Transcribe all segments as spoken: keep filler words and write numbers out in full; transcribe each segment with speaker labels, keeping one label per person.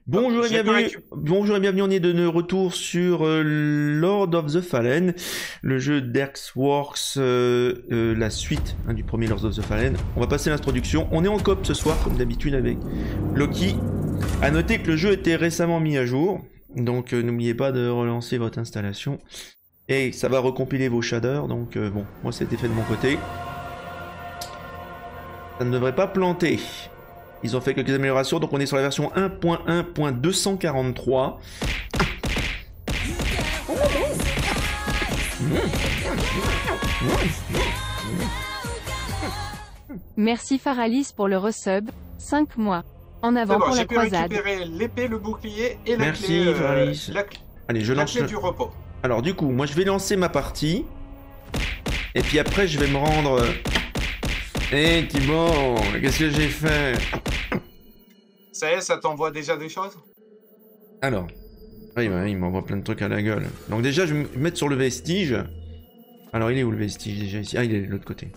Speaker 1: Bonjour et
Speaker 2: J'ai pas
Speaker 1: bienvenue,
Speaker 2: récup-
Speaker 1: bonjour et bienvenue, on est de retour sur euh, Lord of the Fallen, le jeu d'Axeworks, euh, euh, la suite hein, du premier Lord of the Fallen. On va passer l'introduction. On est en coop ce soir, comme d'habitude avec Loki. A noter que le jeu était récemment mis à jour, donc euh, n'oubliez pas de relancer votre installation. Et ça va recompiler vos shaders, donc euh, bon, moi c'était fait de mon côté. Ça ne devrait pas planter. Ils ont fait quelques améliorations, donc on est sur la version un point un point deux cent quarante-trois.
Speaker 3: Merci Faralis pour le resub, cinq mois. En
Speaker 2: C'est
Speaker 3: avant
Speaker 2: bon,
Speaker 3: pour la
Speaker 2: j'ai pu
Speaker 3: croisade.
Speaker 2: récupérer l'épée, le bouclier et la
Speaker 1: Merci,
Speaker 2: clé, euh,
Speaker 1: Faralis.
Speaker 2: la, cl-
Speaker 1: Allez, je
Speaker 2: la
Speaker 1: lance
Speaker 2: clé
Speaker 1: le...
Speaker 2: du repos.
Speaker 1: Alors du coup, moi je vais lancer ma partie. Et puis après, je vais me rendre... Eh, Thibaut, qu'est-ce que j'ai fait?
Speaker 2: Ça y est, ça t'envoie déjà des choses?
Speaker 1: Alors, oui, bah, il m'envoie plein de trucs à la gueule. Donc déjà, je vais me mettre sur le vestige. Alors, il est où le vestige déjà ici? Ah, il est de l'autre côté.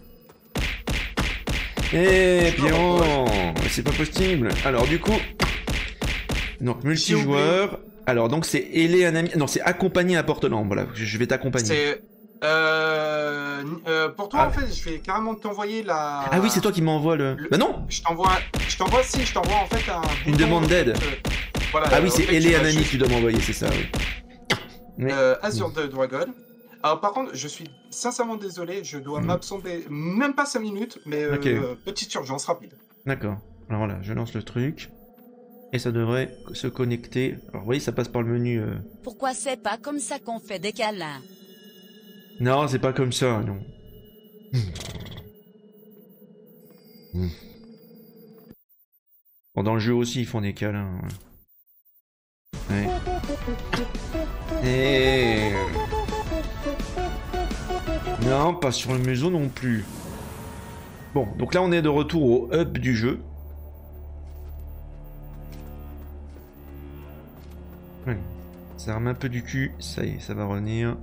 Speaker 1: Eh, Pierrot, c'est pas possible. Alors, du coup, donc multijoueur. Alors, donc c'est ailer un ami. Non, c'est accompagner un porte-lampe. Voilà, je je vais t'accompagner.
Speaker 2: C'est... Euh, euh, pour toi,
Speaker 1: Ah.
Speaker 2: en fait, je vais carrément t'envoyer la...
Speaker 1: Ah oui, c'est toi qui m'envoie le.
Speaker 2: Le-
Speaker 1: Bah non.
Speaker 2: Je t'envoie... Je t'envoie, si, je t'envoie en fait un...
Speaker 1: Une
Speaker 2: bouton,
Speaker 1: demande
Speaker 2: en fait,
Speaker 1: d'aide.
Speaker 2: euh, voilà,
Speaker 1: Ah oui,
Speaker 2: en
Speaker 1: c'est
Speaker 2: fait,
Speaker 1: ailer
Speaker 2: tu
Speaker 1: un
Speaker 2: vas
Speaker 1: ami que
Speaker 2: juste-
Speaker 1: tu dois m'envoyer, c'est ça. Oui. Mais-
Speaker 2: Euh, Azure de Dragon. Alors par contre, je suis sincèrement désolé, je dois
Speaker 1: Mhm.
Speaker 2: m'absenter même pas cinq minutes, mais euh,
Speaker 1: Ok.
Speaker 2: petite urgence rapide.
Speaker 1: D'accord. Alors voilà, je lance le truc. Et ça devrait se connecter. Alors vous voyez, ça passe par le menu. euh,
Speaker 4: Pourquoi c'est pas comme ça qu'on fait des câlins?
Speaker 1: Non, c'est pas comme ça, non. Hmm. Bon, dans le jeu aussi, ils font des câlins. Ouais. Ouais. Et... Non, pas sur le maison non plus. Bon, donc là, on est de retour au hub du jeu. Ouais. Ça remet un peu du cul. Ça y est, ça va revenir.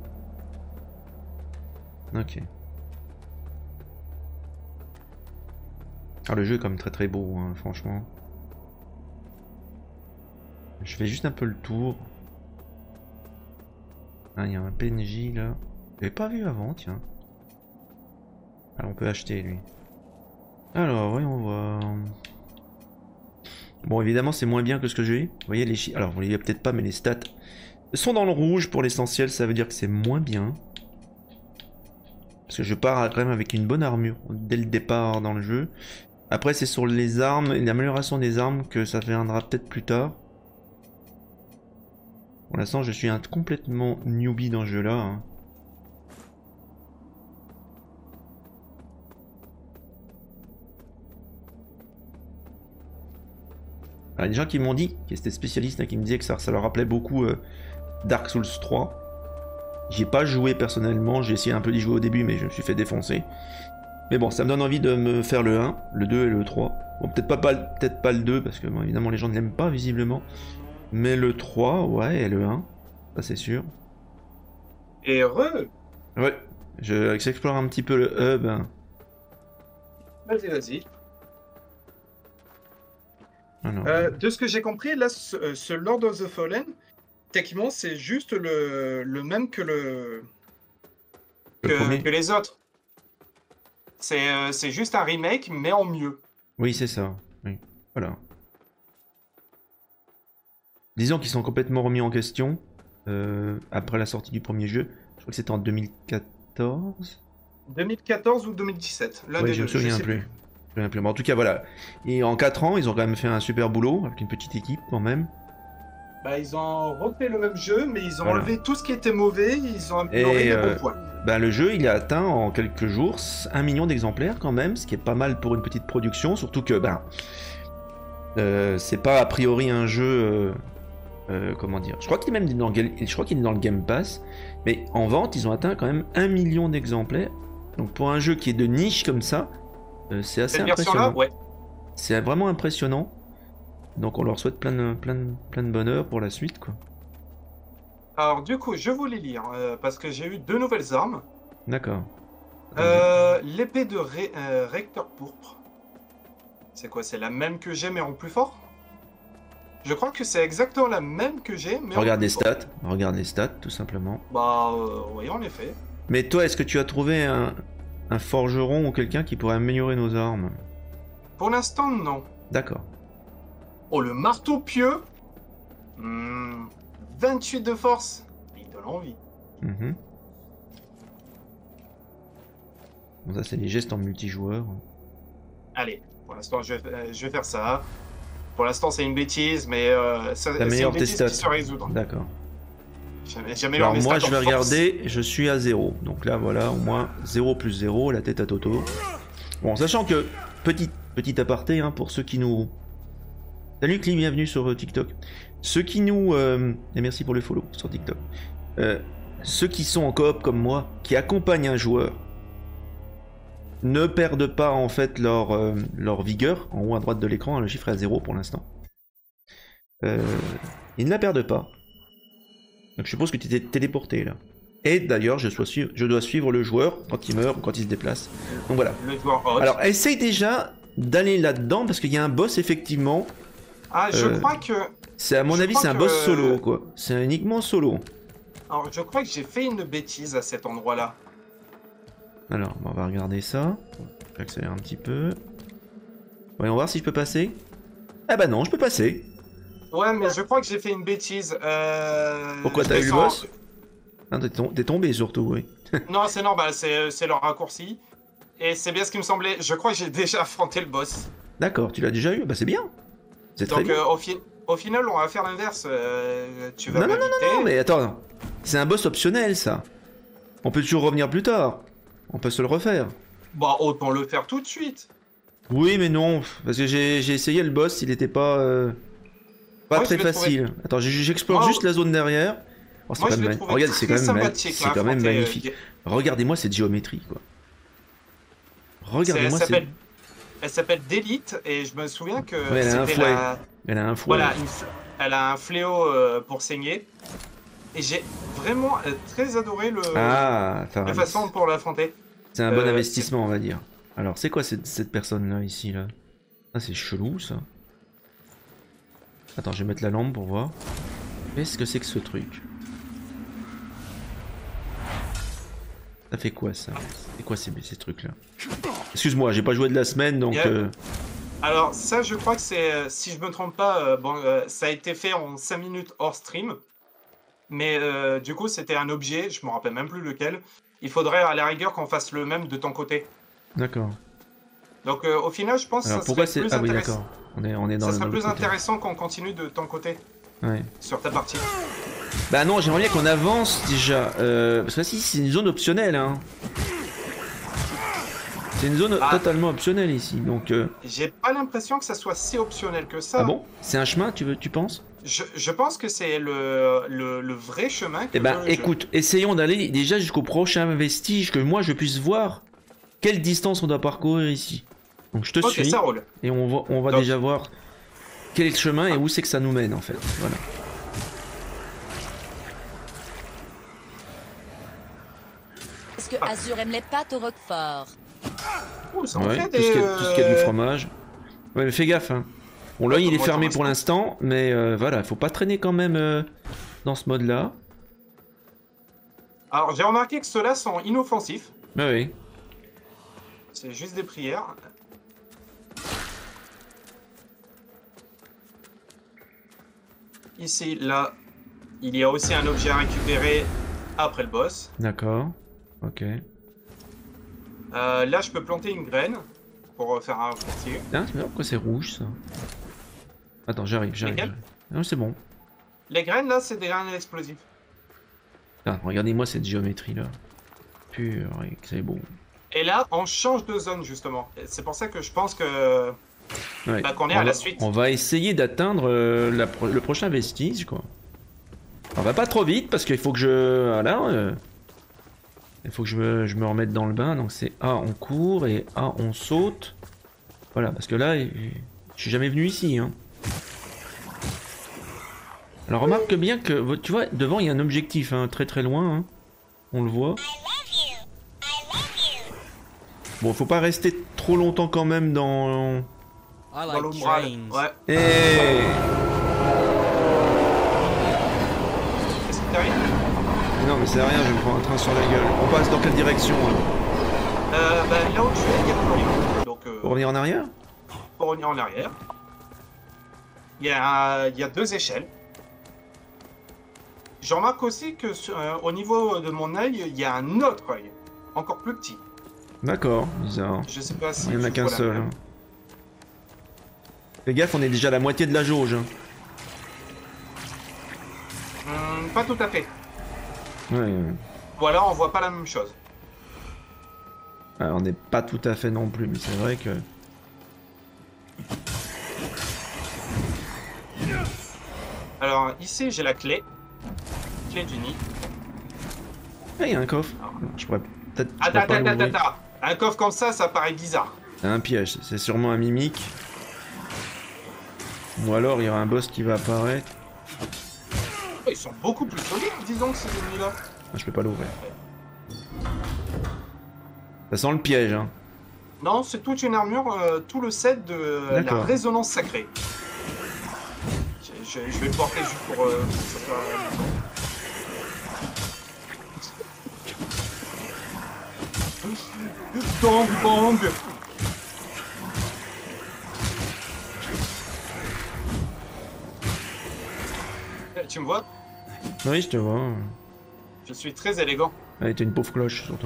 Speaker 1: Ok. Ah, le jeu est quand même très très beau, hein, franchement. Je fais juste un peu le tour. Ah, il y a un P N J là. Je l'avais pas vu avant, tiens. Ah, on peut acheter lui. Alors, voyons voir. Bon, évidemment, c'est moins bien que ce que j'ai. Vous voyez les chiffres. Alors, vous voyez peut-être pas, mais les stats sont dans le rouge pour l'essentiel. Ça veut dire que c'est moins bien. Parce que je pars quand même avec une bonne armure dès le départ dans le jeu. Après, c'est sur les armes et l'amélioration des armes que ça viendra peut-être plus tard. Pour l'instant, je suis un complètement newbie dans ce jeu-là. Hein. Alors, il y a des gens qui m'ont dit, qui étaient spécialistes, hein, qui me disaient que ça, ça leur rappelait beaucoup euh, Dark Souls trois. J'ai pas joué personnellement, j'ai essayé un peu d'y jouer au début, mais je me suis fait défoncer. Mais bon, ça me donne envie de me faire le un, le deux et le trois. Bon, peut-être pas, pas, peut-être pas le deux, parce que bon, évidemment les gens ne l'aiment pas visiblement. Mais le trois, ouais, et le un, ça c'est sûr.
Speaker 2: Et heureux.
Speaker 1: Ouais, je j'explore un petit peu le hub. Hein.
Speaker 2: Vas-y, vas-y.
Speaker 1: Alors,
Speaker 2: Euh, de ce que j'ai compris, là, ce, euh, ce Lord of the Fallen, techniquement, c'est juste le, le même que le
Speaker 1: le
Speaker 2: que,
Speaker 1: premier.
Speaker 2: que les autres. C'est euh, c'est juste un remake, mais en mieux.
Speaker 1: Oui, c'est ça. Oui. Voilà. Disons qu'ils sont complètement remis en question euh, après la sortie du premier jeu. Je crois que c'était en deux mille quatorze.
Speaker 2: deux mille quatorze ou deux mille dix-sept. L'un
Speaker 1: Ouais,
Speaker 2: des
Speaker 1: je me
Speaker 2: deux,
Speaker 1: souviens
Speaker 2: sais
Speaker 1: plus. Je me souviens plus. Bon, en tout cas, voilà. Et en quatre ans, ils ont quand même fait un super boulot avec une petite équipe quand même.
Speaker 2: Bah, ils ont refait le même jeu, mais ils ont
Speaker 1: Voilà.
Speaker 2: enlevé tout ce qui était mauvais, ils ont amélioré
Speaker 1: Et,
Speaker 2: les
Speaker 1: euh,
Speaker 2: bons points.
Speaker 1: Ben, le jeu, il a atteint en quelques jours un million d'exemplaires quand même, ce qui est pas mal pour une petite production, surtout que ben, euh, c'est pas a priori un jeu, euh, euh, comment dire, je crois qu'il est même dans, le Ga- je crois qu'il est dans le Game Pass, mais en vente, ils ont atteint quand même un million d'exemplaires. Donc pour un jeu qui est de niche comme ça, euh, c'est assez
Speaker 2: Cette version-là,
Speaker 1: impressionnant.
Speaker 2: ouais.
Speaker 1: C'est vraiment impressionnant. Donc on leur souhaite plein de, plein de, plein de bonheur pour la suite, quoi.
Speaker 2: Alors, du coup, je voulais lire, euh, parce que j'ai eu deux nouvelles armes.
Speaker 1: D'accord.
Speaker 2: Euh, L'épée de Ré- euh, Recteur Pourpre. C'est quoi? C'est la même que j'ai, mais en plus fort? Je crois que c'est exactement la même que j'ai, mais...
Speaker 1: Regarde
Speaker 2: en...
Speaker 1: les stats, regarde les stats, tout simplement.
Speaker 2: Bah, euh, oui, en effet.
Speaker 1: Mais toi, est-ce que tu as trouvé un, un forgeron ou quelqu'un qui pourrait améliorer nos armes?
Speaker 2: Pour l'instant, non.
Speaker 1: D'accord.
Speaker 2: Oh, le marteau pieux hmm, vingt-huit de force. Il donne envie.
Speaker 1: Mmh. Bon, ça, c'est les gestes en multijoueur.
Speaker 2: Allez, pour l'instant, je, vais- je vais faire ça. Pour l'instant, c'est une bêtise, mais euh, ça, c'est
Speaker 1: meilleure
Speaker 2: une bêtise
Speaker 1: tes
Speaker 2: qui
Speaker 1: stats.
Speaker 2: se résoudre.
Speaker 1: D'accord.
Speaker 2: Jamais, jamais leur
Speaker 1: Alors
Speaker 2: mes
Speaker 1: moi,
Speaker 2: stats
Speaker 1: je vais
Speaker 2: en force.
Speaker 1: regarder, je suis à zéro. Donc là, voilà, au moins zéro plus zéro, la tête à Toto. Bon, sachant que, petit, petit aparté, hein, pour ceux qui nous... Salut Cli, bienvenue sur euh, TikTok. Ceux qui nous... euh, Et merci pour le follow sur TikTok. Euh, ceux qui sont en coop comme moi, qui accompagnent un joueur, ne perdent pas en fait leur, euh, leur vigueur. En haut à droite de l'écran, hein, le chiffre est à zéro pour l'instant. Euh, ils ne la perdent pas. Donc je suppose que tu t'es téléporté là. Et d'ailleurs, je, sois suivre- je dois suivre le joueur quand il meurt ou quand il se déplace. Donc voilà.
Speaker 2: Le joueur hot.
Speaker 1: Alors essaye déjà d'aller là-dedans parce qu'il y a un boss effectivement.
Speaker 2: Ah, je
Speaker 1: euh,
Speaker 2: crois que...
Speaker 1: C'est à mon
Speaker 2: Je
Speaker 1: avis
Speaker 2: crois
Speaker 1: c'est un
Speaker 2: que-
Speaker 1: boss solo quoi. C'est uniquement solo.
Speaker 2: Alors, je crois que j'ai fait une bêtise à cet endroit-là.
Speaker 1: Alors on va regarder ça. Je vais accélérer un petit peu. Voyons voir si je peux passer. Ah bah non, je peux passer.
Speaker 2: Ouais, mais je crois que j'ai fait une bêtise. Euh...
Speaker 1: Pourquoi
Speaker 2: je
Speaker 1: t'as eu le
Speaker 2: descends-
Speaker 1: boss? Ah, T'es tom- t'es tombé surtout, oui.
Speaker 2: Non, c'est normal, c'est c'est le raccourci. Et c'est bien ce qui me semblait. Je crois que j'ai déjà affronté le boss.
Speaker 1: D'accord, tu l'as déjà eu. Bah c'est bien. C'est très
Speaker 2: Donc,
Speaker 1: bien.
Speaker 2: euh, au, fi- au final, on va faire l'inverse. euh, tu vas
Speaker 1: Non, non, non,
Speaker 2: m'inviter.
Speaker 1: non, mais attends. C'est un boss optionnel ça. On peut toujours revenir plus tard. On peut se le refaire.
Speaker 2: Bah, autant le faire tout de suite.
Speaker 1: Oui, mais non, parce que j'ai j'ai essayé le boss, il était pas euh, pas
Speaker 2: Moi,
Speaker 1: très
Speaker 2: je l'ai
Speaker 1: facile. Attends, j'ai- j'explore
Speaker 2: Moi,
Speaker 1: juste la zone derrière. Oh, c'est
Speaker 2: Moi,
Speaker 1: quand
Speaker 2: je
Speaker 1: même
Speaker 2: l'ai
Speaker 1: ma-
Speaker 2: trouvé
Speaker 1: Regarde, c'est
Speaker 2: très
Speaker 1: quand même, ma-
Speaker 2: sympathique,
Speaker 1: c'est
Speaker 2: là,
Speaker 1: quand même
Speaker 2: affronter, euh,
Speaker 1: magnifique.
Speaker 2: Guy.
Speaker 1: Regardez-moi cette géométrie, quoi.
Speaker 2: C'est-
Speaker 1: Regardez-moi
Speaker 2: Elle
Speaker 1: cette.
Speaker 2: s'appelle elle s'appelle D'élite et je me souviens que
Speaker 1: Ouais, elle a un
Speaker 2: c'était
Speaker 1: fouet.
Speaker 2: la...
Speaker 1: Elle a un fouet.
Speaker 2: Voilà, une f- elle a un fléau euh, pour saigner. Et j'ai vraiment euh, très adoré le...
Speaker 1: Ah,
Speaker 2: la
Speaker 1: Faralis.
Speaker 2: façon pour l'affronter.
Speaker 1: C'est un bon
Speaker 2: euh,
Speaker 1: investissement, on va dire. Alors, c'est quoi cette, cette personne-là, ici, là? Ah, c'est chelou, ça. Attends, je vais mettre la lampe pour voir. Qu'est-ce que c'est que ce truc? Ça fait quoi, ça? C'est quoi ces, ces trucs-là? Excuse-moi, j'ai pas joué de la semaine, donc...
Speaker 2: Yeah.
Speaker 1: euh,
Speaker 2: Alors ça, je crois que c'est, euh, si je me trompe pas, euh, bon, euh, ça a été fait en cinq minutes hors stream. Mais euh, du coup, c'était un objet, je me rappelle même plus lequel. Il faudrait à la rigueur qu'on fasse le même de ton côté.
Speaker 1: D'accord.
Speaker 2: Donc euh, au final, je pense que
Speaker 1: Alors,
Speaker 2: ça
Speaker 1: pourquoi
Speaker 2: serait
Speaker 1: c'est...
Speaker 2: plus,
Speaker 1: Ah oui,
Speaker 2: intéressant.
Speaker 1: d'accord. On est, on est dans
Speaker 2: Ça
Speaker 1: le...
Speaker 2: serait
Speaker 1: dans
Speaker 2: plus
Speaker 1: l'autre côté.
Speaker 2: intéressant qu'on continue de ton côté,
Speaker 1: Ouais.
Speaker 2: sur ta partie.
Speaker 1: Bah non, j'aimerais bien qu'on avance, déjà. Euh, parce que si, c'est une zone optionnelle, hein. C'est une zone
Speaker 2: Ah.
Speaker 1: totalement optionnelle, ici, donc... euh,
Speaker 2: J'ai pas l'impression que ça soit si optionnel que ça.
Speaker 1: Ah bon? C'est un chemin, tu veux, tu penses?
Speaker 2: je, je pense que c'est le, le, le vrai chemin que
Speaker 1: Eh ben,
Speaker 2: veut le jeu.
Speaker 1: écoute, essayons d'aller déjà jusqu'au prochain vestige, que moi je puisse voir quelle distance on doit parcourir ici. Donc je te
Speaker 2: Ok,
Speaker 1: suis,
Speaker 2: ça roule.
Speaker 1: et on va, on va
Speaker 2: Donc-
Speaker 1: déjà voir quel est le chemin et où c'est que ça nous mène en fait. Voilà.
Speaker 4: Est-ce que Azur aime les pâtes au roquefort?
Speaker 2: Ouh, ça en
Speaker 1: Ouais,
Speaker 2: fait
Speaker 1: tout, ce
Speaker 2: des,
Speaker 1: qui est, tout ce qui est du
Speaker 2: euh,
Speaker 1: fromage. Ouais, mais fais gaffe. Hein. Bon, l'œil il est
Speaker 2: Moi,
Speaker 1: fermé
Speaker 2: pour
Speaker 1: pour l'instant, mais euh, voilà, faut pas traîner quand même euh, dans ce mode-là.
Speaker 2: Alors, j'ai remarqué que ceux-là sont inoffensifs.
Speaker 1: Ah oui.
Speaker 2: C'est juste des prières. Ici, là, il y a aussi un objet à récupérer après le boss.
Speaker 1: D'accord. Ok.
Speaker 2: Euh, là, je peux planter une graine pour euh, faire un courtier.
Speaker 1: Tiens, c'est pourquoi c'est rouge ça? Attends, j'arrive, j'arrive.
Speaker 2: Lesquels
Speaker 1: j'arrive. Non, c'est bon.
Speaker 2: Les graines, là, c'est des graines explosives.
Speaker 1: Ah, regardez-moi cette géométrie là. Pur, et que c'est beau.
Speaker 2: Et là, on change de zone, justement. Et c'est pour ça que je pense que...
Speaker 1: Ouais.
Speaker 2: Bah, qu'on est
Speaker 1: on
Speaker 2: à la
Speaker 1: va-
Speaker 2: suite.
Speaker 1: On va essayer d'atteindre euh, la pro- le prochain vestige, quoi. On va pas trop vite parce qu'il faut que je... Voilà. euh, Il faut que je me, je me remette dans le bain. Donc c'est A, on court et A, on saute. Voilà, parce que là, il- je suis jamais venu ici. Hein. Alors remarque bien que, tu vois, devant il y a un objectif, hein, très très loin. Hein. On le voit. Bon, faut pas rester trop longtemps quand même dans...
Speaker 2: Dans l'ombral. Ouais.
Speaker 1: Eh mais c'est rien, je vais me prendre un train sur la gueule. On passe dans quelle direction hein
Speaker 2: euh, bah, là où tu es, il y a plus rien. Donc, euh,
Speaker 1: Pour revenir en arrière?
Speaker 2: Pour revenir en arrière. Il y a, il y a deux échelles. Je remarque aussi que euh, au niveau de mon œil, il y a un autre œil, encore plus petit.
Speaker 1: D'accord, bizarre.
Speaker 2: Je sais pas si.
Speaker 1: Il n'y en a
Speaker 2: tu
Speaker 1: qu'un
Speaker 2: vois la
Speaker 1: seul.
Speaker 2: même.
Speaker 1: hein. Fais gaffe, on est déjà à la moitié de la jauge. hein.
Speaker 2: Hum, pas tout à fait.
Speaker 1: Ouais, ouais.
Speaker 2: Ou alors on voit pas la même chose.
Speaker 1: Alors, on n'est pas tout à fait non plus, mais c'est vrai que...
Speaker 2: Alors ici j'ai la clé. Clé du nid.
Speaker 1: Ah, il y a un coffre. Je pourrais peut-être... je
Speaker 2: Attends,
Speaker 1: pourrais pas
Speaker 2: attends, attends,
Speaker 1: l'ouvrir.
Speaker 2: attends. Un coffre comme ça, ça paraît bizarre.
Speaker 1: C'est un piège, c'est sûrement un mimique. Ou alors il y aura un boss qui va apparaître.
Speaker 2: Ils sont beaucoup plus solides, disons, que ces ennemis-là.
Speaker 1: Ah, je peux pas l'ouvrir. Ça sent le piège, hein.
Speaker 2: Non, c'est toute une armure, euh, tout le set de euh, la
Speaker 1: D'accord.
Speaker 2: résonance sacrée. Je, je- je vais le porter juste pour, euh, pour que ça soit... Bang, bang. Eh, Tu me vois?
Speaker 1: Oui, je te vois.
Speaker 2: Je suis très élégant.
Speaker 1: Ah, t'es une pauvre cloche, surtout.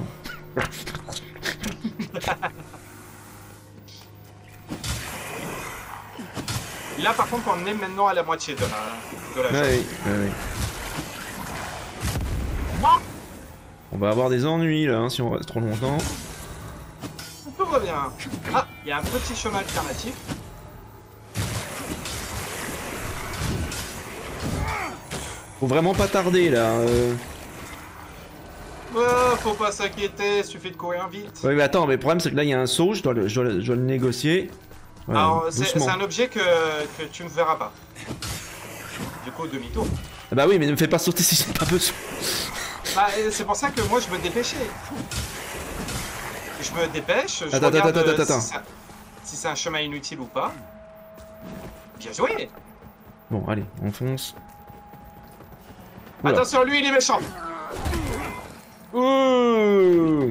Speaker 2: Là, par contre, on est maintenant à la moitié de la, de la
Speaker 1: Ouais,
Speaker 2: chose.
Speaker 1: oui, ouais, oui.
Speaker 2: Ah,
Speaker 1: On va avoir des ennuis, là, hein, si on reste trop longtemps.
Speaker 2: tout va bien. Ah, il y a un petit chemin alternatif.
Speaker 1: Faut vraiment pas tarder, là. euh.
Speaker 2: Oh, faut pas s'inquiéter, suffit de courir vite.
Speaker 1: Ouais, mais attends, mais le problème, c'est que là, il y a un saut, je dois le, je dois le, je dois le négocier. Voilà,
Speaker 2: Alors, c'est
Speaker 1: doucement.
Speaker 2: c'est un objet que, que tu ne verras pas. Du coup, demi-tour.
Speaker 1: Ah bah oui, mais ne me fais pas sauter si j'ai pas besoin.
Speaker 2: Bah, euh, c'est pour ça que moi, je me dépêchais. Je me dépêche, je
Speaker 1: Attends,
Speaker 2: regarde
Speaker 1: attends,
Speaker 2: euh,
Speaker 1: attends,
Speaker 2: si
Speaker 1: attends.
Speaker 2: ça- si c'est un chemin inutile ou pas. Bien joué.
Speaker 1: Bon, allez, on fonce. Oula.
Speaker 2: Attention, lui, il est méchant.
Speaker 1: Ouh.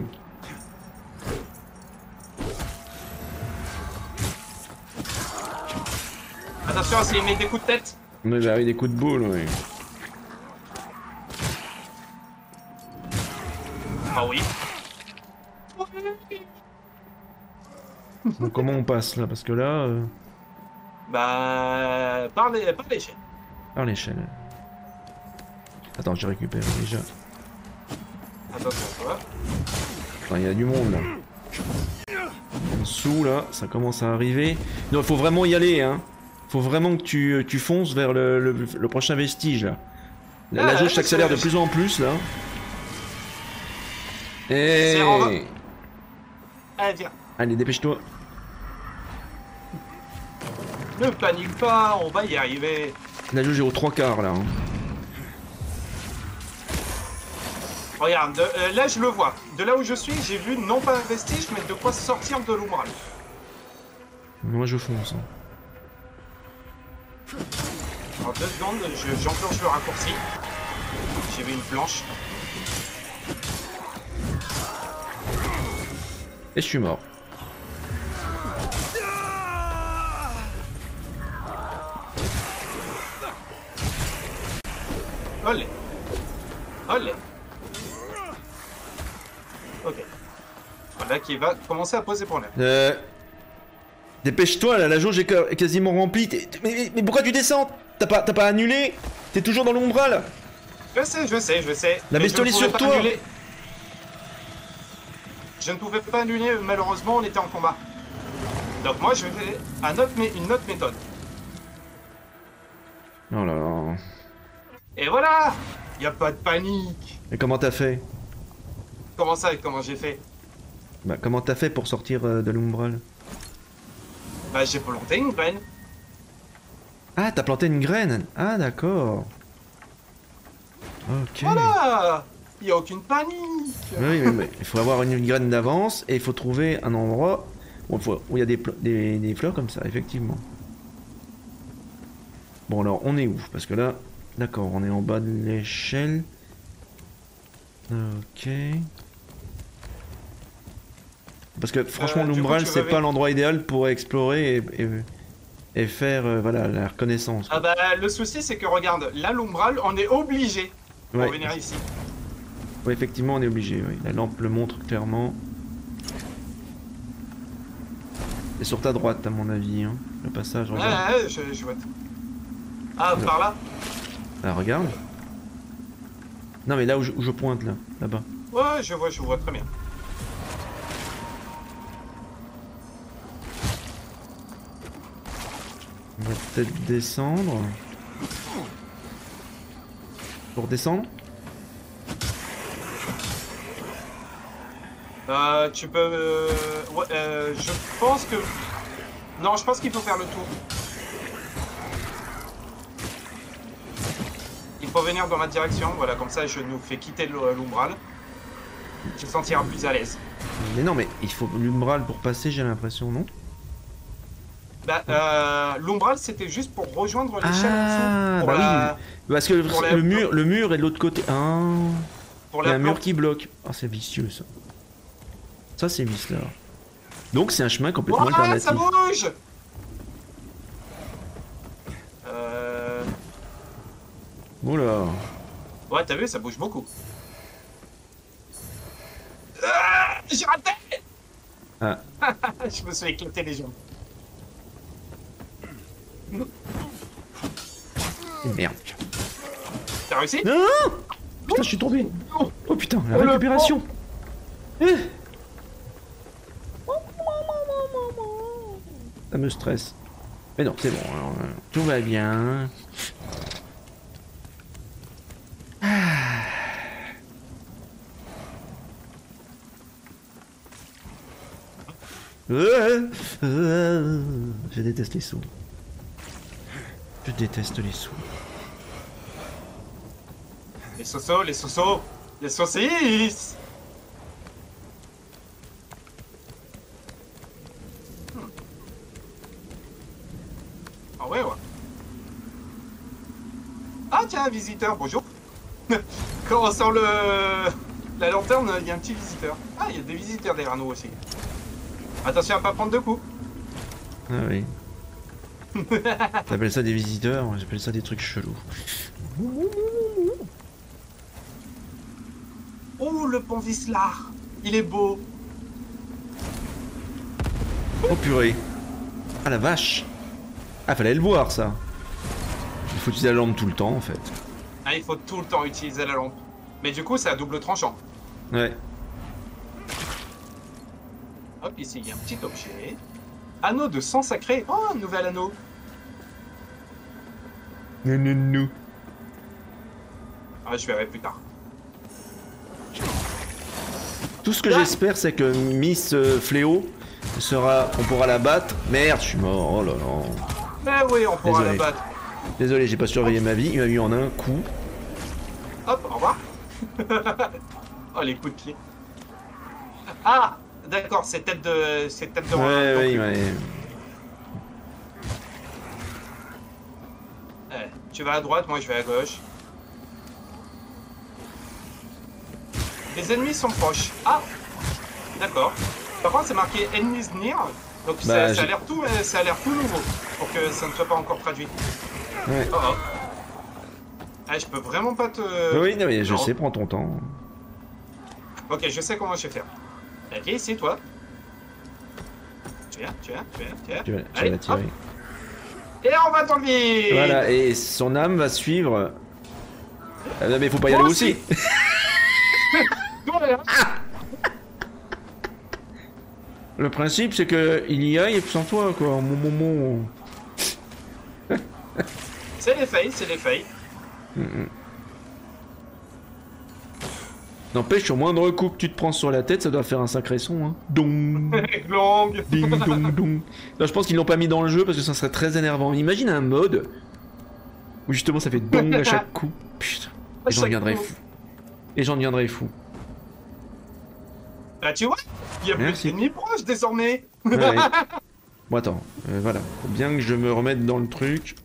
Speaker 2: Attention, s'il met des coups de tête.
Speaker 1: Mais bah oui, des coups de boule, oui.
Speaker 2: Ah oui.
Speaker 1: Donc comment on passe, là? Parce que là... euh,
Speaker 2: Bah, par les, par les chaînes.
Speaker 1: par l'échelle. Attends, j'ai récupéré déjà.
Speaker 2: Attention, toi.
Speaker 1: Enfin, il y a du monde, là. En dessous, là, ça commence à arriver. Non, il faut vraiment y aller, hein. Faut vraiment que tu, tu fonces vers le, le, le prochain vestige, là. La,
Speaker 2: Ah,
Speaker 1: la jauge
Speaker 2: ouais,
Speaker 1: s'accélère de
Speaker 2: c'est-
Speaker 1: plus en plus, là. Et...
Speaker 2: C'est en va- Allez, viens.
Speaker 1: Allez, dépêche-toi.
Speaker 2: Ne panique pas, on va y arriver.
Speaker 1: La jauge est aux trois quarts, là. hein.
Speaker 2: Regarde, de- euh, là je le vois. De là où je suis, j'ai vu non pas un vestige, mais de quoi sortir de l'umbral.
Speaker 1: Moi, je fonce. hein.
Speaker 2: En deux secondes, je- j'enclenche le raccourci. J'ai vu une planche.
Speaker 1: Et je suis mort.
Speaker 2: Olé. Olé. Ok. Voilà qui va commencer à poser problème.
Speaker 1: Euh... Dépêche-toi, là, la jauge est ca- est quasiment remplie. T'es- t'es- Mais, mais- mais pourquoi tu descends? T'as pas, t'as pas annulé? T'es toujours dans l'umbral?
Speaker 2: Je sais, je sais, je sais.
Speaker 1: La
Speaker 2: Mais je
Speaker 1: bestiole
Speaker 2: ne
Speaker 1: est
Speaker 2: pouvais
Speaker 1: sur
Speaker 2: pas
Speaker 1: toi.
Speaker 2: annuler. Je ne pouvais pas annuler, malheureusement, on était en combat. Donc moi, je fais un autre mé- une autre méthode.
Speaker 1: Oh là là.
Speaker 2: Et voilà. Y a pas de panique.
Speaker 1: Et comment t'as fait?
Speaker 2: Comment ça, comment j'ai fait?
Speaker 1: Bah, comment t'as fait pour sortir euh, de l'umbral?
Speaker 2: Bah, j'ai planté une graine.
Speaker 1: Ah, t'as planté une graine? Ah, d'accord. Ok.
Speaker 2: Voilà. Y a aucune panique.
Speaker 1: Oui, mais, mais il faut avoir une, une graine d'avance et il faut trouver un endroit où il faut- où il y a des, pl- des, des fleurs comme ça, effectivement. Bon, alors, on est où? Parce que là, d'accord, on est en bas de l'échelle. Ok. Parce que franchement,
Speaker 2: Euh, du coup,
Speaker 1: l'Umbral,
Speaker 2: tu
Speaker 1: c'est
Speaker 2: veux-
Speaker 1: pas l'endroit idéal pour explorer et, et, et faire euh, voilà, la reconnaissance.
Speaker 2: Ah bah, le souci, c'est que regarde, là, l'Umbral, on est obligé pour
Speaker 1: Ouais.
Speaker 2: venir ici.
Speaker 1: Ouais, effectivement, on est obligé. Oui. La lampe le montre clairement. Et sur ta droite, à mon avis. Hein. Le passage,
Speaker 2: Ouais,
Speaker 1: regarde.
Speaker 2: ouais, je, je vois. Ah,
Speaker 1: Non.
Speaker 2: par là?
Speaker 1: Ah, regarde. Non, mais là où je, où je pointe, là. Là-bas.
Speaker 2: Ouais, je vois, je vois très bien.
Speaker 1: On va peut-être descendre. Pour descendre?
Speaker 2: Euh, tu peux... euh, ouais, euh, je pense que... Non, je pense qu'il faut faire le tour. Il faut venir dans ma direction, voilà, comme ça je nous fais quitter le- l'Umbral. Tu te sentiras plus à l'aise.
Speaker 1: Mais non, mais il faut l'Umbral pour passer, j'ai l'impression, non?
Speaker 2: Bah, euh, l'Umbral c'était juste pour rejoindre l'échelle en dessous.
Speaker 1: Ah,
Speaker 2: Pour
Speaker 1: bah
Speaker 2: la...
Speaker 1: oui. Parce que le,
Speaker 2: pour la-
Speaker 1: le mur, le mur est de l'autre côté. Ah.
Speaker 2: Pour
Speaker 1: Il y a
Speaker 2: la
Speaker 1: un mur
Speaker 2: plante.
Speaker 1: qui bloque. Ah, c'est vicieux ça. Ça, c'est vicieux là. Donc, c'est un chemin complètement
Speaker 2: Ouah,
Speaker 1: alternatif.
Speaker 2: ça bouge. Euh...
Speaker 1: Oula.
Speaker 2: Ouais, t'as vu, ça bouge beaucoup. Ah, j'ai raté.
Speaker 1: Ah.
Speaker 2: Je me suis éclaté les jambes.
Speaker 1: Merde.
Speaker 2: T'as réussi?
Speaker 1: Non. Putain, je suis tombé. Oh putain, la
Speaker 2: Oh, le
Speaker 1: récupération. Eh. Ça me stresse. Mais non, c'est bon. Alors, euh, tout va bien. Ah. Euh, euh, Je déteste les sauts. Je déteste les sauts.
Speaker 2: Les sosos, les sosos, les saucisses. Hmm. Ah ouais, ouais. Ah tiens, un visiteur, bonjour. Quand on sort le... la lanterne, il y a un petit visiteur. Ah, il y a des visiteurs derrière nous aussi. Attention à pas prendre de coups.
Speaker 1: Ah oui. T'appelles ça des visiteurs? Moi, j'appelle ça des trucs chelous.
Speaker 2: Oh, le pont Vislar. Il est beau.
Speaker 1: Oh purée. Ah la vache. Ah, fallait le voir ça. Il faut utiliser la lampe tout le temps en fait.
Speaker 2: Ah, il faut tout le temps utiliser la lampe. Mais du coup, c'est à double tranchant.
Speaker 1: Ouais.
Speaker 2: Hop, ici, il y a un petit objet. Anneau de sang sacré. Oh, un nouvel anneau.
Speaker 1: Non, non, non.
Speaker 2: Ah, je verrai plus tard.
Speaker 1: Tout ce que j'espère, c'est que Miss euh, Fléau sera. On pourra la battre. Merde, je suis mort. Oh là là.
Speaker 2: Mais oui, on pourra
Speaker 1: Désolé.
Speaker 2: la battre.
Speaker 1: Désolé, j'ai pas surveillé ma vie. Il m'a mis en un coup.
Speaker 2: Hop, au revoir. Oh, les coups de pied. Ah, d'accord, c'est tête de... C'est tête de...
Speaker 1: Ouais,
Speaker 2: donc,
Speaker 1: ouais, il m'a.
Speaker 2: eh, tu vas à droite, moi je vais à gauche. Les ennemis sont proches. Ah, d'accord. Par contre, c'est marqué Enemies Near. Donc
Speaker 1: Bah,
Speaker 2: ça, ça a
Speaker 1: j'ai-
Speaker 2: l'air tout, euh, ça a l'air tout nouveau. Pour que ça ne soit pas encore traduit.
Speaker 1: Ouais.
Speaker 2: Oh, oh. Ah, je peux vraiment pas te...
Speaker 1: Oui, non, mais je
Speaker 2: Non.
Speaker 1: sais, prends ton temps.
Speaker 2: Ok, je sais comment je vais faire. Eh, viens ici, toi. Tu viens, tu viens, tu viens, tu viens.
Speaker 1: Tu vas, tu vas
Speaker 2: Allez,
Speaker 1: la tirer.
Speaker 2: hop. Et on va dans le vide.
Speaker 1: Voilà, et son âme va suivre. Ah, non, mais faut pas y
Speaker 2: Moi
Speaker 1: aller
Speaker 2: aussi.
Speaker 1: aussi.
Speaker 2: Voilà.
Speaker 1: Le principe, c'est que il y aille sans toi, quoi. Mon moment.
Speaker 2: C'est les failles, c'est les failles.
Speaker 1: N'empêche, au moindre coup que tu te prends sur la tête, ça doit faire un sacré son, hein. Dong,
Speaker 2: Longue.
Speaker 1: ding, dong, dong. Là, je pense qu'ils l'ont pas mis dans le jeu parce que ça serait très énervant. Imagine un mode où justement ça fait dong à chaque coup. Putain, les gens
Speaker 2: chaque
Speaker 1: deviendraient
Speaker 2: coup.
Speaker 1: fous. Les gens deviendraient fous.
Speaker 2: Bah tu vois, il y a plus
Speaker 1: Merci.
Speaker 2: d'ennemis proches désormais.
Speaker 1: Ouais, ouais. Bon, attends, euh, voilà. Faut bien que je me remette dans le truc.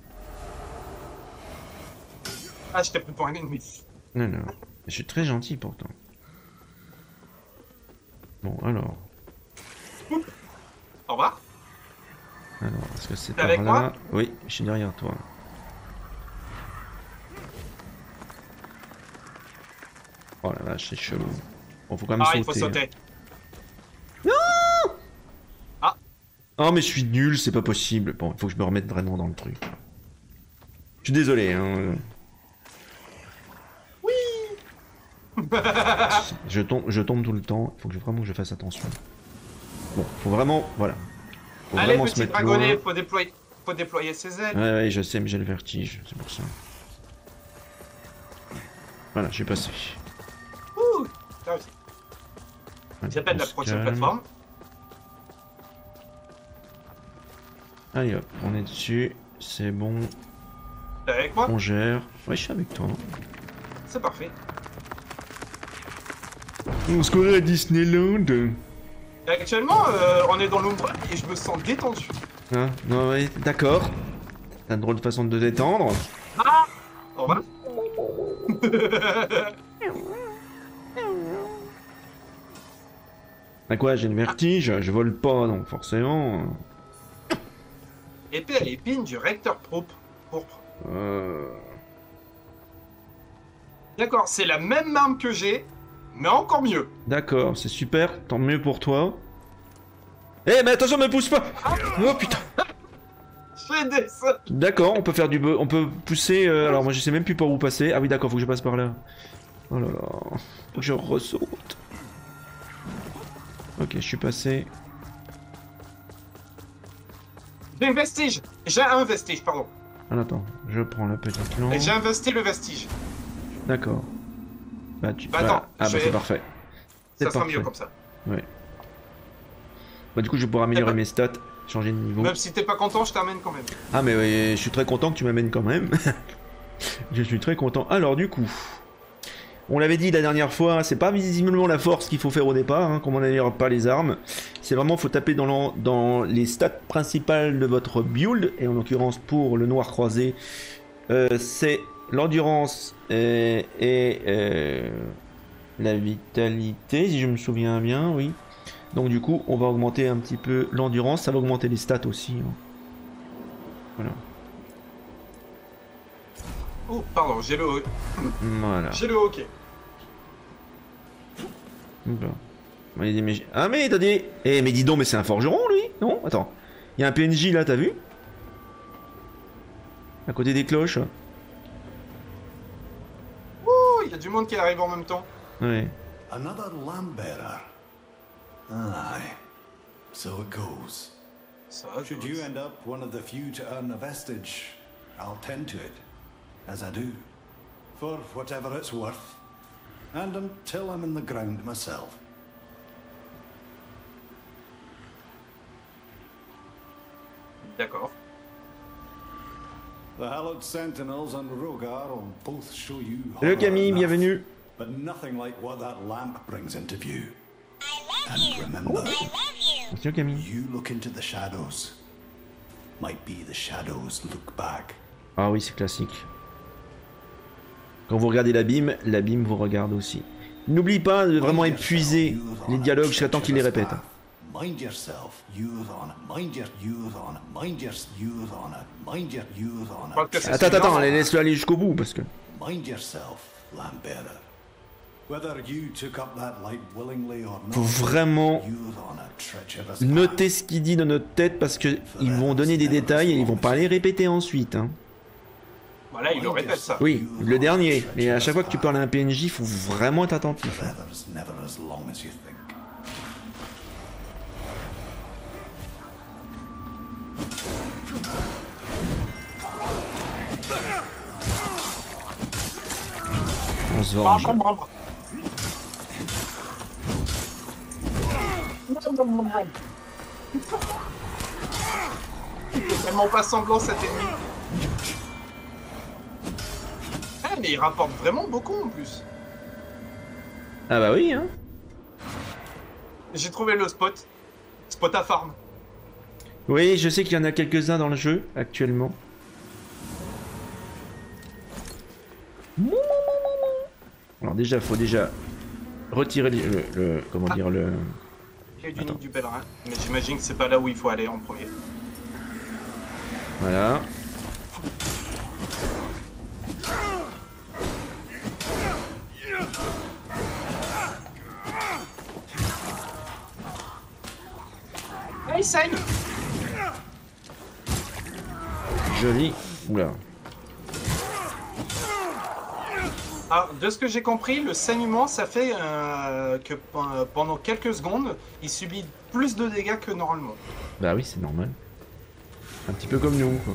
Speaker 2: Ah, je t'ai pris pour un ennemi.
Speaker 1: Non, non. Je suis très gentil pourtant. Bon, alors.
Speaker 2: Au revoir.
Speaker 1: Alors, est-ce que c'est
Speaker 2: T'es
Speaker 1: par
Speaker 2: avec
Speaker 1: là?
Speaker 2: moi?
Speaker 1: Oui, je suis derrière toi. Oh la vache, c'est chelou. Bon, faut quand même
Speaker 2: Ah,
Speaker 1: sauter.
Speaker 2: il faut sauter.
Speaker 1: Oh, mais je suis nul, c'est pas possible. Bon, il faut que je me remette vraiment dans le truc. Je suis désolé, hein.
Speaker 2: Oui.
Speaker 1: Je tombe, je tombe tout le temps. Il faut que je, vraiment que je fasse attention. Bon, faut vraiment, voilà. Faut
Speaker 2: Allez,
Speaker 1: vraiment se
Speaker 2: petit
Speaker 1: mettre
Speaker 2: dragonnet,
Speaker 1: loin.
Speaker 2: faut déployer, faut déployer ses ailes.
Speaker 1: Ouais, ouais, je sais, mais j'ai le vertige, c'est pour ça. Voilà, j'ai passé.
Speaker 2: Ouh, t'as réussi.
Speaker 1: Allez,
Speaker 2: J'appelle
Speaker 1: on
Speaker 2: la
Speaker 1: se
Speaker 2: prochaine
Speaker 1: calme.
Speaker 2: plateforme.
Speaker 1: Allez hop, on est dessus. C'est bon,
Speaker 2: T'es avec moi?
Speaker 1: on gère. Ouais, je suis avec toi.
Speaker 2: C'est parfait.
Speaker 1: On se croirait à Disneyland.
Speaker 2: Et actuellement, euh, on est dans l'ombre et je me sens détendu.
Speaker 1: Hein? Non, ouais, d'accord. T'as une drôle de façon de te détendre.
Speaker 2: Ah, au revoir.
Speaker 1: À quoi, j'ai le vertige, je vole pas, donc forcément.
Speaker 2: Épée à épine du recteur pourpre. pourpre.
Speaker 1: Euh...
Speaker 2: D'accord, c'est la même arme que j'ai, mais encore mieux.
Speaker 1: D'accord, c'est super, tant mieux pour toi. Eh, mais attention, me pousse pas. Oh putain.
Speaker 2: J'ai des...
Speaker 1: D'accord, on peut faire du... be- On peut pousser... euh, Alors moi je sais même plus par où passer. Ah oui d'accord, faut que je passe par là. Oh là là. Faut que je ressaute. Ok, je suis passé.
Speaker 2: J'ai un vestige. J'ai un vestige, pardon.
Speaker 1: Ah, attends, je prends la petite lampe.
Speaker 2: Et j'ai investi le vestige.
Speaker 1: D'accord. Bah tu...
Speaker 2: Bah, attends,
Speaker 1: ah
Speaker 2: je
Speaker 1: bah
Speaker 2: vais-
Speaker 1: c'est parfait. C'est
Speaker 2: Ça sera
Speaker 1: parfait.
Speaker 2: mieux comme ça.
Speaker 1: Ouais. Bah du coup je vais pouvoir améliorer
Speaker 2: Eh ben-
Speaker 1: mes stats, changer de niveau.
Speaker 2: Même si t'es pas content, je t'amène quand même.
Speaker 1: Ah mais ouais, je suis très content que tu m'amènes quand même. Je suis très content. Alors du coup, on l'avait dit la dernière fois, c'est pas visiblement la force qu'il faut faire au départ, hein, comme on n'améliore pas les armes. C'est vraiment, faut taper dans, l'en- dans les stats principales de votre build, et en l'occurrence pour le noir croisé, euh, c'est l'endurance et, et euh, la vitalité, si je me souviens bien, oui. Donc du coup, on va augmenter un petit peu l'endurance, ça va augmenter les stats aussi. Hein. Voilà.
Speaker 2: Oh, pardon, j'ai le,
Speaker 1: Voilà.
Speaker 2: j'ai le hockey.
Speaker 1: Oula. Ouais, il dit, mais... Ah mais t'as dit... Eh mais dis donc, mais c'est un forgeron lui? Non? Attends. Il y a un P N J là, t'as vu? À côté des cloches.
Speaker 2: Ouh, il y a du monde qui arrive en même temps.
Speaker 1: Ouais.
Speaker 5: Another lamp bearer. Aye. So it goes.
Speaker 2: Ça,
Speaker 5: Should you end up one of the few to earn a vestige, I'll tend to it, as I do, for whatever it's worth, and until I'm in the ground myself.
Speaker 2: D'accord.
Speaker 5: The Hallowed Sentinels and Rogar will both show you
Speaker 1: Salut
Speaker 5: horror
Speaker 1: Camille,
Speaker 5: enough,
Speaker 1: bienvenue.
Speaker 5: but nothing like what that lamp brings into view. And remember,
Speaker 1: Merci Camille.
Speaker 5: you look into the shadows. Might be the shadows look back.
Speaker 1: Ah oui, c'est classique. Quand vous regardez l'abîme, l'abîme vous regarde aussi. N'oublie pas de vraiment épuiser les dialogues jusqu'à temps qu'il les répète.
Speaker 5: Mind yourself, youth on it. Mind your youth on it. Mind your youth on it. Mind your youth on
Speaker 2: crois que
Speaker 5: it.
Speaker 2: c'est
Speaker 1: Attends, attends,
Speaker 2: suffisant.
Speaker 1: attends, laisse-le aller jusqu'au bout parce que...
Speaker 5: Mind yourself, Lambearer. Whether you took up that light willingly or not,
Speaker 1: Faut vraiment
Speaker 5: youth on a treacherous
Speaker 1: noter
Speaker 5: path.
Speaker 1: ce qu'il dit dans notre tête parce que ils vont donner des détails et ils vont pas les répéter ensuite. Hein.
Speaker 2: Voilà, il le répète ça.
Speaker 1: Oui, le dernier. Et à chaque fois que tu parles à un P N J, il faut vraiment être attentif. hein.
Speaker 5: Feathers never as long as you think.
Speaker 1: On se
Speaker 2: Ah,
Speaker 1: venge.
Speaker 2: bon, bon, bon. C'est tellement pas semblant cet ennemi. Ah, mais il rapporte vraiment beaucoup en plus.
Speaker 1: Ah bah oui, hein.
Speaker 2: J'ai trouvé le spot. Spot à farm.
Speaker 1: Oui, je sais qu'il y en a quelques-uns dans le jeu actuellement. Alors déjà, faut déjà retirer le, le- le- comment dire le
Speaker 2: Quai du
Speaker 1: Attends.
Speaker 2: nid du pèlerin. Mais j'imagine que c'est pas là où il faut aller en premier.
Speaker 1: Voilà.
Speaker 2: Ah, il saigne.
Speaker 1: Joli. Oula.
Speaker 2: Alors, de ce que j'ai compris, le saignement, ça fait euh, que pe- pendant quelques secondes, il subit plus de dégâts que normalement.
Speaker 1: Bah oui, c'est normal. Un petit peu comme nous, quoi.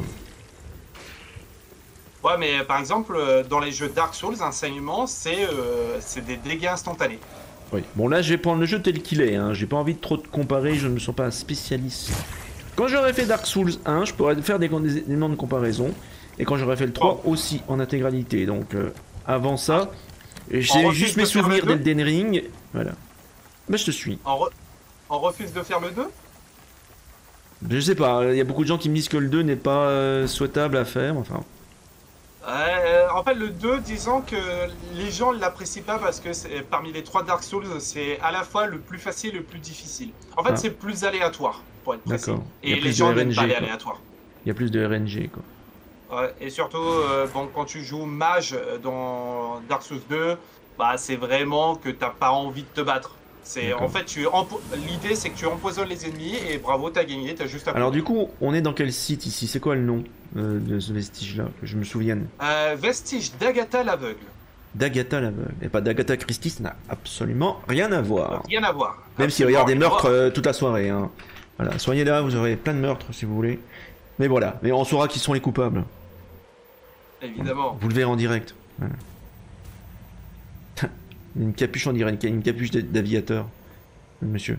Speaker 2: Ouais, mais par exemple, euh, dans les jeux Dark Souls, un saignement, c'est euh, c'est des dégâts instantanés.
Speaker 1: Oui. Bon, là, je vais prendre le jeu tel qu'il est. Hein. J'ai pas envie de trop de comparer, je ne me sens pas un spécialiste. Quand j'aurais fait Dark Souls un, je pourrais faire des, des éléments de comparaison. Et quand j'aurais fait le trois
Speaker 2: Oh.
Speaker 1: aussi, en intégralité. Donc, euh, avant ça,
Speaker 2: On
Speaker 1: j'ai
Speaker 2: refuse
Speaker 1: juste
Speaker 2: de
Speaker 1: mes
Speaker 2: faire
Speaker 1: souvenirs
Speaker 2: le deux
Speaker 1: d'Elden Ring. Voilà. Bah, je te suis.
Speaker 2: On, re- on refuse de faire le deux.
Speaker 1: Je sais pas, il y a beaucoup de gens qui me disent que le deux n'est pas euh, souhaitable à faire. Enfin,
Speaker 2: Euh, en fait, le deux, disons que les gens ne l'apprécient pas parce que c'est- parmi les trois Dark Souls, c'est à la fois le plus facile et le plus difficile. En fait,
Speaker 1: Ah.
Speaker 2: c'est plus aléatoire, pour être précis.
Speaker 1: D'accord. Il y a
Speaker 2: Et
Speaker 1: plus
Speaker 2: les
Speaker 1: de
Speaker 2: gens
Speaker 1: R N
Speaker 2: n'aiment
Speaker 1: G,
Speaker 2: pas les
Speaker 1: quoi.
Speaker 2: aléatoires.
Speaker 1: il y a plus de R N G, quoi.
Speaker 2: Ouais, et surtout, euh, bon, quand tu joues mage dans Dark Souls deux, bah, c'est vraiment que t'as pas envie de te battre. C'est
Speaker 1: D'accord.
Speaker 2: en fait, tu empo- l'idée c'est que tu empoisonnes les ennemis et bravo, t'as gagné, t'as juste à.
Speaker 1: Alors, du coup, on est dans quel site ici? C'est quoi le nom euh, de ce vestige-là? Que je me souvienne.
Speaker 2: Euh, vestige d'Agatha l'aveugle.
Speaker 1: D'Agatha l'aveugle. Et pas d'Agatha Christie, ça n'a absolument rien à voir.
Speaker 2: Rien à voir.
Speaker 1: Même s'il
Speaker 2: Absolument
Speaker 1: regarde des
Speaker 2: rien à
Speaker 1: meurtres
Speaker 2: voir.
Speaker 1: euh, toute la soirée. Hein. Voilà, soyez là, vous aurez plein de meurtres si vous voulez. Mais voilà, mais on saura qui sont les coupables.
Speaker 2: Évidemment.
Speaker 1: Vous le verrez en direct. Voilà. Une capuche en direct, une capuche d'a- d'aviateur, monsieur.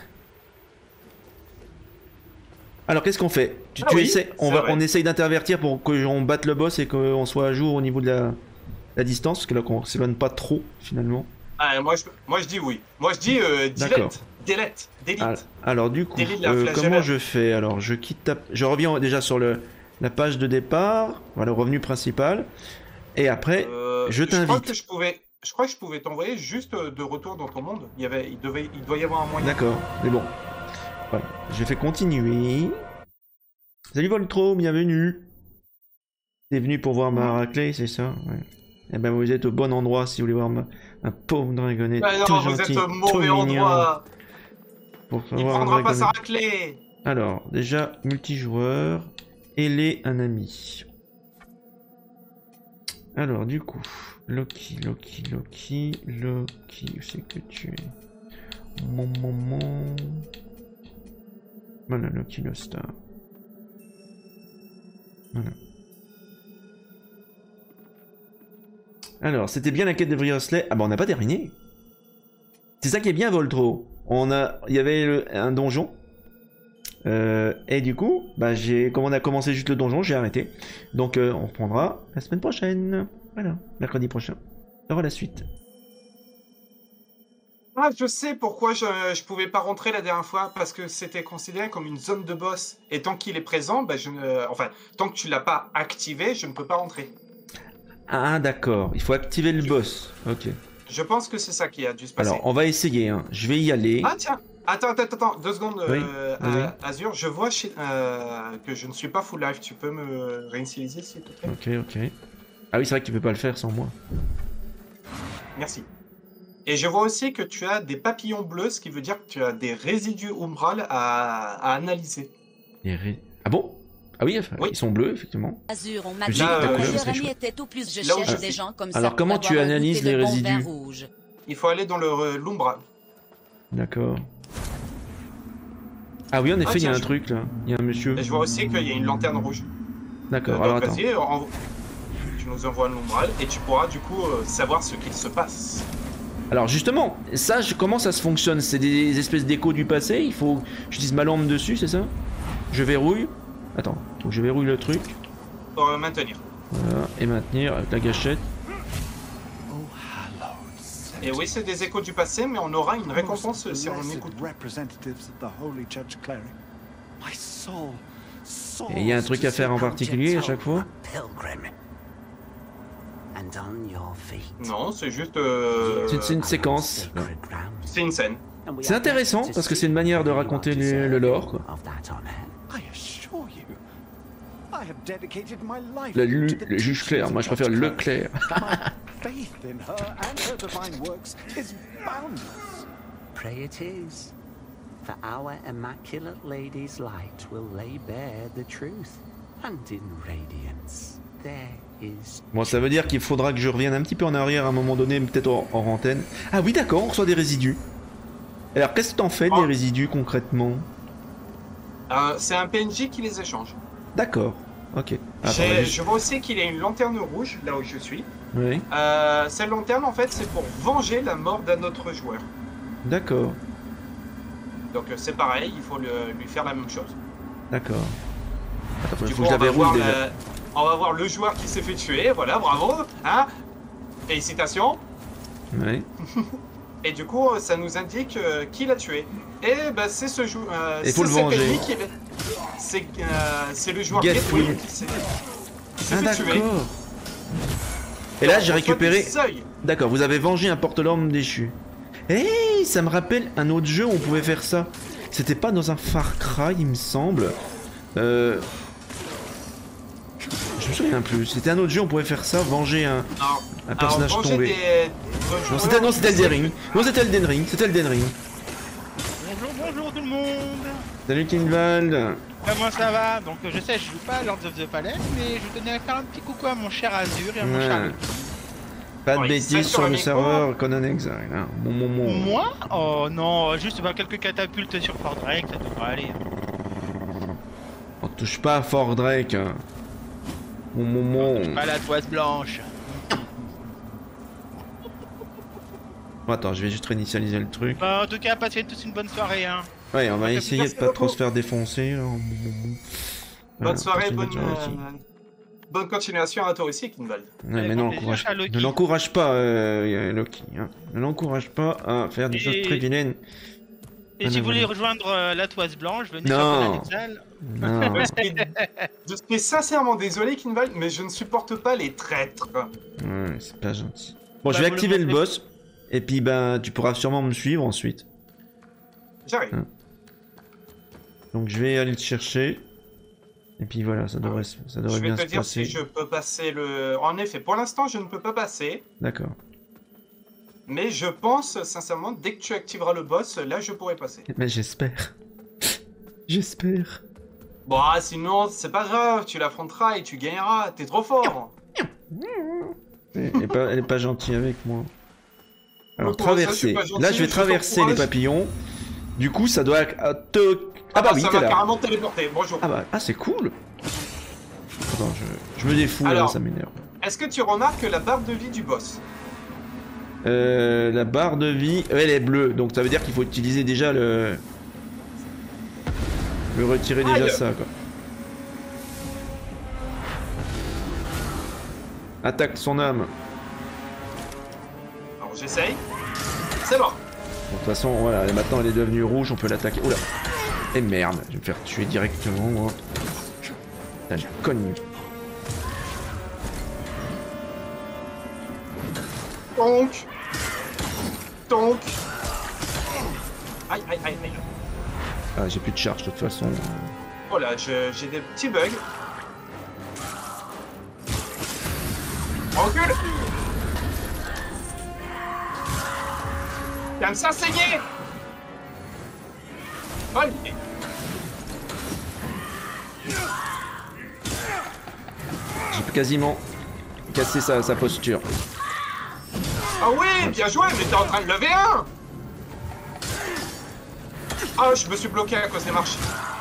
Speaker 1: Alors qu'est-ce qu'on fait? Tu,
Speaker 2: Ah
Speaker 1: tu
Speaker 2: oui,
Speaker 1: essaies, on,
Speaker 2: c'est
Speaker 1: va,
Speaker 2: vrai.
Speaker 1: on essaye d'intervertir pour qu'on batte le boss et qu'on soit à jour au niveau de la, la distance, parce que là qu'on s'éloigne pas trop finalement.
Speaker 2: Ah, moi, je, moi je dis oui. Moi je dis euh,
Speaker 1: D'accord.
Speaker 2: delete. Delete. Delete.
Speaker 1: Ah, alors du coup,
Speaker 2: Délit de la
Speaker 1: euh,
Speaker 2: flagellette.
Speaker 1: comment je fais? Alors je quitte ta... Je reviens déjà sur le, la page de départ, voilà, le revenu principal, et après,
Speaker 2: Euh,
Speaker 1: je
Speaker 2: crois
Speaker 1: t'invite.
Speaker 2: que je pouvais. Je crois que je pouvais t'envoyer juste euh, de retour dans ton monde. Il y avait, il devait, il doit y avoir un moyen.
Speaker 1: D'accord, mais bon. Voilà, j'ai fait continuer. Salut Voltro, bienvenue. T'es venu pour voir ma raclée, c'est ça? Ouais. Eh ben vous êtes au bon endroit si vous voulez voir ma... un pauvre dragonnet
Speaker 2: Bah non,
Speaker 1: tout
Speaker 2: vous
Speaker 1: gentil,
Speaker 2: êtes au
Speaker 1: tout
Speaker 2: mauvais
Speaker 1: mignon.
Speaker 2: endroit.
Speaker 1: Pour
Speaker 2: Il
Speaker 1: voir un
Speaker 2: prendra pas
Speaker 1: dragonnet.
Speaker 2: sa raclée.
Speaker 1: Alors, déjà, multijoueur, Elé, un ami. Alors, du coup, Loki, Loki, Loki, Loki, où c'est que tu es? Mon, mon, mon... Voilà, Loki, le star. Voilà. Alors, c'était bien la quête de Vriosley. Ah bah on n'a pas terminé. C'est ça qui est bien, Voltro. On a, il y avait le- un donjon. Euh, et du coup, bah j'ai, comme on a commencé juste le donjon, j'ai arrêté. Donc euh, on reprendra la semaine prochaine. Voilà, mercredi prochain. Il y aura la suite.
Speaker 2: Ah, je sais pourquoi je, je pouvais pas rentrer la dernière fois, parce que c'était considéré comme une zone de boss. Et tant qu'il est présent, bah je ne... enfin, tant que tu l'as pas activé, je ne peux pas rentrer.
Speaker 1: Ah d'accord, il faut activer le boss. Ok.
Speaker 2: Je pense que c'est ça qui a dû se passer.
Speaker 1: Alors on va essayer. Hein. Je vais y aller.
Speaker 2: Ah tiens, attends, attends, attends, deux secondes,
Speaker 1: Oui,
Speaker 2: euh,
Speaker 1: vas-y.
Speaker 2: euh, Azur, je vois chez- euh, que je ne suis pas full life. Tu peux me réinitialiser, s'il te plaît?
Speaker 1: Ok, ok. Ah oui, c'est vrai que tu peux pas le faire sans moi.
Speaker 2: Merci. Et je vois aussi que tu as des papillons bleus, ce qui veut dire que tu as des résidus umbral à, à analyser.
Speaker 1: Les ré- Ah bon? Ah oui, enfin,
Speaker 2: Oui.
Speaker 1: ils sont bleus effectivement.
Speaker 4: Azur, on m'a
Speaker 1: Je
Speaker 4: dit
Speaker 2: dis
Speaker 4: que
Speaker 2: que
Speaker 4: ta
Speaker 2: la couleur,
Speaker 4: meilleure
Speaker 1: c'est
Speaker 4: amie
Speaker 1: chouette.
Speaker 4: était au plus. Je
Speaker 2: Là où
Speaker 4: cherche
Speaker 2: je-
Speaker 4: des gens comme
Speaker 1: Alors,
Speaker 4: ça.
Speaker 1: comment
Speaker 4: pour
Speaker 1: tu
Speaker 4: avoir
Speaker 1: analyses
Speaker 4: goûté
Speaker 1: les
Speaker 4: le bon vin
Speaker 1: résidus?
Speaker 4: rouge.
Speaker 2: Il faut aller dans le euh, l'umbral.
Speaker 1: D'accord. Ah oui, en effet,
Speaker 2: Ah,
Speaker 1: il y a
Speaker 2: tiens,
Speaker 1: un
Speaker 2: je-
Speaker 1: truc là. Il y a un monsieur.
Speaker 2: Et je vois aussi qu'il y a une lanterne rouge.
Speaker 1: D'accord,
Speaker 2: Euh,
Speaker 1: alors
Speaker 2: donc,
Speaker 1: attends.
Speaker 2: vas-y, en- tu nous envoies l'umbral et tu pourras du coup euh, savoir ce qu'il se passe.
Speaker 1: Alors justement, ça, je- comment ça se fonctionne? C'est des espèces d'échos du passé? Il faut que j'utilise ma lampe dessus, c'est ça? Je verrouille. Attends, faut que je verrouille le truc.
Speaker 2: Pour euh, maintenir.
Speaker 1: Voilà, et maintenir avec la gâchette.
Speaker 2: Et oui, c'est des échos du passé, mais on aura une récompense si on écoute.
Speaker 1: Et il y a un truc à faire en particulier à chaque fois?
Speaker 2: Non, c'est juste... euh,
Speaker 1: C'est c'est une séquence.
Speaker 2: c'est une scène.
Speaker 1: C'est intéressant parce que c'est une manière de raconter les- le lore, quoi. La lu- le juge clair, moi je préfère le clair.
Speaker 5: Faith in her and her divine works is boundless.
Speaker 6: Pray it is. For our immaculate lady's light will lay bare the truth, and in radiance there is...
Speaker 1: Bon, ça veut dire qu'il faudra que je revienne un petit peu en arrière à un moment donné, peut-être en, en antenne. Ah oui, d'accord, on reçoit des résidus. Alors, qu'est-ce que t'en fais des
Speaker 2: Oh.
Speaker 1: résidus concrètement?
Speaker 2: Euh, c'est un P N J qui les échange.
Speaker 1: D'accord, ok. Ah,
Speaker 2: J'ai-
Speaker 1: attends,
Speaker 2: Je vois aussi qu'il y a une lanterne rouge là où je suis.
Speaker 1: oui,
Speaker 2: Euh, cette lanterne, en fait, c'est pour venger la mort d'un autre joueur.
Speaker 1: d'accord,
Speaker 2: Donc euh, c'est pareil, il faut le- lui faire la même chose.
Speaker 1: d'accord. Attends,
Speaker 2: Du
Speaker 1: faut
Speaker 2: coup,
Speaker 1: que je
Speaker 2: on
Speaker 1: la
Speaker 2: va, voir
Speaker 1: verrouille déjà.
Speaker 2: la- on va voir le joueur qui s'est fait tuer, voilà, bravo, hein. Félicitations.
Speaker 1: Oui.
Speaker 2: Et du coup, ça nous indique euh, qui l'a tué. Et bah, c'est ce joueur. Euh,
Speaker 1: Et faut
Speaker 2: c'est
Speaker 1: le
Speaker 2: cet
Speaker 1: venger.
Speaker 2: ennemi qui est- C'est euh, c'est le joueur
Speaker 1: Gatewin.
Speaker 2: Gatewin qui s'est qui s'est
Speaker 1: Ah
Speaker 2: fait tuer.
Speaker 1: d'accord. Et là j'ai
Speaker 2: On reçoit
Speaker 1: récupéré...
Speaker 2: des seuils.
Speaker 1: D'accord, vous avez vengé un porte-larme déchu. Hey, ça me rappelle un autre jeu où on pouvait faire ça. C'était pas dans un Far Cry, il me semble. Euh... Je me souviens plus. C'était un autre jeu où on pouvait faire ça, venger un,
Speaker 2: Alors,
Speaker 1: un personnage
Speaker 2: alors, venger
Speaker 1: tombé.
Speaker 2: des- de
Speaker 1: Non,
Speaker 2: joueurs
Speaker 1: c'était non,
Speaker 2: qui
Speaker 1: c'était
Speaker 2: s'est-
Speaker 1: Elden Ring. Non, c'était Elden Ring. C'était Elden Ring.
Speaker 7: Bonjour, bonjour tout le monde.
Speaker 1: Salut Kinvald.
Speaker 7: Comment ça va? Donc je sais, je joue pas à Lords of the Fallen, mais je tenais à faire un petit coucou à mon cher Azur et à mon
Speaker 1: Ouais.
Speaker 7: cher Lucky.
Speaker 1: Pas de
Speaker 2: Oh, il
Speaker 1: bêtises
Speaker 2: saute
Speaker 1: sur
Speaker 2: sur
Speaker 1: le
Speaker 2: le micro.
Speaker 1: serveur Conan Exile. Hein. Bon, bon, bon.
Speaker 7: Moi? Oh non, juste bah, quelques catapultes sur Fort Drake, ça devrait aller.
Speaker 1: On touche pas à Fort Drake. Hein. Bon, bon, bon.
Speaker 7: Pas la toise blanche.
Speaker 1: Bon, attends, je vais juste réinitialiser le truc.
Speaker 7: Bah, en tout cas, passez tous une bonne soirée, hein.
Speaker 1: Ouais, on va essayer de
Speaker 2: Merci
Speaker 1: pas trop
Speaker 2: beaucoup.
Speaker 1: se faire défoncer. Là. Bon, bon, bon. Voilà,
Speaker 2: Bonne soirée,
Speaker 1: continue
Speaker 2: bonne,
Speaker 1: de tirer aussi.
Speaker 2: euh, bonne continuation à toi aussi, Kinvald.
Speaker 1: Ouais,
Speaker 7: Allez,
Speaker 1: mais
Speaker 7: bon
Speaker 1: non,
Speaker 7: plaisir
Speaker 1: encourage...
Speaker 7: à Loki.
Speaker 1: ne l'encourage pas, euh, Loki. Hein. Ne l'encourage pas à faire des
Speaker 7: Et-
Speaker 1: choses très vilaines.
Speaker 7: Et
Speaker 1: Ah,
Speaker 7: si
Speaker 1: non,
Speaker 7: vous voulez
Speaker 1: non.
Speaker 7: rejoindre euh, la toise blanche, venez sur
Speaker 1: Non.
Speaker 7: Conan Exile.
Speaker 1: Non.
Speaker 2: Je suis- je suis sincèrement désolé, Kinvald, mais je ne supporte pas les traîtres.
Speaker 1: Ouais, c'est pas gentil. Bon,
Speaker 7: Bah,
Speaker 1: je vais
Speaker 7: vous le
Speaker 1: activer le
Speaker 7: montrez.
Speaker 1: boss. Et puis, ben, tu pourras sûrement me suivre ensuite.
Speaker 2: J'arrive.
Speaker 1: Hein. Donc, je vais aller te chercher. Et puis voilà, ça devrait, se- ça devrait
Speaker 2: Je vais
Speaker 1: bien
Speaker 2: te
Speaker 1: se
Speaker 2: dire
Speaker 1: passer.
Speaker 2: si je peux passer le... En effet, pour l'instant, je ne peux pas passer.
Speaker 1: D'accord.
Speaker 2: Mais je pense, sincèrement, dès que tu activeras le boss, là, je pourrai passer.
Speaker 1: Mais j'espère. J'espère.
Speaker 2: Bon, ah, sinon, c'est pas grave, tu l'affronteras et tu gagneras. T'es trop fort.
Speaker 1: Elle est pas, elle est pas gentille avec moi. Alors,
Speaker 2: Comment ça, je suis
Speaker 1: traverser.
Speaker 2: pas gentil,
Speaker 1: Là, je vais
Speaker 2: je
Speaker 1: traverser les
Speaker 2: t'encourage.
Speaker 1: papillons. Du coup, ça doit euh, te... Ah bah oui,
Speaker 2: ça
Speaker 1: t'es
Speaker 2: va
Speaker 1: là.
Speaker 2: carrément téléporter. Bonjour.
Speaker 1: Ah bah, ah, c'est cool. Attends, je, je me défoule, là,
Speaker 2: Alors.
Speaker 1: ça m'énerve.
Speaker 2: Est-ce que tu remarques la barre de vie du boss?
Speaker 1: Euh, la barre de vie, elle est bleue, donc ça veut dire qu'il faut utiliser déjà le... Le retirer déjà
Speaker 2: Aïe.
Speaker 1: ça, quoi. Attaque son âme.
Speaker 2: Alors, j'essaye. C'est bon.
Speaker 1: Bon, de toute façon, voilà, et maintenant elle est devenue rouge, on peut l'attaquer. Oula. Et merde, je vais me faire tuer directement, moi. Putain, je cogne.
Speaker 2: Donc. Donc. Aïe, aïe, aïe, aïe.
Speaker 1: Ah, j'ai plus de charge, de toute façon.
Speaker 2: Voilà, je- j'ai des petits bugs. Recule. Viens de s'enseigner. Ok.
Speaker 1: J'ai quasiment cassé sa, sa posture.
Speaker 2: Ah oui, bien joué, mais t'es en train de lever un. Ah, je me suis bloqué à cause des marches.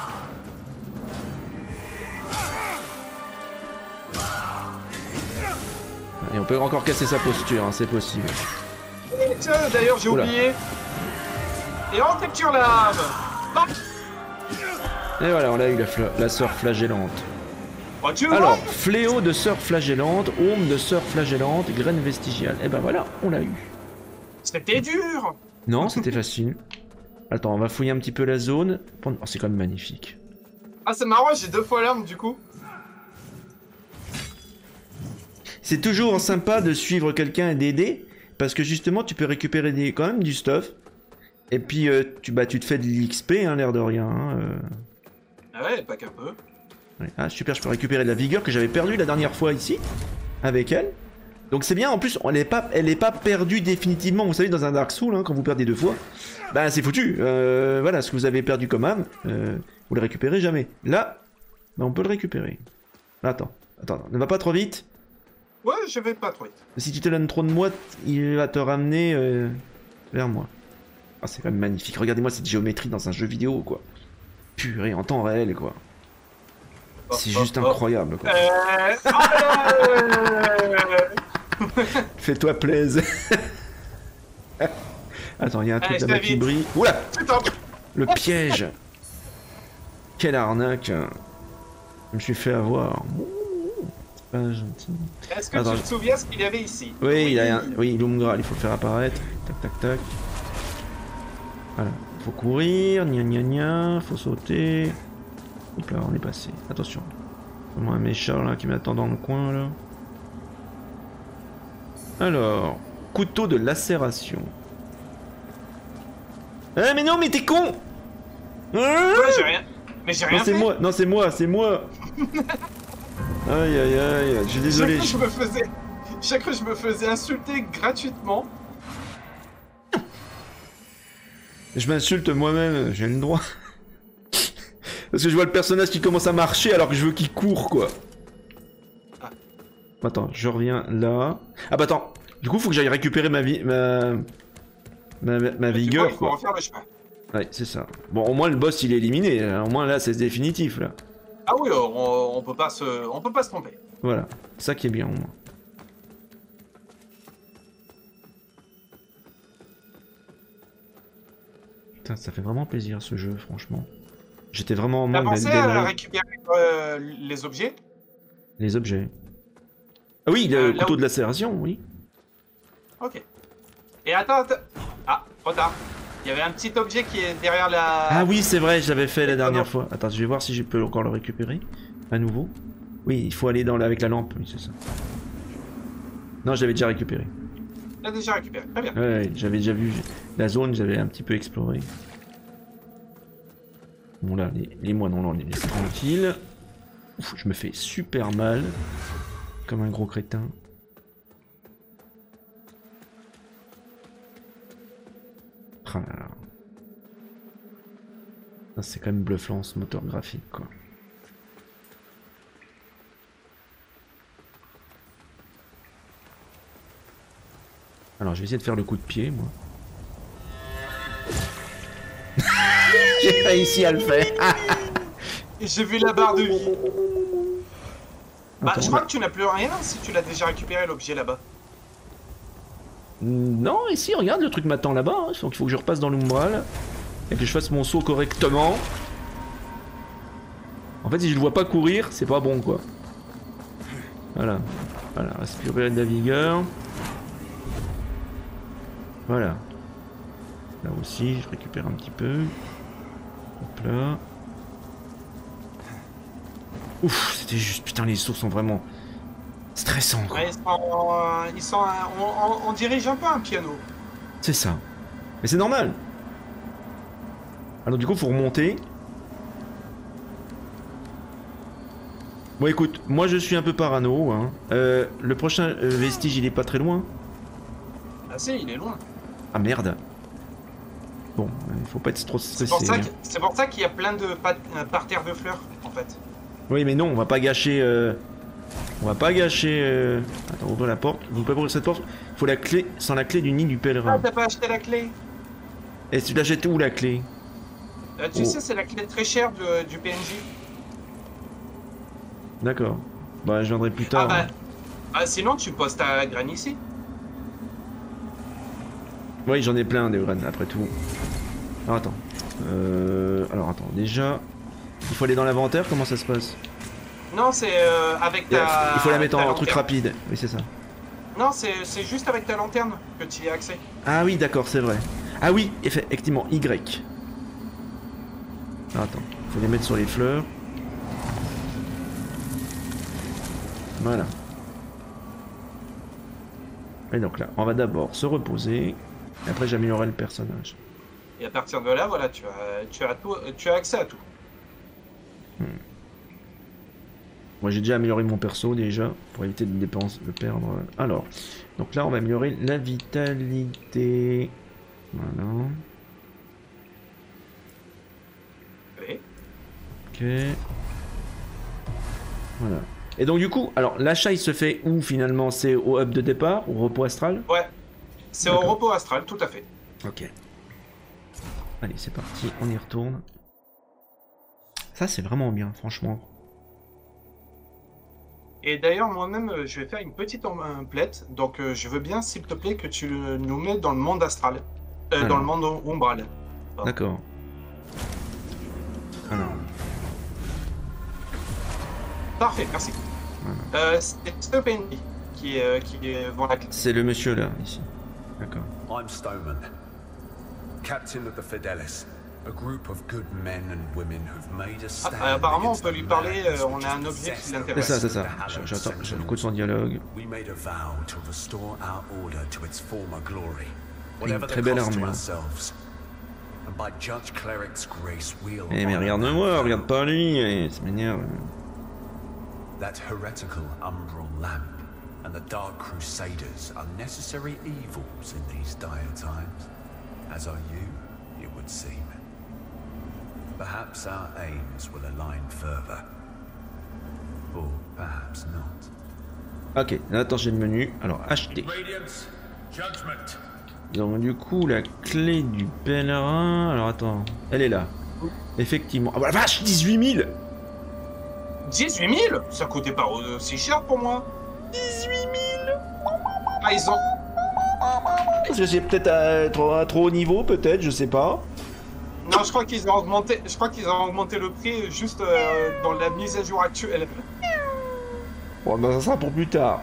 Speaker 1: Et on peut encore casser sa posture, hein, c'est possible.
Speaker 2: Tiens, d'ailleurs, j'ai
Speaker 1: Oula.
Speaker 2: oublié. Et on capture l'âme. Bah,
Speaker 1: Et voilà, on a eu la, fla- la sœur flagellante.
Speaker 2: oh, tu vois.
Speaker 1: Alors, fléau de sœur flagellante, aume de sœur flagellante, graine vestigiale. Et ben voilà, on l'a eu.
Speaker 2: C'était dur.
Speaker 1: Non, c'était facile. Attends, on va fouiller un petit peu la zone. Oh, c'est quand même magnifique.
Speaker 2: Ah, c'est marrant, j'ai deux fois l'arme du coup.
Speaker 1: C'est toujours sympa de suivre quelqu'un et d'aider, parce que justement, tu peux récupérer des, quand même du stuff. Et puis, euh, tu, bah, tu te fais de l'X P, hein, l'air de rien. Hein, euh...
Speaker 2: Ah ouais, pas qu'un peu.
Speaker 1: Ouais. Ah, super, je peux récupérer de la vigueur que j'avais perdue la dernière fois ici, avec elle. Donc c'est bien, en plus, elle n'est pas, elle est pas perdue définitivement. Vous savez, dans un Dark Souls, hein, quand vous perdez deux fois, bah c'est foutu. Euh, voilà, ce que vous avez perdu comme âme, euh, vous le récupérez jamais. Là, bah, on peut le récupérer. Attends, attends, ne va pas trop vite.
Speaker 2: Ouais, je vais pas trop vite.
Speaker 1: Si tu t'éloignes trop de moi, il va te ramener euh, vers moi. Ah, c'est quand même magnifique. Regardez-moi cette géométrie dans un jeu vidéo, quoi. Purée, en temps réel, quoi.
Speaker 2: Oh,
Speaker 1: C'est
Speaker 2: oh,
Speaker 1: juste
Speaker 2: oh.
Speaker 1: incroyable, quoi.
Speaker 2: Euh...
Speaker 1: Fais-toi plaisir. Attends, il y a un truc
Speaker 2: Allez,
Speaker 1: là-bas
Speaker 2: je
Speaker 1: qui
Speaker 2: t'invite.
Speaker 1: brille. Oula!
Speaker 2: Putain.
Speaker 1: Le piège! Quelle arnaque! Je me suis fait avoir. C'est pas gentil.
Speaker 2: Est-ce que
Speaker 1: Attends,
Speaker 2: tu
Speaker 1: je-
Speaker 2: te souviens ce qu'il y avait ici?
Speaker 1: Oui, il y a un... oui, l'Umgral, il faut le faire apparaître. Tac, tac, tac. Voilà. Faut courir, gna gna gna, faut sauter. Hop là, on est passé. Attention. Comment un méchant là qui m'attend dans le coin là. Alors, couteau de lacération. Ah mais non, mais t'es con! Ah
Speaker 2: Ouais, j'ai rien. Mais j'ai rien
Speaker 1: non, c'est
Speaker 2: fait.
Speaker 1: moi, non, c'est moi, c'est moi! Aïe aïe aïe, je suis désolé.
Speaker 2: Chaque fois, je me faisais... Chaque fois, je me faisais insulter gratuitement.
Speaker 1: Je m'insulte moi-même, j'ai le droit. Parce que je vois le personnage qui commence à marcher alors que je veux qu'il court, quoi.
Speaker 2: Ah.
Speaker 1: Attends, je reviens là. Ah bah attends, du coup faut que j'aille récupérer ma vie, ma... Ma, ma- ma
Speaker 2: Tu
Speaker 1: vigueur,
Speaker 2: vois, il faut
Speaker 1: quoi.
Speaker 2: refaire le chemin.
Speaker 1: Ouais, c'est ça. Bon, au moins le boss il est éliminé, hein. Au moins là c'est définitif, là.
Speaker 2: Ah oui, on, on peut pas se, on peut pas se tromper.
Speaker 1: Voilà, ça qui est bien au moins. Putain, ça fait vraiment plaisir ce jeu, franchement. J'étais vraiment en
Speaker 2: T'as
Speaker 1: manque
Speaker 2: pensé
Speaker 1: d'Elden
Speaker 2: à
Speaker 1: Ring.
Speaker 2: récupérer euh, les objets?
Speaker 1: Les objets. Ah oui, le
Speaker 2: Euh, là
Speaker 1: couteau
Speaker 2: où-
Speaker 1: de lacération, oui.
Speaker 2: Ok. Et attends, attends. Ah, trop tard. Il y avait un petit objet qui est derrière la...
Speaker 1: Ah oui, c'est vrai, je l'avais fait la dernière fois. Attends, je vais voir si je peux encore le récupérer. À nouveau. Oui, il faut aller dans la... avec la lampe, oui, c'est ça. Non, je l'avais déjà récupéré.
Speaker 2: Tu l'as déjà récupéré. Très bien.
Speaker 1: Ouais, ouais, j'avais déjà vu la zone, j'avais un petit peu exploré. Bon là, les, les moines, on les laisse tranquilles. Ouf, je me fais super mal. Comme un gros crétin. Ah là là. Ça, c'est quand même bluffant ce moteur graphique, quoi. Alors je vais essayer de faire le coup de pied, moi. J'ai réussi à le faire.
Speaker 2: Et j'ai vu la barre de vie. Bah,
Speaker 1: Attends,
Speaker 2: je
Speaker 1: on
Speaker 2: crois
Speaker 1: a-
Speaker 2: que tu n'as plus rien si tu l'as déjà récupéré l'objet là-bas.
Speaker 1: Non, ici, regarde, le truc m'attend là-bas. Hein. Donc il faut que je repasse dans l'umbral. Et que je fasse mon saut correctement. En fait, si je le vois pas courir, c'est pas bon, quoi. Voilà. Voilà, respirer de la vigueur. Voilà. Là aussi, je récupère un petit peu. Hop là. Ouf, c'était juste... Putain, les sauts sont vraiment... stressants, quoi.
Speaker 2: Ouais, ils sont, euh, ils sont un- on, on- on dirige un peu un piano.
Speaker 1: C'est ça. Mais c'est normal. Alors du coup, faut remonter. Bon, écoute, moi je suis un peu parano. Hein. Euh, le prochain euh, vestige, il est pas très loin.
Speaker 2: Ah si, il est loin.
Speaker 1: Ah merde. Bon, euh, il faut pas être trop
Speaker 2: C'est
Speaker 1: stressé.
Speaker 2: pour ça
Speaker 1: hein.
Speaker 2: que- c'est pour ça qu'il y a plein de pat- euh, parterres de fleurs, en fait.
Speaker 1: Oui, mais non, on va pas gâcher. Euh... On va pas gâcher. Euh... Attends, ouvre la porte. Vous pouvez pas ouvrir cette porte. Il faut la clé, sans la clé du nid du
Speaker 2: Ah,
Speaker 1: pèlerin.
Speaker 2: t'as pas acheté la clé?
Speaker 1: Et tu l'achètes où la clé?
Speaker 2: Euh, tu
Speaker 1: Oh.
Speaker 2: sais, c'est la clé très chère de- du P N J.
Speaker 1: D'accord. Bah, je viendrai plus
Speaker 2: Ah
Speaker 1: tard.
Speaker 2: bah,
Speaker 1: hein.
Speaker 2: ah, sinon, tu poses ta graine ici.
Speaker 1: Oui, j'en ai plein des graines, après tout. Alors attends. Euh... Alors attends, déjà... Il faut aller dans l'inventaire, comment ça se passe?
Speaker 2: Non, c'est euh, avec ta...
Speaker 1: Il faut la mettre
Speaker 2: ta
Speaker 1: en truc
Speaker 2: lanterne.
Speaker 1: rapide. Oui, c'est ça.
Speaker 2: Non, c'est c'est juste avec ta lanterne que tu y as accès.
Speaker 1: Ah oui, d'accord, c'est vrai. Ah oui, effectivement, Y. Alors, attends, faut les mettre sur les fleurs. Voilà. Et donc là, on va d'abord se reposer. Et après, j'améliorerai le personnage.
Speaker 2: Et à partir de là, voilà, tu as, tu as, tout, tu as accès à tout.
Speaker 1: Hmm. Moi j'ai déjà amélioré mon perso déjà, pour éviter de dépenser, de perdre. Alors, donc là on va améliorer la vitalité. Voilà.
Speaker 2: Oui.
Speaker 1: Ok. Voilà. Et donc du coup, alors l'achat il se fait où finalement? C'est au hub de départ, au repos astral?
Speaker 2: Ouais. C'est au repos astral, tout à fait.
Speaker 1: Ok. Allez, c'est parti, on y retourne. Ça c'est vraiment bien, franchement.
Speaker 2: Et d'ailleurs, moi-même, euh, je vais faire une petite emplette. Donc, euh, je veux bien, s'il te plaît, que tu le- nous mettes dans le monde astral. Euh, dans le monde umbral.
Speaker 1: D'accord. Alors.
Speaker 2: Parfait, merci.
Speaker 1: Voilà.
Speaker 2: Euh, c'est Stopendy qui est, euh, qui est devant la classe.
Speaker 1: C'est le monsieur là, ici. D'accord.
Speaker 8: I'm Stoneman, captain of the Fidelis, a group of good men and women who've made a
Speaker 2: Ah,
Speaker 8: stand.
Speaker 2: euh, apparemment, on
Speaker 8: against
Speaker 2: peut
Speaker 8: the
Speaker 2: lui parler,
Speaker 8: madness
Speaker 2: euh,
Speaker 8: which
Speaker 2: on a un
Speaker 8: has
Speaker 2: objet qui
Speaker 8: possessed
Speaker 1: C'est
Speaker 2: l'intéresse.
Speaker 1: ça, c'est
Speaker 8: the
Speaker 1: ça.
Speaker 8: Hallowed
Speaker 1: J'attends,
Speaker 8: Sentinels.
Speaker 1: j'écoute son dialogue.
Speaker 8: We made a vow to restore our order to its former glory,
Speaker 1: Une
Speaker 8: whatever
Speaker 1: très
Speaker 8: the
Speaker 1: belle
Speaker 8: cost to
Speaker 1: armure.
Speaker 8: ourselves. And by Judge Cleric's grace, we'll
Speaker 1: Eh mais
Speaker 8: honor
Speaker 1: regarde-moi,
Speaker 8: that
Speaker 1: regarde
Speaker 8: vow.
Speaker 1: pas lui, eh, ça m'énerve.
Speaker 8: That heretical umbral lamp and the Dark Crusaders are necessary evils in these dire times, as are you, it would seem. Perhaps our aims will align further, or perhaps not.
Speaker 1: Ok, là attends, j'ai le menu. Alors, acheter.
Speaker 8: Radiance, judgment.
Speaker 1: Donc du coup, la clé du pèlerin... Alors attends, elle est là. Effectivement. Ah bah la vache, dix-huit mille.
Speaker 2: dix-huit mille? Ça coûtait pas aussi cher pour moi.
Speaker 1: dix-huit mille.
Speaker 2: Ah, ils ont...
Speaker 1: Parce que c'est peut-être à, trop, à trop haut niveau, peut-être, je sais pas.
Speaker 2: Non, je crois qu'ils ont augmenté, je crois qu'ils ont augmenté le prix juste euh, dans la mise à jour actuelle.
Speaker 1: Bon, ben ça sera pour plus tard.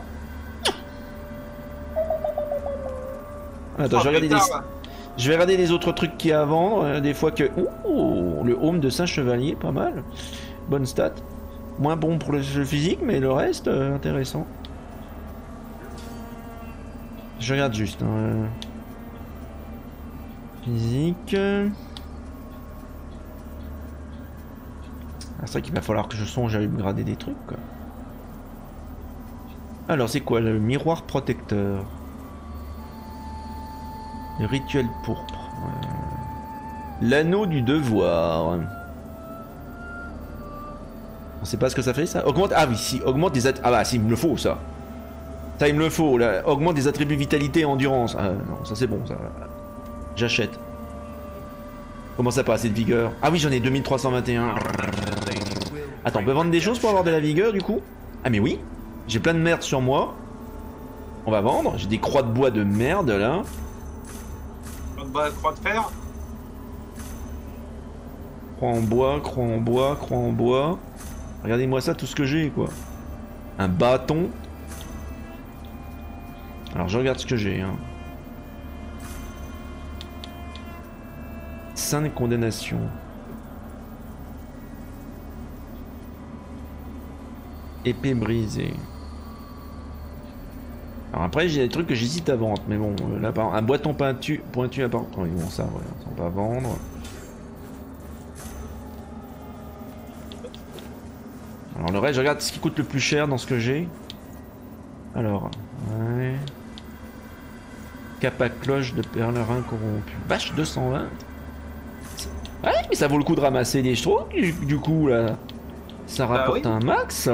Speaker 1: Attends,
Speaker 2: Ah,
Speaker 1: je vais regarder
Speaker 2: plus
Speaker 1: les...
Speaker 2: tard,
Speaker 1: Je vais regarder les autres trucs qu'il y a à vendre. euh, Des fois que... Ouh, le home de Saint-Chevalier, pas mal. Bonne stat. Moins bon pour le jeu physique, mais le reste, euh, intéressant. Je regarde juste. Hein, euh. Physique... euh. Ah, c'est vrai qu'il va falloir que je songe à upgrader des trucs, quoi. Alors, c'est quoi le miroir protecteur? Le rituel pourpre. Euh, L'anneau du devoir. On sait pas ce que ça fait, ça. Augmente. Ah oui, si. Augmente des attributs. Ah bah, si, il me le faut, ça. Ça, il me le faut. Là. Augmente des attributs vitalité et endurance. Ah non, ça c'est bon, ça. J'achète. Comment ça pas assez de vigueur? Ah oui, j'en ai deux mille trois cent vingt et un. Attends, on peut vendre des choses pour avoir de la vigueur, du coup? Ah mais oui. J'ai plein de merde sur moi. On va vendre. J'ai des croix de bois de merde, là.
Speaker 2: Bah, croix de fer.
Speaker 1: Croix en bois, croix en bois, croix en bois. Regardez-moi ça, tout ce que j'ai, quoi. Un bâton. Alors, je regarde ce que j'ai, hein. cinq condamnations. Épée brisée. Alors après j'ai des trucs que j'hésite à vendre, mais bon, euh, là par un bâton pointu, pointu à part... Oui bon ça, voilà, ça on va vendre. Alors le reste, je regarde ce qui coûte le plus cher dans ce que j'ai. Alors, ouais... Cap à cloche de pèlerin corrompu. Vache, deux cent vingt. Ouais, mais ça vaut le coup de ramasser des trucs du, du coup là. Ça rapporte
Speaker 2: bah oui.
Speaker 1: un max.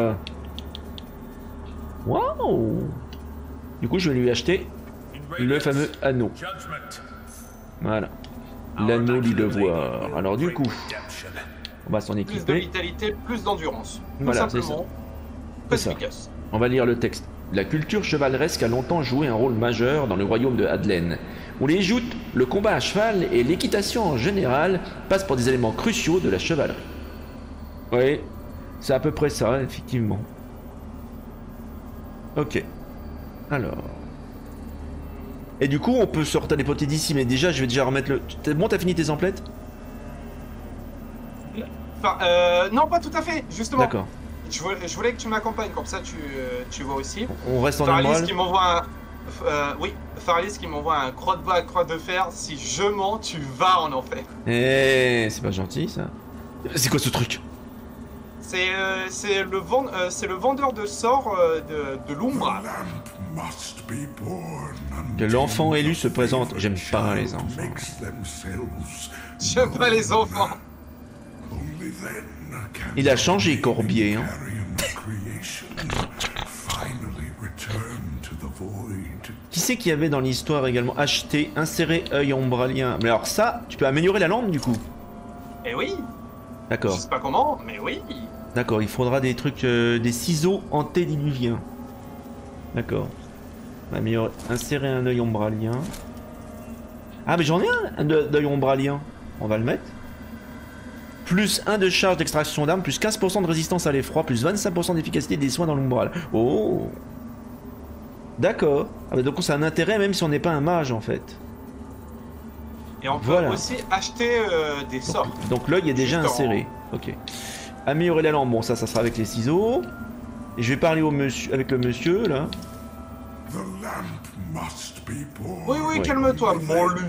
Speaker 1: Waouh. Du coup, je vais lui acheter le fameux anneau. Voilà. L'anneau du devoir. Alors du coup, on va s'en
Speaker 2: Plus de
Speaker 1: équiper.
Speaker 2: vitalité, plus d'endurance. Tout
Speaker 1: Voilà, c'est ça.
Speaker 2: simplement.
Speaker 1: C'est ça.
Speaker 2: Efficace.
Speaker 1: On va lire le texte. La culture chevaleresque a longtemps joué un rôle majeur dans le royaume de Hadlen. On les joutes, le combat à cheval et l'équitation en général passent pour des éléments cruciaux de la chevalerie. Oui, c'est à peu près ça, effectivement. Ok. Alors... Et du coup, on peut se téléporter d'ici, mais déjà, je vais déjà remettre le... C'est bon, t'as fini tes emplettes?
Speaker 2: Enfin, euh, non, pas tout à fait, justement.
Speaker 1: D'accord.
Speaker 2: Je voulais, je voulais que tu m'accompagnes, comme ça tu, euh, tu vois aussi.
Speaker 1: On reste en
Speaker 2: Faralis
Speaker 1: émeraude.
Speaker 2: qui m'envoie un... euh, oui, Faralis qui m'envoie un croix de bois à croix de fer. Si je mens, tu vas en enfer.
Speaker 1: Eh, c'est pas gentil ça. C'est quoi ce truc?
Speaker 2: C'est euh, c'est le, vend, euh, le vendeur de sorts euh, de, de l'Umbral.
Speaker 1: Que l'enfant élu se présente. J'aime pas les enfants.
Speaker 2: J'aime pas les enfants.
Speaker 1: Il a changé Corbier. Hein. Qui c'est qu'il y avait dans l'histoire également? Acheter, insérer œil ombralien. Mais alors ça, tu peux améliorer la lampe du coup?
Speaker 2: Eh oui.
Speaker 1: D'accord.
Speaker 2: Je sais pas comment, mais oui.
Speaker 1: D'accord, il faudra des trucs, euh, des ciseaux antédiluviens. D'accord. Améliorer, insérer un œil ombralien. Ah mais j'en ai un, un d'œil ombralien. On va le mettre. Plus un de charge d'extraction d'armes, plus quinze pour cent de résistance à l'effroi, plus vingt-cinq pour cent d'efficacité des soins dans l'umbral. Oh. D'accord. Ah bah donc ça a un intérêt même si on n'est pas un mage en fait.
Speaker 2: Et on peut
Speaker 1: voilà.
Speaker 2: aussi acheter euh, des sorts.
Speaker 1: Donc, donc l'œil est déjà
Speaker 2: Juste
Speaker 1: inséré. En... Ok. Améliorer la lampe, bon ça, ça sera avec les ciseaux. Et je vais parler au monsieur, avec le monsieur là.
Speaker 2: Oui, oui,
Speaker 1: ouais.
Speaker 2: calme-toi, mon lu.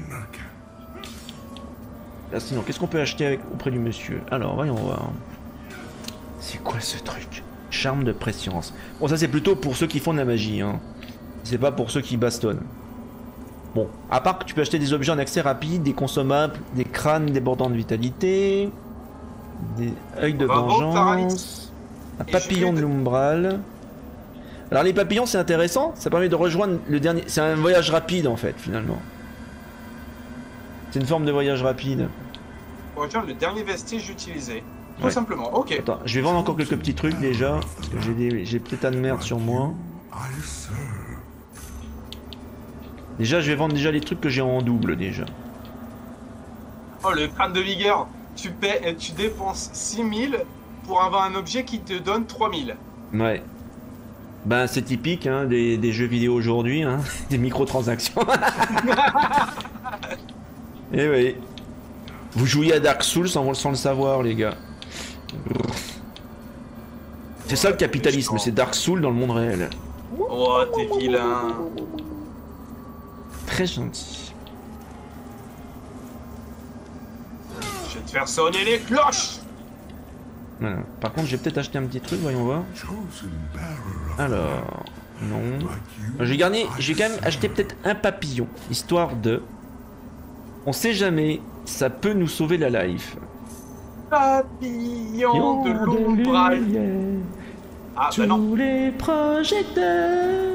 Speaker 1: Là, sinon, qu'est-ce qu'on peut acheter avec, auprès du monsieur? Alors, voyons voir. C'est quoi ce truc? Charme de préscience. Bon, ça c'est plutôt pour ceux qui font de la magie, hein. C'est pas pour ceux qui bastonnent. Bon, à part que tu peux acheter des objets en accès rapide, des consommables, des crânes débordants de vitalité, des œils de
Speaker 2: Bravo,
Speaker 1: vengeance, un
Speaker 2: Et
Speaker 1: papillon
Speaker 2: je vais
Speaker 1: de l'umbral. Alors les papillons c'est intéressant, ça permet de rejoindre le dernier... C'est un voyage rapide en fait finalement. C'est une forme de voyage rapide.
Speaker 2: Rejoindre le dernier vestige utilisé. Tout
Speaker 1: Ouais.
Speaker 2: simplement, ok.
Speaker 1: Attends, je vais vendre encore quelques petits trucs déjà, parce que j'ai des... j'ai peut-être un de merde sur moi. Déjà je vais vendre déjà les trucs que j'ai en double déjà.
Speaker 2: Oh, le crâne de vigueur. Tu, paies, tu dépenses six mille pour avoir un objet qui te donne trois mille.
Speaker 1: Ouais. Ben c'est typique hein, des, des jeux vidéo aujourd'hui, hein, des microtransactions. Eh oui. Vous jouiez à Dark Souls sans, sans le savoir les gars. C'est ça le capitalisme, c'est Dark Souls dans le monde réel.
Speaker 2: Oh, t'es vilain.
Speaker 1: Très gentil.
Speaker 2: Je vais te faire sonner les cloches.
Speaker 1: Voilà. Par contre, j'ai peut-être acheté un petit truc, voyons voir. Alors, non. J'ai gagné, j'ai quand même acheté peut-être un papillon, histoire de. On sait jamais, ça peut nous sauver la life.
Speaker 2: Papillon de l'umbral. Ah bah non.
Speaker 1: Tous les projecteurs.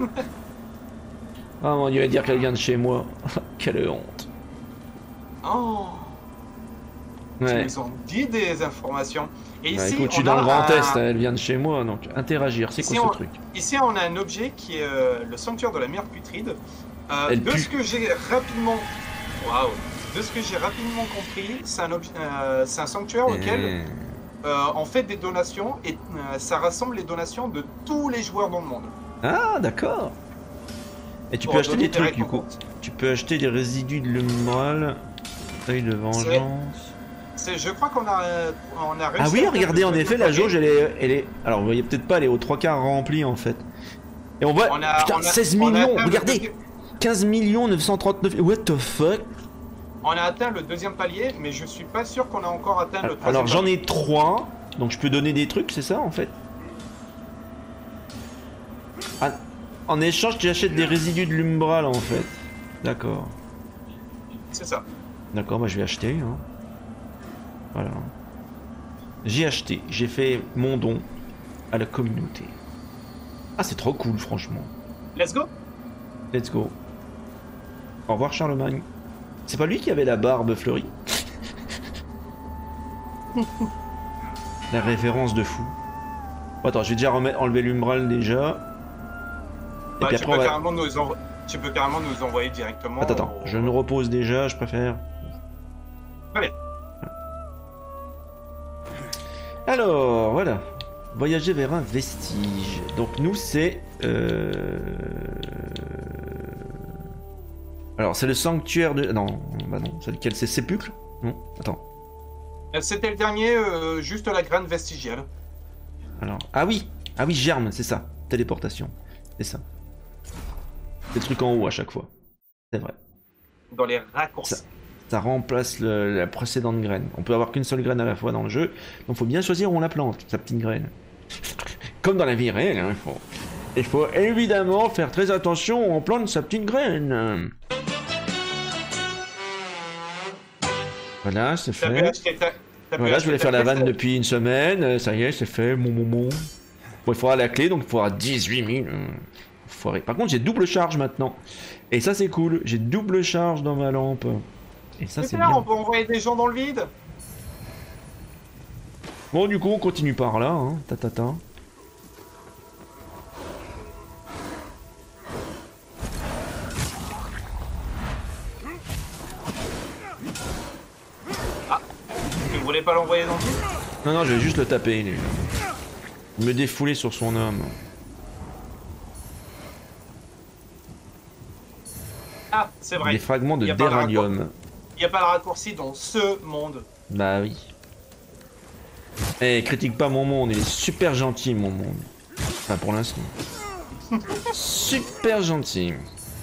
Speaker 1: Ah mon dieu, il va dire qu'elle vient de chez moi. Quelle honte.
Speaker 2: Oh.
Speaker 1: Ouais.
Speaker 2: Ils nous ont dit des informations. Et
Speaker 1: Bah,
Speaker 2: ici,
Speaker 1: écoute, je suis
Speaker 2: on
Speaker 1: dans
Speaker 2: a
Speaker 1: le Grand
Speaker 2: un-
Speaker 1: Est, elle vient de chez moi, donc interagir, c'est
Speaker 2: Ici,
Speaker 1: quoi
Speaker 2: on-
Speaker 1: ce truc?
Speaker 2: Ici, on a un objet qui est euh, le sanctuaire de la mère putride. Euh,
Speaker 1: Elle
Speaker 2: de
Speaker 1: pue.
Speaker 2: ce que j'ai rapidement, waouh, de ce que j'ai rapidement compris, c'est un, objet- euh, c'est un sanctuaire auquel
Speaker 1: Eh.
Speaker 2: euh, on fait des donations et euh, ça rassemble les donations de tous les joueurs dans le monde.
Speaker 1: Ah, d'accord. Et tu
Speaker 2: Pour
Speaker 1: peux acheter
Speaker 2: donner
Speaker 1: des trucs
Speaker 2: des
Speaker 1: du coup.
Speaker 2: récompenses.
Speaker 1: Tu peux acheter des résidus de l'umbral, œil de vengeance.
Speaker 2: C'est, je crois qu'on a, euh, on a réussi.
Speaker 1: Ah oui,
Speaker 2: à faire
Speaker 1: regardez,
Speaker 2: le
Speaker 1: en
Speaker 2: truc
Speaker 1: effet,
Speaker 2: de
Speaker 1: la
Speaker 2: palier.
Speaker 1: jauge, elle est, elle est... Alors, vous voyez peut-être pas, elle est aux trois quarts remplie, en fait. Et on voit...
Speaker 2: On a-
Speaker 1: Putain,
Speaker 2: on a-
Speaker 1: seize
Speaker 2: on a
Speaker 1: millions,
Speaker 2: atteint le
Speaker 1: regardez
Speaker 2: deuxi-
Speaker 1: quinze millions neuf cent trente-neuf... What the fuck?
Speaker 2: On a atteint le deuxième palier, mais je suis pas sûr qu'on a encore atteint le troisième.
Speaker 1: Alors, j'en
Speaker 2: palier.
Speaker 1: ai trois, donc je peux donner des trucs, c'est ça, en fait? Ah, en échange, tu achètes des résidus de l'umbral, en fait. D'accord.
Speaker 2: C'est ça.
Speaker 1: D'accord, moi je vais acheter. Hein. Voilà. J'ai acheté, j'ai fait mon don à la communauté. Ah, c'est trop cool, franchement.
Speaker 2: Let's go.
Speaker 1: Let's go. Au revoir, Charlemagne. C'est pas lui qui avait la barbe fleurie? La référence de fou. Bon, attends, je vais déjà remettre, enlever l'umbral déjà. Et
Speaker 2: Bah,
Speaker 1: puis
Speaker 2: tu,
Speaker 1: après,
Speaker 2: peux
Speaker 1: on va...
Speaker 2: carrément nous envo- tu peux carrément nous envoyer directement.
Speaker 1: Attends, attends,
Speaker 2: au-
Speaker 1: je me repose déjà, je préfère.
Speaker 2: Très bien.
Speaker 1: Alors, voilà. Voyager vers un vestige. Donc nous, c'est... Euh... Alors, c'est le sanctuaire de... Non, bah non, c'est lequel? C'est Sépulcre? Non, attends.
Speaker 2: Euh, C'était le dernier, euh, juste la graine vestigiale.
Speaker 1: Alors... Ah oui. Ah oui, germe, c'est ça. Téléportation. C'est ça. Des trucs en haut à chaque fois. C'est vrai.
Speaker 2: Dans les raccourcis.
Speaker 1: Ça, ça remplace le, la précédente graine. On peut avoir qu'une seule graine à la fois dans le jeu. Donc faut bien choisir où on la plante, sa petite graine. Comme dans la vie réelle, hein, il faut, il faut évidemment faire très attention où on plante sa petite graine. Voilà, c'est fait. Voilà, je voulais faire la vanne depuis une semaine. Ça y est, c'est fait. Mon moment. Bon, il faudra la clé, donc il faudra dix-huit mille. Foiré. Par contre, j'ai double charge maintenant. Et ça, c'est cool. J'ai double charge dans ma lampe. Et ça, c'est bien.
Speaker 2: On peut envoyer des gens dans le vide.
Speaker 1: Bon, du coup, on continue par là. Hein. Ta, ta, ta.
Speaker 2: Ah, tu voulais pas l'envoyer dans le vide?
Speaker 1: Non, non, je vais juste le taper. Lui. Me défouler sur son homme.
Speaker 2: Ah, c'est vrai.
Speaker 1: Des fragments de
Speaker 2: Il
Speaker 1: déralium.
Speaker 2: Il n'y a pas de raccourci dans ce monde.
Speaker 1: Bah oui. Eh, critique pas mon monde, il est super gentil mon monde. Enfin, pour l'instant. Super gentil.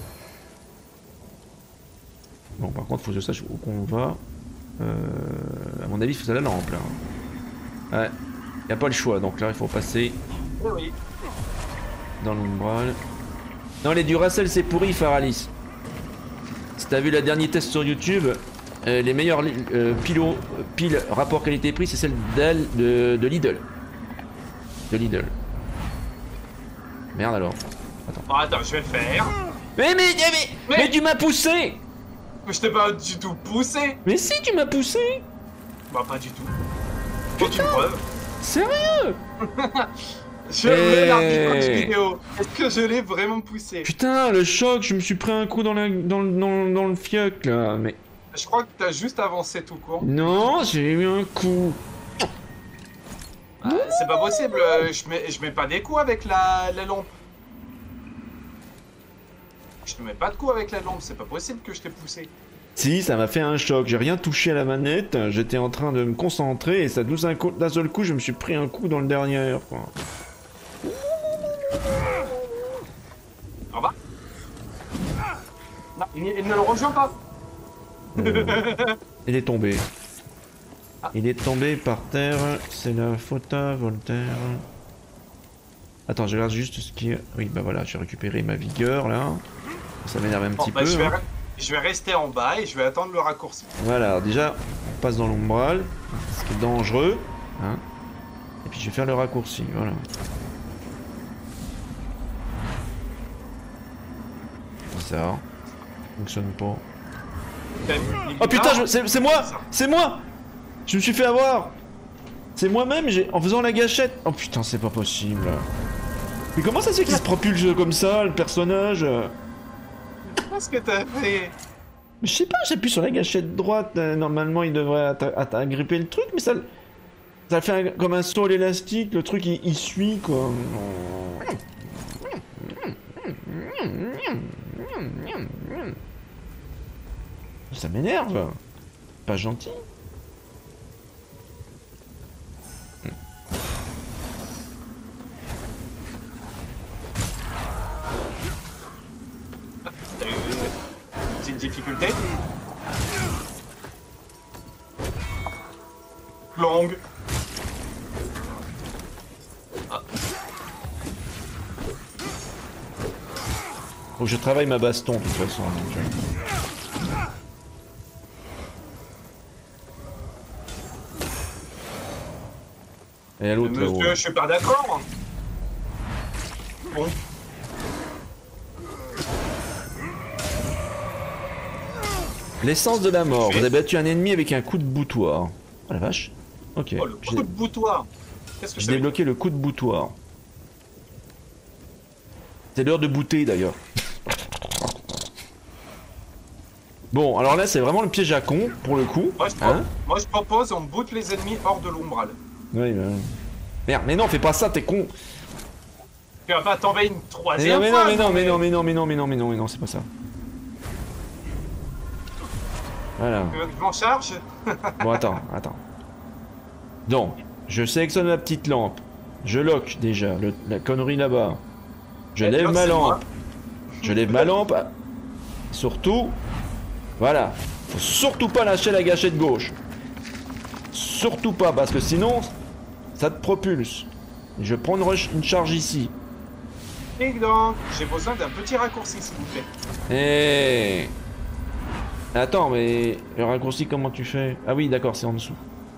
Speaker 1: Bon, par contre, faut que je sache où qu'on va. Euh, à mon avis, il faut la lampe là. Ouais. Y a pas le choix, donc là, il faut passer.
Speaker 2: Oui, oui.
Speaker 1: Dans l'umbral. Non, les Duracell, c'est pourri, Faralis. Si t'as vu la dernière test sur YouTube, euh, les meilleurs euh, piles, piles rapport qualité-prix, c'est celle d'elle de, de Lidl. De Lidl. Merde alors. Attends.
Speaker 2: Bon, attends, je vais le faire.
Speaker 1: Mais mais mais mais,
Speaker 2: mais...
Speaker 1: mais tu m'as poussé.
Speaker 2: Mais je t'ai pas du tout poussé.
Speaker 1: Mais si, tu m'as poussé.
Speaker 2: Bah pas du tout. Faut une preuve.
Speaker 1: Sérieux?
Speaker 2: Je veux l'arbitrage vidéo. Est-ce que je l'ai vraiment poussé?
Speaker 1: Putain, le choc, je me suis pris un coup dans, la, dans, dans, dans le fioc là, mais...
Speaker 2: Je crois que t'as juste avancé tout court.
Speaker 1: Non, j'ai eu un coup.
Speaker 2: Ah, c'est pas possible, je mets, je mets pas des coups avec la, la lampe. Je te mets pas de coups avec la lampe, c'est pas possible que je t'ai poussé.
Speaker 1: Si, ça m'a fait un choc, j'ai rien touché à la manette, j'étais en train de me concentrer et ça d'un seul coup, je me suis pris un coup dans le derrière, quoi.
Speaker 2: Au revoir. Non, il, il ne le rejoint pas.
Speaker 1: Euh, il est tombé. Ah. Il est tombé par terre, c'est la faute à Voltaire. Attends, je regarde juste ce qui est... Oui, bah voilà, j'ai récupéré ma vigueur, là. Ça m'énerve un bon, petit bah, peu.
Speaker 2: Je vais,
Speaker 1: hein.
Speaker 2: je vais rester en bas et je vais attendre le raccourci.
Speaker 1: Voilà, alors déjà, on passe dans l'umbral, ce qui est dangereux. Hein. Et puis je vais faire le raccourci, voilà. Bizarre. Fonctionne pas. Oh putain, c'est moi! C'est moi! Je me suis fait avoir! C'est moi-même, en faisant la gâchette. Oh putain, c'est pas possible. Mais comment ça se fait qu'il se propulse comme ça, le personnage?
Speaker 2: Qu'est-ce que t'as fait?
Speaker 1: Je sais pas, j'appuie sur la gâchette droite. Normalement, il devrait agripper le truc, mais ça... Ça fait un, comme un saut élastique, le truc il, il suit quoi. Ça m'énerve. Pas gentil.
Speaker 2: C'est une difficulté longue. Ah.
Speaker 1: Faut que je travaille ma baston de toute façon. Donc... Et à l'autre là-haut.
Speaker 2: Monsieur, je suis pas d'accord. Bon.
Speaker 1: L'essence de la mort. Vous avez battu un ennemi avec un coup de boutoir. Oh la vache. Ok.
Speaker 2: Oh, le coup de boutoir. Qu'est-ce que
Speaker 1: j'ai débloqué le coup de boutoir. C'est l'heure de bouter d'ailleurs. Bon, alors là c'est vraiment le piège à con pour le coup.
Speaker 2: Moi je, hein moi, je propose on boot les ennemis hors de l'umbral.
Speaker 1: Oui, bah... Merde, mais non, fais pas ça, t'es con.
Speaker 2: Tu vas pas tomber une troisième
Speaker 1: mais non,
Speaker 2: fois.
Speaker 1: Mais non, mais non, mais non, mais non, mais non, mais non, mais non, c'est pas ça. Voilà.
Speaker 2: Tu veux que je m'en charge?
Speaker 1: Bon, attends, attends. Donc, je sélectionne ma petite lampe. Je lock déjà le, la connerie là-bas. Je
Speaker 2: Et
Speaker 1: lève ma lampe.
Speaker 2: Moi.
Speaker 1: Je lève ma lampe. Surtout, voilà. Faut surtout pas lâcher la gâchette gauche. Surtout pas, parce que sinon, ça te propulse. Je vais prendre une charge ici.
Speaker 2: Et donc, j'ai besoin d'un petit raccourci, s'il vous plaît.
Speaker 1: Eh. Attends, mais le raccourci, comment tu fais? Ah oui, d'accord, c'est en dessous.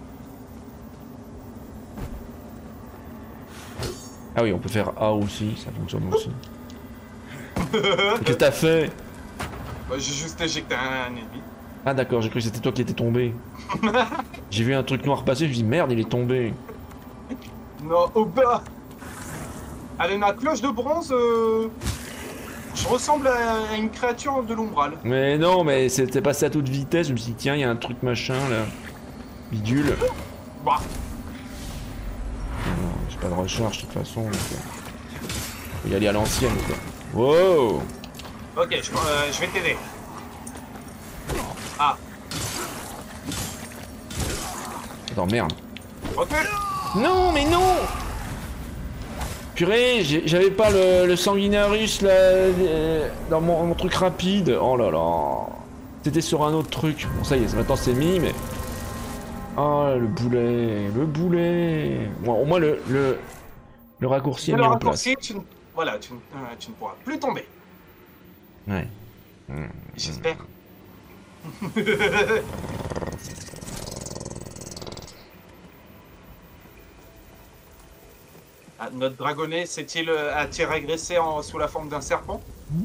Speaker 1: Ah oui, on peut faire A aussi, ça fonctionne aussi. Qu'est-ce que t'as fait?
Speaker 2: Bah, j'ai juste éjecté un, un ennemi.
Speaker 1: Ah d'accord, j'ai cru que c'était toi qui étais tombé. J'ai vu un truc noir passer, je me suis dit merde, il est tombé.
Speaker 2: Non, au bas. Allez, ma cloche de bronze, euh... je ressemble à une créature de l'umbral.
Speaker 1: Mais non, mais c'était passé à toute vitesse, je me suis dit tiens, il y a un truc machin là. Bidule.
Speaker 2: Bah.
Speaker 1: Non, j'ai pas de recharge de toute façon. Donc, euh... faut y aller à l'ancienne quoi. Wow.
Speaker 2: Ok, je, euh, je vais t'aider. Ah.
Speaker 1: Attends, merde.
Speaker 2: Recule.
Speaker 1: Non, mais non. Purée, j'avais pas le, le sanguinarus là, euh, dans mon, mon truc rapide. Oh là là. C'était sur un autre truc. Bon, ça y est, maintenant c'est mis, mais... Oh, le boulet, le boulet. Bon, au moins le, le, le raccourci est mis
Speaker 2: le
Speaker 1: en
Speaker 2: raccourci,
Speaker 1: place.
Speaker 2: tu, ne- voilà, tu, ne- euh, tu ne pourras plus tomber.
Speaker 1: Ouais. Mmh.
Speaker 2: J'espère. Ah, notre dragonnet s'est-il euh, a-t-il régressé en, sous la forme d'un serpent?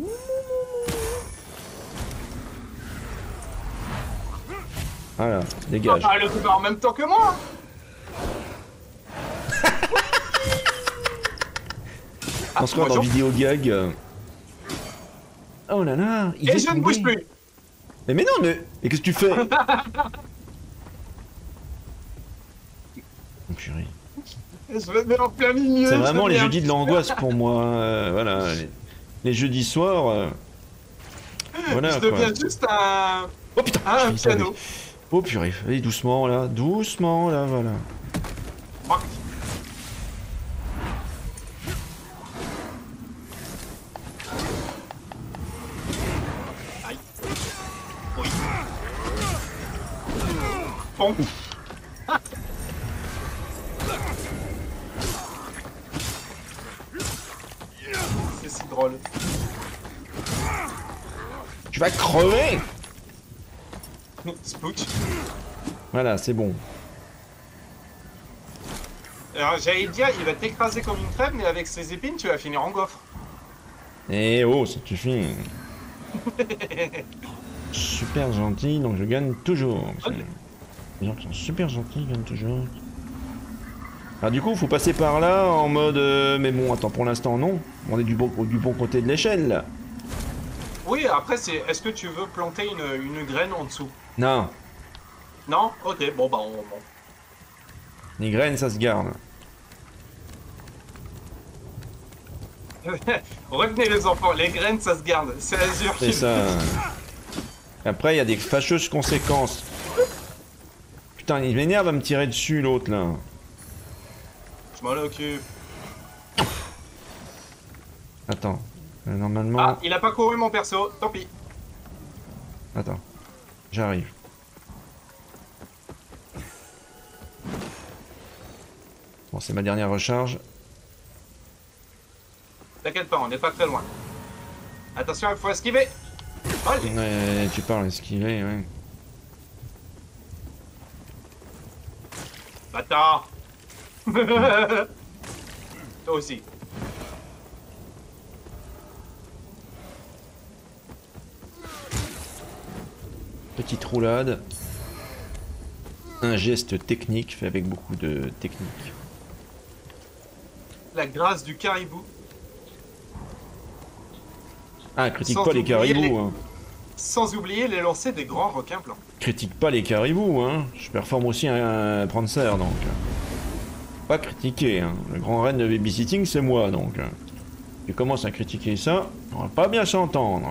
Speaker 1: Voilà, dégage.
Speaker 2: Ah, le coup en même temps que moi.
Speaker 1: On se croit dans vidéo gag. euh. Oh là là, il
Speaker 2: Et
Speaker 1: est
Speaker 2: je ne
Speaker 1: tombé.
Speaker 2: bouge plus.
Speaker 1: Mais, mais non, mais. Et qu'est-ce que tu fais? Oh, purée.
Speaker 2: Je me mets en plein milieu.
Speaker 1: C'est
Speaker 2: je
Speaker 1: vraiment
Speaker 2: me
Speaker 1: les
Speaker 2: mets un
Speaker 1: jeudis de
Speaker 2: petit-
Speaker 1: l'angoisse pour moi. euh, voilà. Les, les jeudis soirs. euh, Voilà
Speaker 2: Je
Speaker 1: quoi.
Speaker 2: deviens juste un,
Speaker 1: Oh putain,
Speaker 2: un
Speaker 1: je finis
Speaker 2: piano.
Speaker 1: ça, oh purée, allez doucement là, doucement là, voilà.
Speaker 2: Brac. Aïe. Oui. Bon. C'est si drôle.
Speaker 1: Tu vas crever.
Speaker 2: Spooch.
Speaker 1: Voilà, c'est bon.
Speaker 2: Alors j'allais dire, il va t'écraser comme une crème, mais avec ses épines, tu vas finir en gaufre.
Speaker 1: Eh oh, ça suffit. Super gentil, donc je gagne toujours.
Speaker 2: Ok.
Speaker 1: Les gens qui sont super gentils gagnent toujours. Alors du coup, faut passer par là en mode... euh, mais bon, attends, pour l'instant non. On est du bon, du bon côté de l'échelle là.
Speaker 2: Oui, après, c'est est-ce que tu veux planter une, une graine en dessous?
Speaker 1: Non,
Speaker 2: Non? Ok, bon bah on... bon.
Speaker 1: les graines ça se garde.
Speaker 2: Revenez les enfants, les graines ça se garde, c'est Azur
Speaker 1: C'est
Speaker 2: qui...
Speaker 1: ça. Après, il y a des fâcheuses conséquences. Putain, il m'énerve à me tirer dessus l'autre là.
Speaker 2: Je m'en occupe.
Speaker 1: Attends, euh, normalement...
Speaker 2: Ah, il a pas couru mon perso, tant pis.
Speaker 1: Attends, j'arrive. Bon, c'est ma dernière recharge.
Speaker 2: T'inquiète pas, on n'est pas très loin. Attention, il faut esquiver. Allez.
Speaker 1: Ouais, tu parles esquiver, ouais.
Speaker 2: Bâtard. Toi aussi.
Speaker 1: Petite roulade. Un geste technique fait avec beaucoup de technique.
Speaker 2: La grâce du caribou.
Speaker 1: Ah, critique
Speaker 2: Sans
Speaker 1: pas les
Speaker 2: oublier
Speaker 1: caribous,
Speaker 2: les-
Speaker 1: hein.
Speaker 2: Sans oublier les lancers des grands requins blancs.
Speaker 1: Critique pas les caribous, hein. Je performe aussi un, un prancer, donc. Pas critiquer, hein. Le grand reine de babysitting, c'est moi, donc. Tu commences à critiquer ça, on va pas bien s'entendre.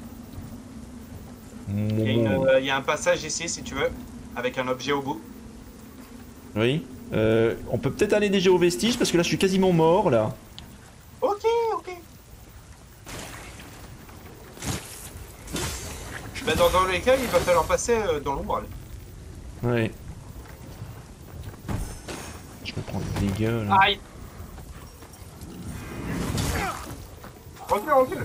Speaker 2: Il y, a une, euh, il y a un passage ici, si tu veux, avec un objet au bout.
Speaker 1: Oui. Euh, on peut peut-être aller déjà au vestige, parce que là, je suis quasiment mort, là.
Speaker 2: Ok, ok. Bah, dans, dans les cas, il va falloir passer euh, dans l'ombrale.
Speaker 1: Ouais. Je me prends des dégâts là.
Speaker 2: Aïe. Recule, recule.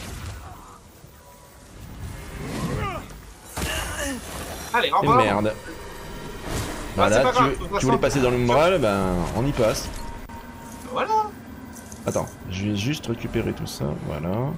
Speaker 2: Allez, au
Speaker 1: Et
Speaker 2: revoir.
Speaker 1: merde.
Speaker 2: Bah,
Speaker 1: Voilà,
Speaker 2: c'est pas
Speaker 1: tu,
Speaker 2: grave, de toute
Speaker 1: tu
Speaker 2: façon.
Speaker 1: voulais passer dans l'umbral, ben on y passe.
Speaker 2: Voilà.
Speaker 1: Attends, je vais juste récupérer tout ça, voilà.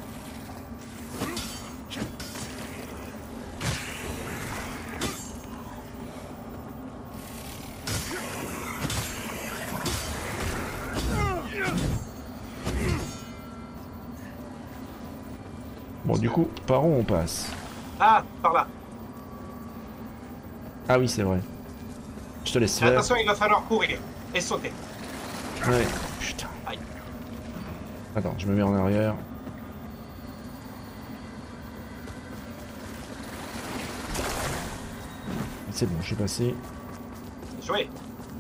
Speaker 1: Bon, du coup, par où on passe?
Speaker 2: Ah, par là.
Speaker 1: Ah oui, c'est vrai. Je te laisse
Speaker 2: Mais
Speaker 1: faire.
Speaker 2: attention, il va falloir courir et sauter.
Speaker 1: Ouais, putain.
Speaker 2: Aïe.
Speaker 1: Attends, je me mets en arrière. C'est bon, je suis passé.
Speaker 2: Joué.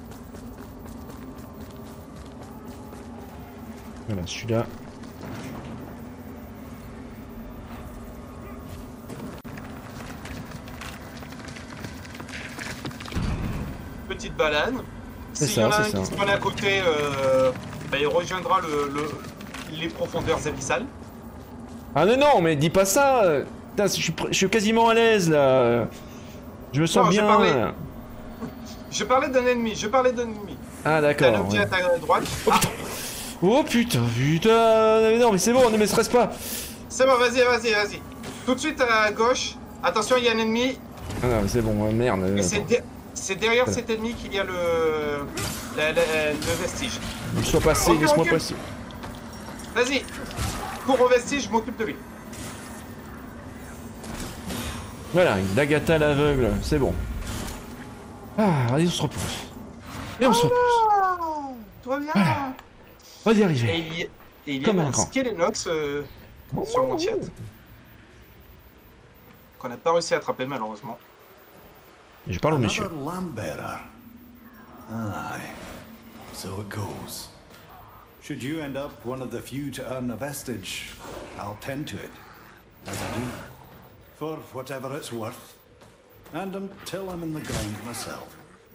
Speaker 1: Voilà, celui-là.
Speaker 2: Petite balade.
Speaker 1: C'est
Speaker 2: S'il y en
Speaker 1: ça,
Speaker 2: a un
Speaker 1: c'est
Speaker 2: qui
Speaker 1: ça.
Speaker 2: se prend à côté, euh, bah, il rejoindra le, le- les profondeurs abyssales.
Speaker 1: Ah non, non, mais dis pas ça. Putain, je suis, pr- je suis quasiment à l'aise là. Je me sens
Speaker 2: Non, j'ai
Speaker 1: bien.
Speaker 2: parlé- Je parlais d'un ennemi, je parlais d'un ennemi.
Speaker 1: Ah
Speaker 2: T'as un
Speaker 1: d'accord.
Speaker 2: objet
Speaker 1: ouais.
Speaker 2: à ta droite.
Speaker 1: Oh,
Speaker 2: Ah,
Speaker 1: putain. Oh putain, putain. Mais non, mais c'est bon, ne me stresse pas.
Speaker 2: c'est bon, vas-y, vas-y, vas-y. Tout de suite à gauche. Attention, il y a un ennemi.
Speaker 1: Ah non, mais c'est bon, ouais, merde.
Speaker 2: Et
Speaker 1: euh,
Speaker 2: c'est
Speaker 1: attends.
Speaker 2: de- c'est derrière
Speaker 1: Voilà.
Speaker 2: cet ennemi qu'il y a le, la- la- le vestige.
Speaker 1: Laisse-moi passer,
Speaker 2: Recule,
Speaker 1: laisse-moi
Speaker 2: recule.
Speaker 1: passer.
Speaker 2: Vas-y. Cours au vestige, je m'occupe de lui.
Speaker 1: Voilà, une Dagata l'aveugle, c'est bon. Ah, allez, on se repose. Et on se repose.
Speaker 2: Oh, tout va bien.
Speaker 1: Voilà. On va y
Speaker 2: Et
Speaker 1: arriver.
Speaker 2: il y a, et il y
Speaker 1: Comme
Speaker 2: a
Speaker 1: un
Speaker 2: un
Speaker 1: grand.
Speaker 2: Skelenox euh, sur mon chat. Qu'on n'a pas réussi à attraper malheureusement.
Speaker 1: Je parle au monsieur.
Speaker 5: Another lamp bearer. Aye, so it goes. Should you end up one of the few to earn a vestige, I'll tend to it, as I do, for whatever it's worth, and until I'm in the ground myself.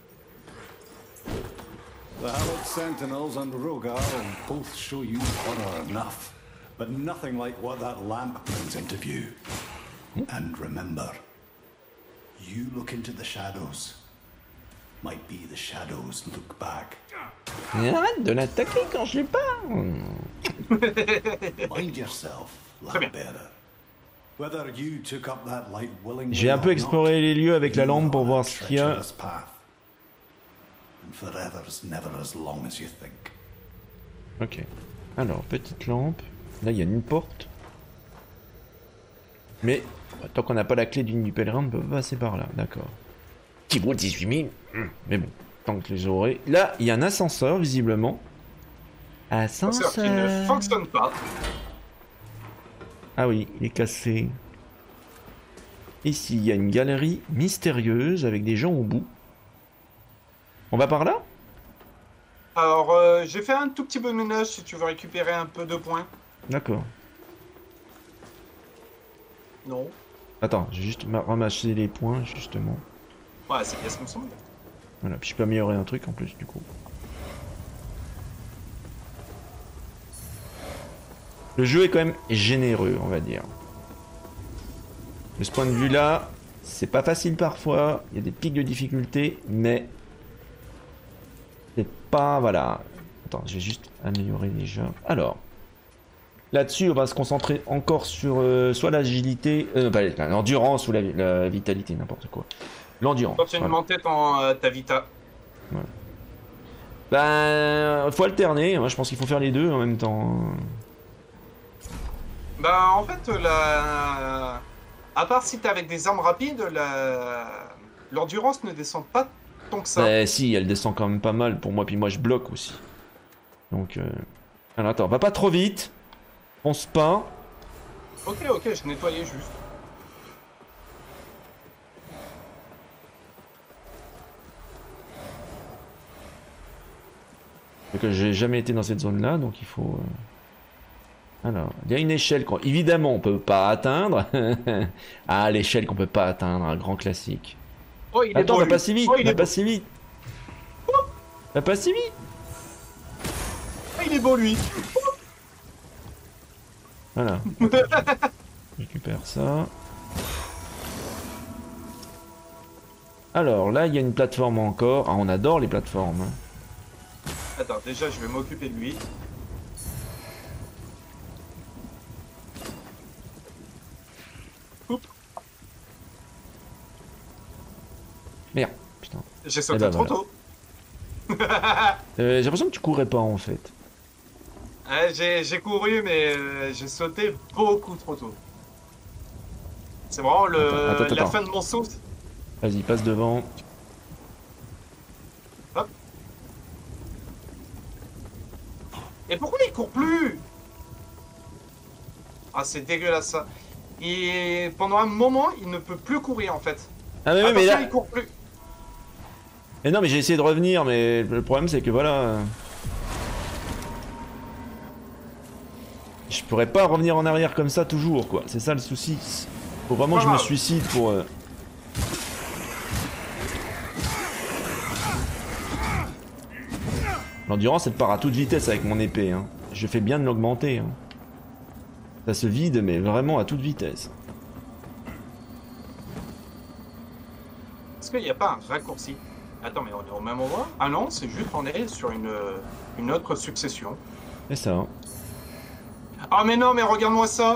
Speaker 5: The Hallowed Sentinels and Rogar will both show you horror enough, but nothing like what that lamp brings into view. And remember, you look into the shadows, might be the shadows look back.
Speaker 1: Mais arrête de l'attaquer quand je l'ai pas.
Speaker 5: Mind yourself,
Speaker 2: Très bien.
Speaker 5: lamp bearer. Whether you took up that light willingly
Speaker 1: J'ai un peu
Speaker 5: or
Speaker 1: exploré
Speaker 5: not,
Speaker 1: les lieux avec la
Speaker 5: you
Speaker 1: lampe
Speaker 5: are
Speaker 1: pour
Speaker 5: on a
Speaker 1: voir ce qu'il y a.
Speaker 5: treacherous path. And forever's never as long as you think.
Speaker 1: Ok. Alors, petite lampe. Là, il y a une porte. Mais, tant qu'on n'a pas la clé d'une du pèlerin, on peut pas passer par là. D'accord. Qui vaut dix-huit mille. Hum, Mais bon, tant que les aurais. Là, il y a un ascenseur, visiblement.
Speaker 2: Ascenseur qui ne
Speaker 1: Ascenseur.
Speaker 2: fonctionne pas.
Speaker 1: Ah oui, il est cassé. Ici, il y a une galerie mystérieuse avec des gens au bout. On va par là?
Speaker 2: Alors, euh, j'ai fait un tout petit peu de ménage si tu veux récupérer un peu de points.
Speaker 1: D'accord.
Speaker 2: Non.
Speaker 1: Attends, j'ai juste ma- ramassé les points, justement.
Speaker 2: Ouais, c'est bien ce qu'on me semble.
Speaker 1: Voilà, puis je peux améliorer un truc en plus, du coup. Le jeu est quand même généreux, on va dire. De ce point de vue-là, c'est pas facile parfois, il y a des pics de difficulté, mais... C'est pas... Voilà. Attends, je vais juste améliorer déjà. Alors, là-dessus, on va se concentrer encore sur euh, soit l'agilité, euh, bah, l'endurance ou la, la vitalité, n'importe quoi. L'endurance.
Speaker 2: Continue de
Speaker 1: voilà.
Speaker 2: monter ton, euh, ta vita.
Speaker 1: Ben, faut alterner, moi je pense qu'il faut faire les deux en même temps.
Speaker 2: Bah, en fait, la... à part si t'es avec des armes rapides, la... l'endurance ne descend pas tant que ça.
Speaker 1: Ben si, elle descend quand même pas mal pour moi, puis moi je bloque aussi. Donc, euh... alors attends, va pas trop vite. Fonce pas.
Speaker 2: Ok, ok, je nettoyais juste.
Speaker 1: Parce que j'ai jamais été dans cette zone là, donc il faut... euh, Alors, il y a une échelle qu'on évidemment on peut pas atteindre. Ah, l'échelle qu'on peut pas atteindre, un grand classique.
Speaker 2: Oh, il est
Speaker 1: Attends,
Speaker 2: beau,
Speaker 1: va
Speaker 2: lui.
Speaker 1: pas si vite,
Speaker 2: Oh, il
Speaker 1: va
Speaker 2: est
Speaker 1: pas
Speaker 2: beau.
Speaker 1: si vite. Va pas si vite.
Speaker 2: Ah, il est beau, lui.
Speaker 1: Voilà. Récupère ça. Alors là, il y a une plateforme encore. Ah, on adore les plateformes. hein.
Speaker 2: Attends, déjà, je vais m'occuper de lui. Oups.
Speaker 1: Merde, putain.
Speaker 2: J'ai sauté
Speaker 1: ben
Speaker 2: trop
Speaker 1: voilà.
Speaker 2: tôt.
Speaker 1: Euh, J'ai l'impression que tu courais pas en fait.
Speaker 2: Ouais, j'ai j'ai couru, mais euh, j'ai sauté beaucoup trop tôt. C'est vraiment le,
Speaker 1: Attends, attends,
Speaker 2: la
Speaker 1: attends.
Speaker 2: fin de mon saut.
Speaker 1: Vas-y, passe devant.
Speaker 2: Et pourquoi il court plus? Ah, c'est dégueulasse ça. Et pendant un moment, il ne peut plus courir en fait.
Speaker 1: Ah, mais, mais, mais
Speaker 2: Attention,
Speaker 1: là.
Speaker 2: il court plus.
Speaker 1: Mais non, mais j'ai essayé de revenir, mais le problème c'est que voilà. Je pourrais pas revenir en arrière comme ça toujours, quoi. C'est ça le souci. Faut vraiment que je me
Speaker 2: Voilà.
Speaker 1: suicide pour. euh, L'endurance elle part à toute vitesse avec mon épée. Hein. Je fais bien de l'augmenter. Hein. Ça se vide, mais vraiment à toute vitesse.
Speaker 2: Est-ce qu'il n'y a pas un raccourci? Attends, mais on est au même endroit? Ah non, c'est juste on est sur une, une autre succession.
Speaker 1: C'est ça. Hein.
Speaker 2: Ah mais non, mais regarde-moi ça.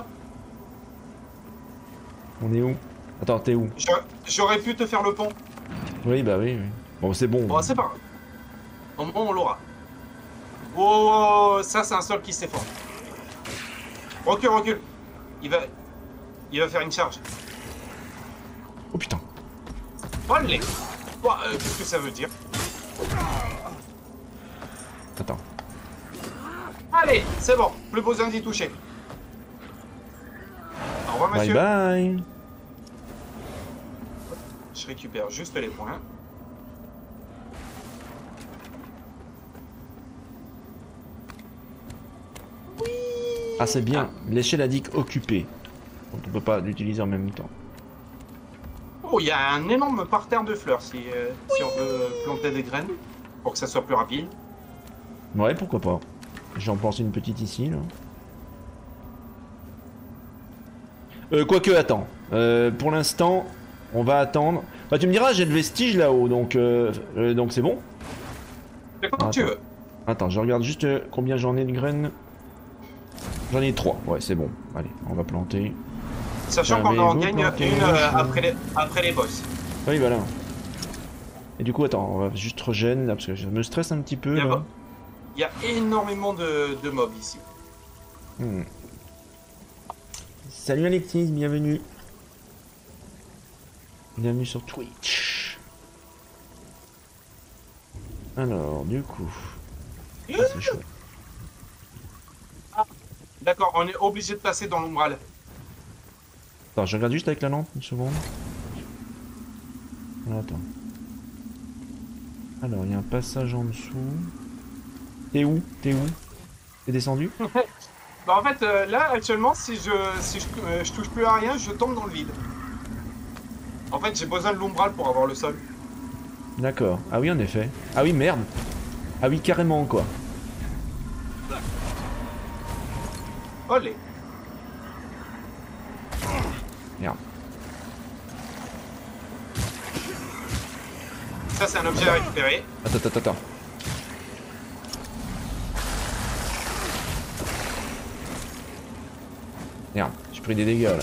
Speaker 1: On est où? Attends, t'es où?
Speaker 2: J'a- J'aurais pu te faire le pont.
Speaker 1: Oui, bah oui. oui. Bon, c'est bon.
Speaker 2: Bon, c'est pas grave. Au moment, on l'aura. Oh, ça, c'est un sol qui s'effondre. Recule, recule. Il va... Il va faire une charge.
Speaker 1: Oh putain.
Speaker 2: Allez. Bon, euh, qu'est-ce que ça veut dire?
Speaker 1: Attends.
Speaker 2: Allez, c'est bon. Plus besoin d'y toucher. Au revoir,
Speaker 1: Bye
Speaker 2: monsieur.
Speaker 1: bye.
Speaker 2: Je récupère juste les points.
Speaker 1: Ah, c'est bien. L'échelle indique occupé. Donc on peut pas l'utiliser en même temps.
Speaker 2: Oh, il y a un énorme parterre de fleurs si, euh, si on veut planter des graines pour que ça soit plus rapide.
Speaker 1: Ouais, pourquoi pas. J'en pense une petite ici, là. Euh, quoique, attends. Euh, pour l'instant, on va attendre. Bah, tu me diras, j'ai le vestige là-haut, donc euh, euh, donc c'est bon.
Speaker 2: C'est comme
Speaker 1: Ah,
Speaker 2: tu
Speaker 1: attends.
Speaker 2: veux.
Speaker 1: Attends, je regarde juste euh, combien j'en ai de graines. J'en ai trois. Ouais, c'est bon. Allez, on va planter.
Speaker 2: Sachant qu'on
Speaker 1: J'avais
Speaker 2: en
Speaker 1: vous
Speaker 2: gagne
Speaker 1: planté
Speaker 2: une
Speaker 1: une
Speaker 2: euh,
Speaker 1: chose.
Speaker 2: après, les, après les boss.
Speaker 1: Oui, voilà. Et du coup, attends, on va juste regen là, parce que je me stresse un petit peu.
Speaker 2: Il y a,
Speaker 1: Là.
Speaker 2: il y a énormément de, de mobs ici.
Speaker 1: Hmm. Salut Alexis, bienvenue. Bienvenue sur Twitch. Alors, du coup. Ah, c'est chouette.
Speaker 2: D'accord, on est obligé de passer dans l'umbral.
Speaker 1: Attends, je regarde juste avec la lampe, une seconde. Ah, attends. Alors, il y a un passage en dessous. T'es où? T'es où? T'es descendu?
Speaker 2: Bah en fait, euh, là, actuellement, si je si je, euh, je touche plus à rien, je tombe dans le vide. En fait, j'ai besoin de l'umbral pour avoir le sol.
Speaker 1: D'accord. Ah oui, en effet. Ah oui, merde. Ah oui, carrément, quoi.
Speaker 2: Olé.
Speaker 1: Merde.
Speaker 2: Ça, c'est un objet à récupérer.
Speaker 1: Attends, attends, attends. Merde, j'ai pris des dégâts là.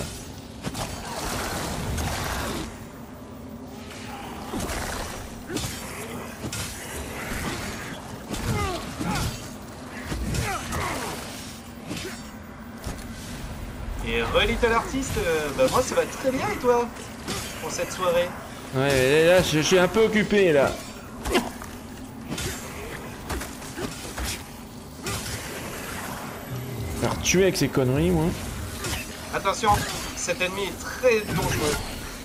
Speaker 2: Et re Little Artist, euh, bah moi ça va très bien et toi pour cette soirée.
Speaker 1: Ouais, mais là, je, je suis un peu occupé là. Faire tuer avec ces conneries, moi.
Speaker 2: Attention, cet ennemi est très dangereux.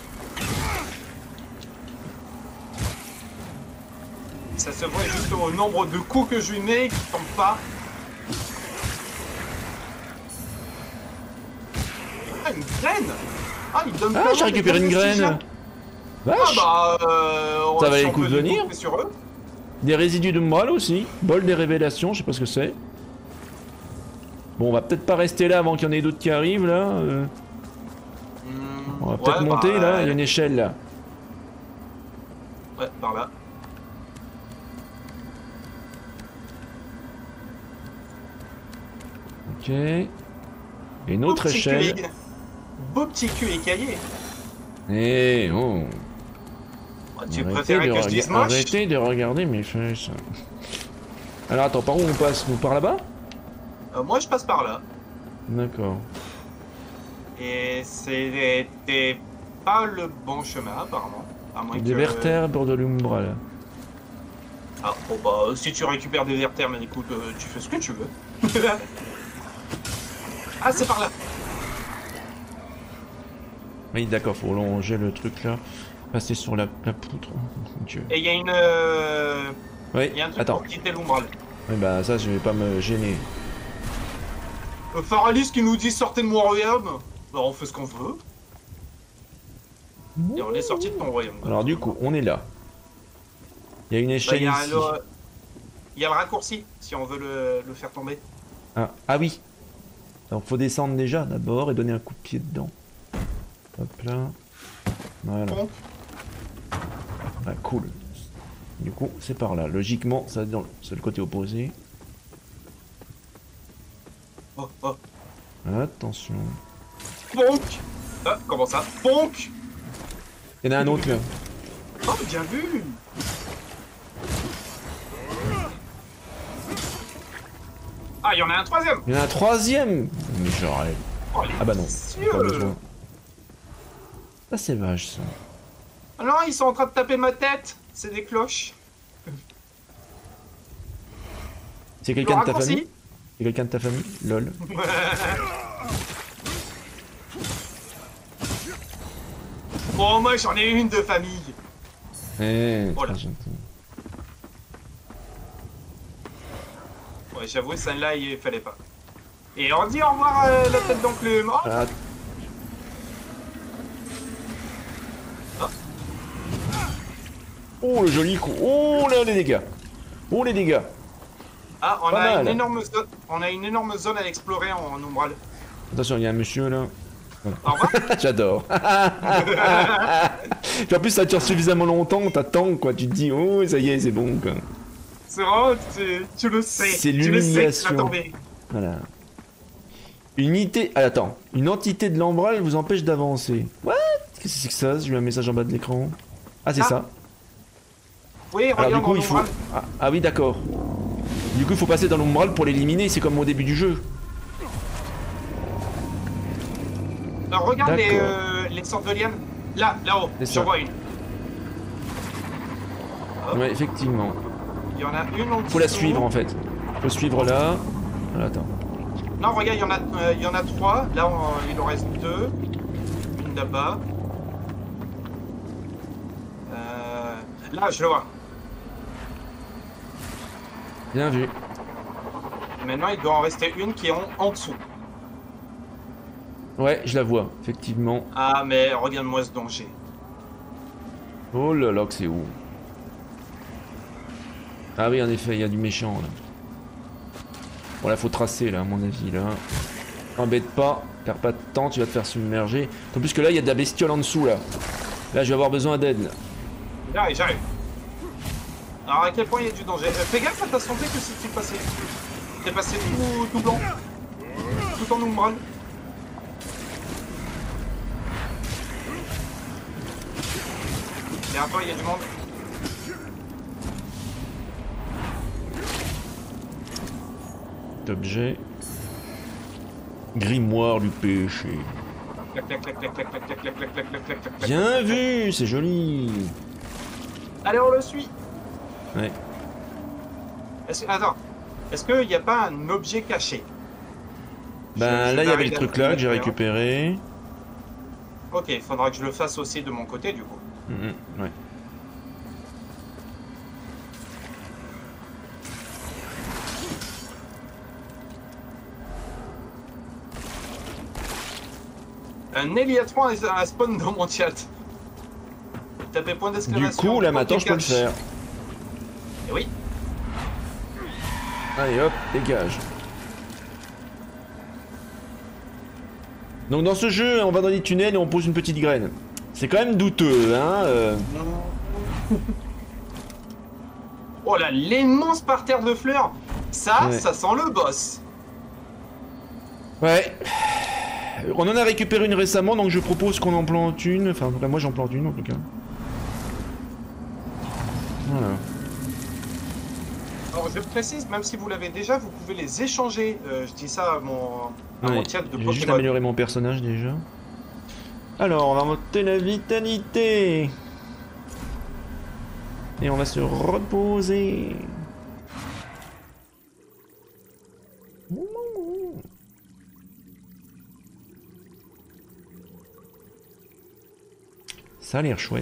Speaker 2: Ça se voit juste au nombre de coups que je lui mets qui tombent pas. graine. Ah, il donne
Speaker 1: Ah,
Speaker 2: plein
Speaker 1: j'ai
Speaker 2: de
Speaker 1: récupéré une
Speaker 2: de
Speaker 1: graine.
Speaker 2: stygiens.
Speaker 1: Vache.
Speaker 2: Ah bah, euh,
Speaker 1: Ça
Speaker 2: si
Speaker 1: valait le
Speaker 2: on
Speaker 1: coup
Speaker 2: peut
Speaker 1: de venir.
Speaker 2: compter sur eux.
Speaker 1: Des résidus de moelle aussi. Bol des révélations, je sais pas ce que c'est. Bon, on va peut-être pas rester là avant qu'il y en ait d'autres qui arrivent là. euh.
Speaker 2: Hmm,
Speaker 1: On va
Speaker 2: ouais,
Speaker 1: peut-être monter
Speaker 2: bah,
Speaker 1: là, il y a une échelle là.
Speaker 2: Ouais, par là.
Speaker 1: Ok. Et une autre
Speaker 2: Beau petit
Speaker 1: échelle.
Speaker 2: cul é- Beau petit cul écaillé.
Speaker 1: Eh oh.
Speaker 2: Oh, tu
Speaker 1: Arrêtez
Speaker 2: préférais
Speaker 1: de
Speaker 2: que je
Speaker 1: rega-
Speaker 2: dise moche?
Speaker 1: Arrêtez de regarder mes fesses. Alors attends, par où on passe? Nous par là-bas?
Speaker 2: Euh, Moi, je passe par là.
Speaker 1: D'accord.
Speaker 2: Et c'était pas le bon chemin, apparemment. À moins
Speaker 1: Des
Speaker 2: que...
Speaker 1: vertèbres de l'umbral.
Speaker 2: Ah, bon bah, si tu récupères des vertèbres, écoute, euh, tu fais ce que tu veux. Ah, c'est par là.
Speaker 1: Oui, d'accord, faut longer le truc là. Passer sur la, la poutre. Oh, mon Dieu.
Speaker 2: Et il y a une... euh,
Speaker 1: Oui,
Speaker 2: Il y a un truc
Speaker 1: attends.
Speaker 2: pour quitter l'umbral.
Speaker 1: Oui, bah ça, je vais pas me gêner.
Speaker 2: Euh, Faralis qui nous dit sortez de mon royaume. Alors on fait ce qu'on veut. Et on est sorti de ton royaume.
Speaker 1: Alors du coup, on est là. Il y a une
Speaker 2: Bah,
Speaker 1: échelle
Speaker 2: il y a
Speaker 1: ici.
Speaker 2: le... il y a le raccourci, si on veut le, le faire tomber.
Speaker 1: Ah, ah oui. Donc faut descendre déjà d'abord et donner un coup de pied dedans. Hop là. Voilà.
Speaker 2: Bon.
Speaker 1: Ah, cool. Du coup, c'est par là. Logiquement, ça dans le... c'est le côté opposé.
Speaker 2: Oh, oh.
Speaker 1: Attention.
Speaker 2: Bonk. Ah, comment ça? Bonk.
Speaker 1: Il y en a un autre là.
Speaker 2: Oh, bien vu. Ah, il y en a un troisième.
Speaker 1: Il y en a un troisième. Mais j'arrête.
Speaker 2: Oh, les
Speaker 1: Ah bah non.
Speaker 2: vicieux.
Speaker 1: Pas besoin. Ça c'est vache ça.
Speaker 2: Ah non, ils sont en train de taper ma tête. C'est des cloches.
Speaker 1: C'est quelqu'un de ta
Speaker 2: raccourci.
Speaker 1: famille? C'est quelqu'un de ta famille? Lol.
Speaker 2: Bon, moi j'en ai une de famille.
Speaker 1: Eh,
Speaker 2: Voilà.
Speaker 1: très gentil.
Speaker 2: Ouais, j'avoue, celle-là, il fallait pas. Et on dit au revoir euh, la tête d'enclume. Oh,
Speaker 1: Ah, oh le joli coup. Oh là les dégâts. Oh les dégâts.
Speaker 2: ah, on
Speaker 1: pas
Speaker 2: a
Speaker 1: mal.
Speaker 2: une énorme zone. On a une énorme zone à explorer en, en umbral.
Speaker 1: Attention, il y a un monsieur là.
Speaker 2: Au revoir.
Speaker 1: J'adore. Puis en plus ça dure suffisamment longtemps, t'attends quoi, tu te dis oh ça y est c'est bon quoi.
Speaker 2: C'est vraiment, tu, tu le sais.
Speaker 1: C'est
Speaker 2: Tu le sais que tu
Speaker 1: l'humiliation.
Speaker 2: l'attendais.
Speaker 1: Voilà. Une unité... Ah, attends. Une entité de l'embral vous empêche d'avancer. What? Qu'est-ce que c'est que ça? J'ai eu un message en bas de l'écran. Ah c'est
Speaker 2: Ah.
Speaker 1: ça.
Speaker 2: Oui,
Speaker 1: Alors du
Speaker 2: regarde
Speaker 1: coup
Speaker 2: en
Speaker 1: il faut...
Speaker 2: umbral.
Speaker 1: Ah, ah oui d'accord. Du coup il faut passer dans l'umbral pour l'éliminer, c'est comme au début du jeu.
Speaker 2: Alors regarde les,
Speaker 1: D'accord.
Speaker 2: euh, les sortes de lianes. Là, là-haut,
Speaker 1: C'est ça.
Speaker 2: j'en vois une. Hop.
Speaker 1: Ouais effectivement.
Speaker 2: Il y en a une en dessous.
Speaker 1: Faut la suivre en fait. Faut suivre là. Voilà, attends.
Speaker 2: Non, regarde, il y en a, euh, il y en a trois. Là, on- il en reste deux. Une là-bas. Euh, là, je le vois.
Speaker 1: Bien vu.
Speaker 2: Maintenant, il doit en rester une qui est en, en dessous.
Speaker 1: Ouais, je la vois, effectivement.
Speaker 2: Ah, mais regarde-moi ce danger.
Speaker 1: Oh là là que c'est où? Ah oui en effet, il y a du méchant là. Bon là faut tracer là à mon avis là. Embête pas, car pas de temps, tu vas te faire submerger. En plus que là il y a de la bestiole en dessous là. Là je vais avoir besoin d'aide là.
Speaker 2: J'arrive, j'arrive. Alors, à quel point il y a du danger? Euh, Fais gaffe à ta santé que si tu passais. T'es passé tout, tout blanc. Tout en umbral. Derrière toi, il y a du monde.
Speaker 1: Objet. Grimoire du péché.
Speaker 2: Clac, clac, clac, clac, clac, clac, clac, clac, clac, clac, clac, clac, clac,
Speaker 1: Bien
Speaker 2: clac, clac.
Speaker 1: vu, c'est joli.
Speaker 2: Allez, on le suit.
Speaker 1: Ouais.
Speaker 2: Est-ce que... Attends. Est-ce qu'il n'y a pas un objet caché? Je-
Speaker 1: Ben
Speaker 2: je
Speaker 1: là il y
Speaker 2: vais
Speaker 1: avait le
Speaker 2: arriver
Speaker 1: truc
Speaker 2: à-
Speaker 1: là que j'ai récupéré.
Speaker 2: Ok, il faudra que je le fasse aussi de mon côté, du coup.
Speaker 1: Mhm, ouais.
Speaker 2: Un Eliatron a spawn dans mon chat. Tapez point
Speaker 1: Du
Speaker 2: d'exclamation.
Speaker 1: coup, là maintenant, je peux le faire.
Speaker 2: Et oui.
Speaker 1: Allez hop, dégage. Donc dans ce jeu, on va dans des tunnels et on pose une petite graine. C'est quand même douteux, hein euh...
Speaker 2: Oh là, l'immense parterre de fleurs. Ça,
Speaker 1: ouais.
Speaker 2: ça sent le boss.
Speaker 1: Ouais. On en a récupéré une récemment, donc je propose qu'on en plante une. Enfin, moi j'en plante une en tout cas. Voilà.
Speaker 2: Alors je précise, même si vous l'avez déjà, vous pouvez les échanger. Euh, je dis ça à mon, à
Speaker 1: Ouais,
Speaker 2: mon chat de
Speaker 1: je vais juste
Speaker 2: Pokémon.
Speaker 1: améliorer mon personnage déjà. Alors, on va monter la vitalité. Et on va se reposer. Ça a l'air chouette.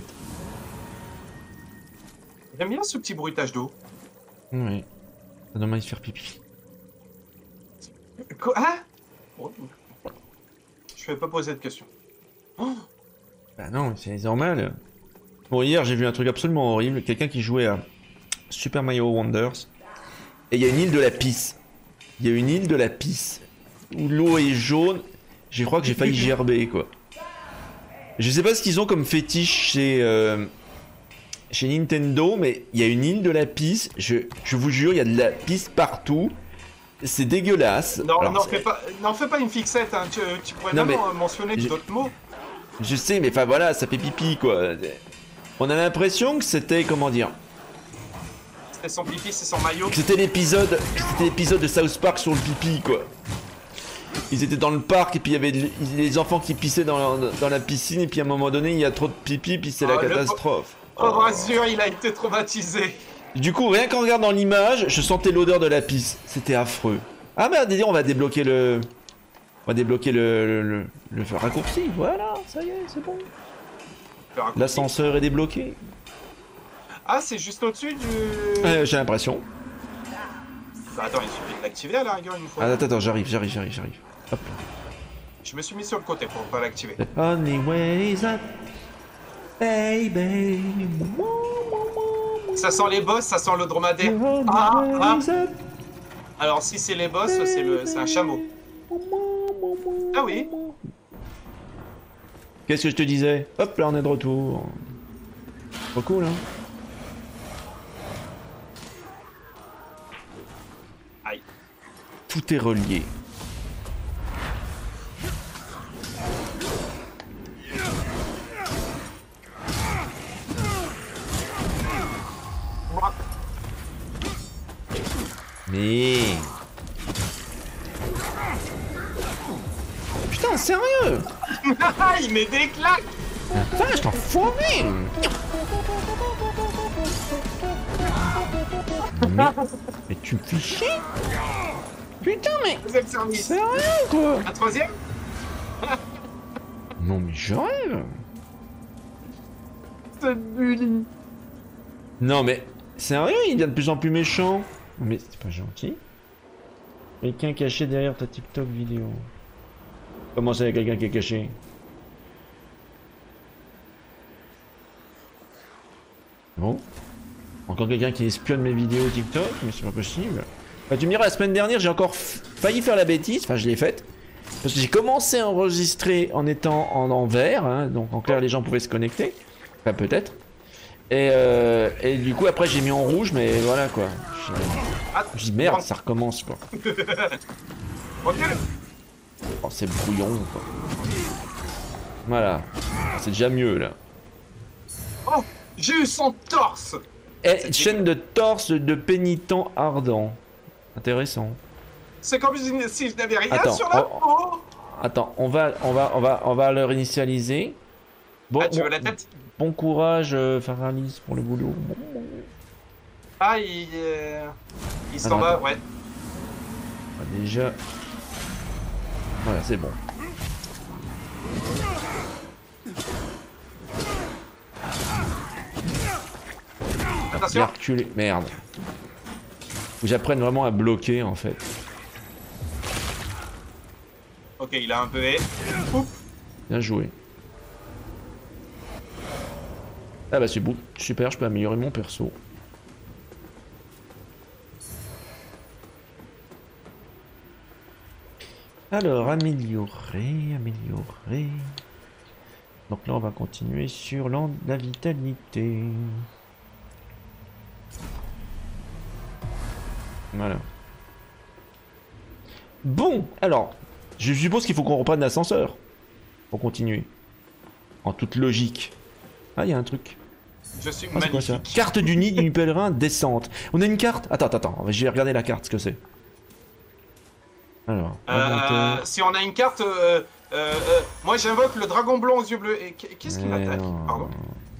Speaker 2: J'aime bien ce petit bruitage d'eau.
Speaker 1: Oui. Ça donne envie de faire pipi.
Speaker 2: Quoi? Ah oh. Je vais pas poser de questions. Oh.
Speaker 1: Bah non, c'est normal. Bon, hier j'ai vu un truc absolument horrible. Quelqu'un qui jouait à Super Mario Wonders. Et il y a une île de la pisse. Il y a une île de la pisse. Où l'eau est jaune. Je crois que j'ai failli gerber, quoi. Je sais pas ce qu'ils ont comme fétiche chez, euh, chez Nintendo, mais il y a une île de la pisse. Je, je vous jure, il y a de la pisse partout. C'est dégueulasse.
Speaker 2: Non,
Speaker 1: Alors,
Speaker 2: n'en fais pas, n'en fais pas une fixette. Hein. Tu, tu pourrais
Speaker 1: non,
Speaker 2: vraiment
Speaker 1: mais
Speaker 2: mentionner d'autres mots.
Speaker 1: Je sais, mais enfin voilà, ça fait pipi, quoi. On a l'impression que c'était, comment dire,
Speaker 2: C'était son pipi, c'est son maillot.
Speaker 1: c'était l'épisode, c'était l'épisode de South Park sur le pipi, quoi. Ils étaient dans le parc et puis il y avait les enfants qui pissaient dans la, dans la piscine et puis à un moment donné il y a trop de pipi puis c'est
Speaker 2: Oh,
Speaker 1: la
Speaker 2: le
Speaker 1: catastrophe.
Speaker 2: Pauvre Azur, il a été traumatisé.
Speaker 1: Du coup, rien qu'en regardant l'image, je sentais l'odeur de la pisse. C'était affreux. Ah merde, on va débloquer le, on va débloquer le, le, le, le raccourci. Voilà, ça y est, c'est bon. L'ascenseur est débloqué.
Speaker 2: Ah, c'est juste au-dessus du...
Speaker 1: Euh, J'ai l'impression.
Speaker 2: Bah, attends, il suffit de l'activer à la rigueur une fois.
Speaker 1: Ah, attends, attends, j'arrive, j'arrive, j'arrive, j'arrive. Hop.
Speaker 2: Je me suis mis sur le côté pour pas l'activer.
Speaker 1: The only way is up, baby.
Speaker 2: Ça sent les boss, ça sent le dromadaire. Ah, ah. Alors si c'est les boss, c'est le, c'est un chameau. Ah oui.
Speaker 1: Qu'est-ce que je te disais? Hop, là on est de retour. Trop cool, hein.
Speaker 2: Aïe.
Speaker 1: Tout est relié. Mais... Putain, sérieux?
Speaker 2: Il met des claques.
Speaker 1: Vache, t'enfoiré! Mais... mais tu me fais chier? Putain, mais...
Speaker 2: Deuxième service.
Speaker 1: Sérieux, quoi?
Speaker 2: Un troisième.
Speaker 1: Non, mais je rêve.
Speaker 2: Cette bully.
Speaker 1: Non, mais... Sérieux, il devient de plus en plus méchant. Mais c'est pas gentil. Quelqu'un caché derrière ta TikTok vidéo. Comment ça, il y a quelqu'un qui est caché? Bon. Encore quelqu'un qui espionne mes vidéos TikTok? Mais c'est pas possible. Bah, tu me diras, la semaine dernière, j'ai encore failli faire la bêtise. Enfin, je l'ai faite. Parce que j'ai commencé à enregistrer en étant en, en vert. Hein, donc en clair, les gens pouvaient se connecter. Enfin, peut-être. Et, euh, et du coup, après, j'ai mis en rouge, mais voilà quoi. Je dis merde, ça recommence quoi. Oh, c'est brouillon quoi. Voilà. C'est déjà mieux là.
Speaker 2: Oh, j'ai eu son torse.
Speaker 1: Et chaîne de torse de pénitent ardent. Intéressant.
Speaker 2: C'est comme si je n'avais rien
Speaker 1: Attends,
Speaker 2: sur la
Speaker 1: oh,
Speaker 2: peau.
Speaker 1: Attends, on va, on va, on va, on va le réinitialiser. Bon,
Speaker 2: Ah, tu
Speaker 1: bon,
Speaker 2: veux la tête?
Speaker 1: Bon courage, euh, Faralis, pour le boulot. Bon, bon.
Speaker 2: Ah, il, euh, il s'en
Speaker 1: Attends,
Speaker 2: va,
Speaker 1: attends.
Speaker 2: ouais.
Speaker 1: Ah, déjà. Voilà, c'est bon. J'ai
Speaker 2: Attention.
Speaker 1: reculé. Merde. Faut que j'apprenne vraiment à bloquer en fait.
Speaker 2: Ok, il a un peu. Oups.
Speaker 1: Bien joué. Ah bah c'est beau, super, je peux améliorer mon perso. Alors, améliorer, améliorer. Donc là, on va continuer sur l'an de la vitalité. Voilà. Bon, alors, je suppose qu'il faut qu'on reprenne l'ascenseur pour continuer. En toute logique. Ah, il y a un truc.
Speaker 2: Je suis
Speaker 1: Ah, c'est quoi ça?
Speaker 2: magnifique.
Speaker 1: Carte du nid du pèlerin descente. On a une carte? Attends, attends, attends. Je vais regarder la carte, ce que c'est. Alors.
Speaker 2: Euh,
Speaker 1: inventaire.
Speaker 2: si on a une carte, euh, euh, euh, moi j'invoque le dragon blanc aux yeux bleus. Et qu'est-ce qui
Speaker 1: Mais
Speaker 2: m'attaque?
Speaker 1: non.
Speaker 2: Pardon.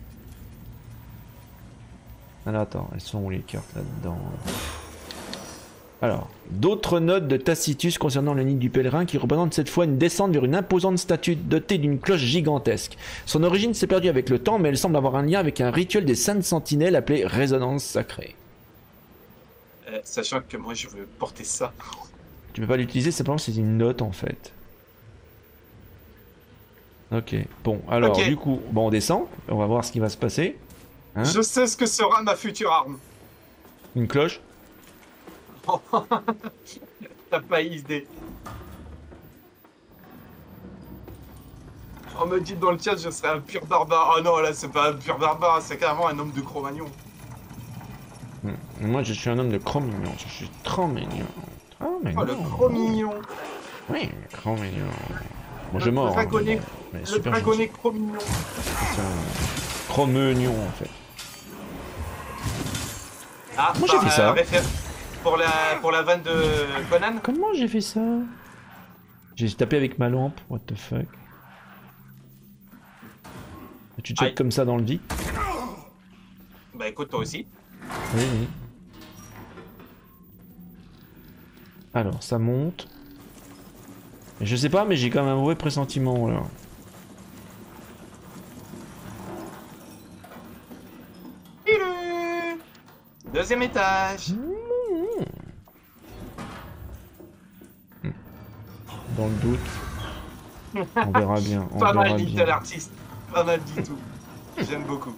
Speaker 1: Alors attends, elles sont où les cartes là-dedans? Alors, d'autres notes de Tacitus concernant le nid du pèlerin qui représentent cette fois une descente vers une imposante statue dotée d'une cloche gigantesque. Son origine s'est perdue avec le temps, mais elle semble avoir un lien avec un rituel des saintes sentinelles appelé résonance sacrée.
Speaker 2: Euh, sachant que moi je veux porter ça.
Speaker 1: Tu peux pas l'utiliser, simplement c'est une note en fait. Ok, bon, alors
Speaker 2: Ok.
Speaker 1: du coup, bon on descend, on va voir ce qui va se passer. Hein?
Speaker 2: Je sais ce que sera ma future arme.
Speaker 1: Une cloche.
Speaker 2: T'as pas idée. On me dit dans le chat je serais un pur barbare. Oh non, là c'est pas un pur barbare, c'est carrément un homme de Cro-Magnon.
Speaker 1: Hmm. Moi je suis un homme de Cro-Mignon, je suis trop mignon. Trop mignon.
Speaker 2: Oh le Cro-Mignon.
Speaker 1: Oui, Cro-Mignon. Bon, je mords.
Speaker 2: dragonnet,
Speaker 1: Mais
Speaker 2: Le
Speaker 1: super
Speaker 2: dragonnet Cro-Mignon.
Speaker 1: Cro-Mignon en fait.
Speaker 2: Ah,
Speaker 1: Moi, j'ai
Speaker 2: par,
Speaker 1: fait ça.
Speaker 2: réfé- Pour la, pour la vanne de Conan.
Speaker 1: Comment j'ai fait ça? J'ai tapé avec ma lampe, what the fuck. Tu te
Speaker 2: Aïe.
Speaker 1: jettes comme ça dans le vide?
Speaker 2: Bah écoute, toi aussi.
Speaker 1: Oui, oui. Alors, ça monte. Et je sais pas, mais j'ai quand même un mauvais pressentiment là.
Speaker 2: Tadam! Deuxième étage.
Speaker 1: Dans le doute. On verra bien. On
Speaker 2: Pas
Speaker 1: verra
Speaker 2: mal dit
Speaker 1: bien.
Speaker 2: l'artiste. Pas mal du tout. J'aime beaucoup.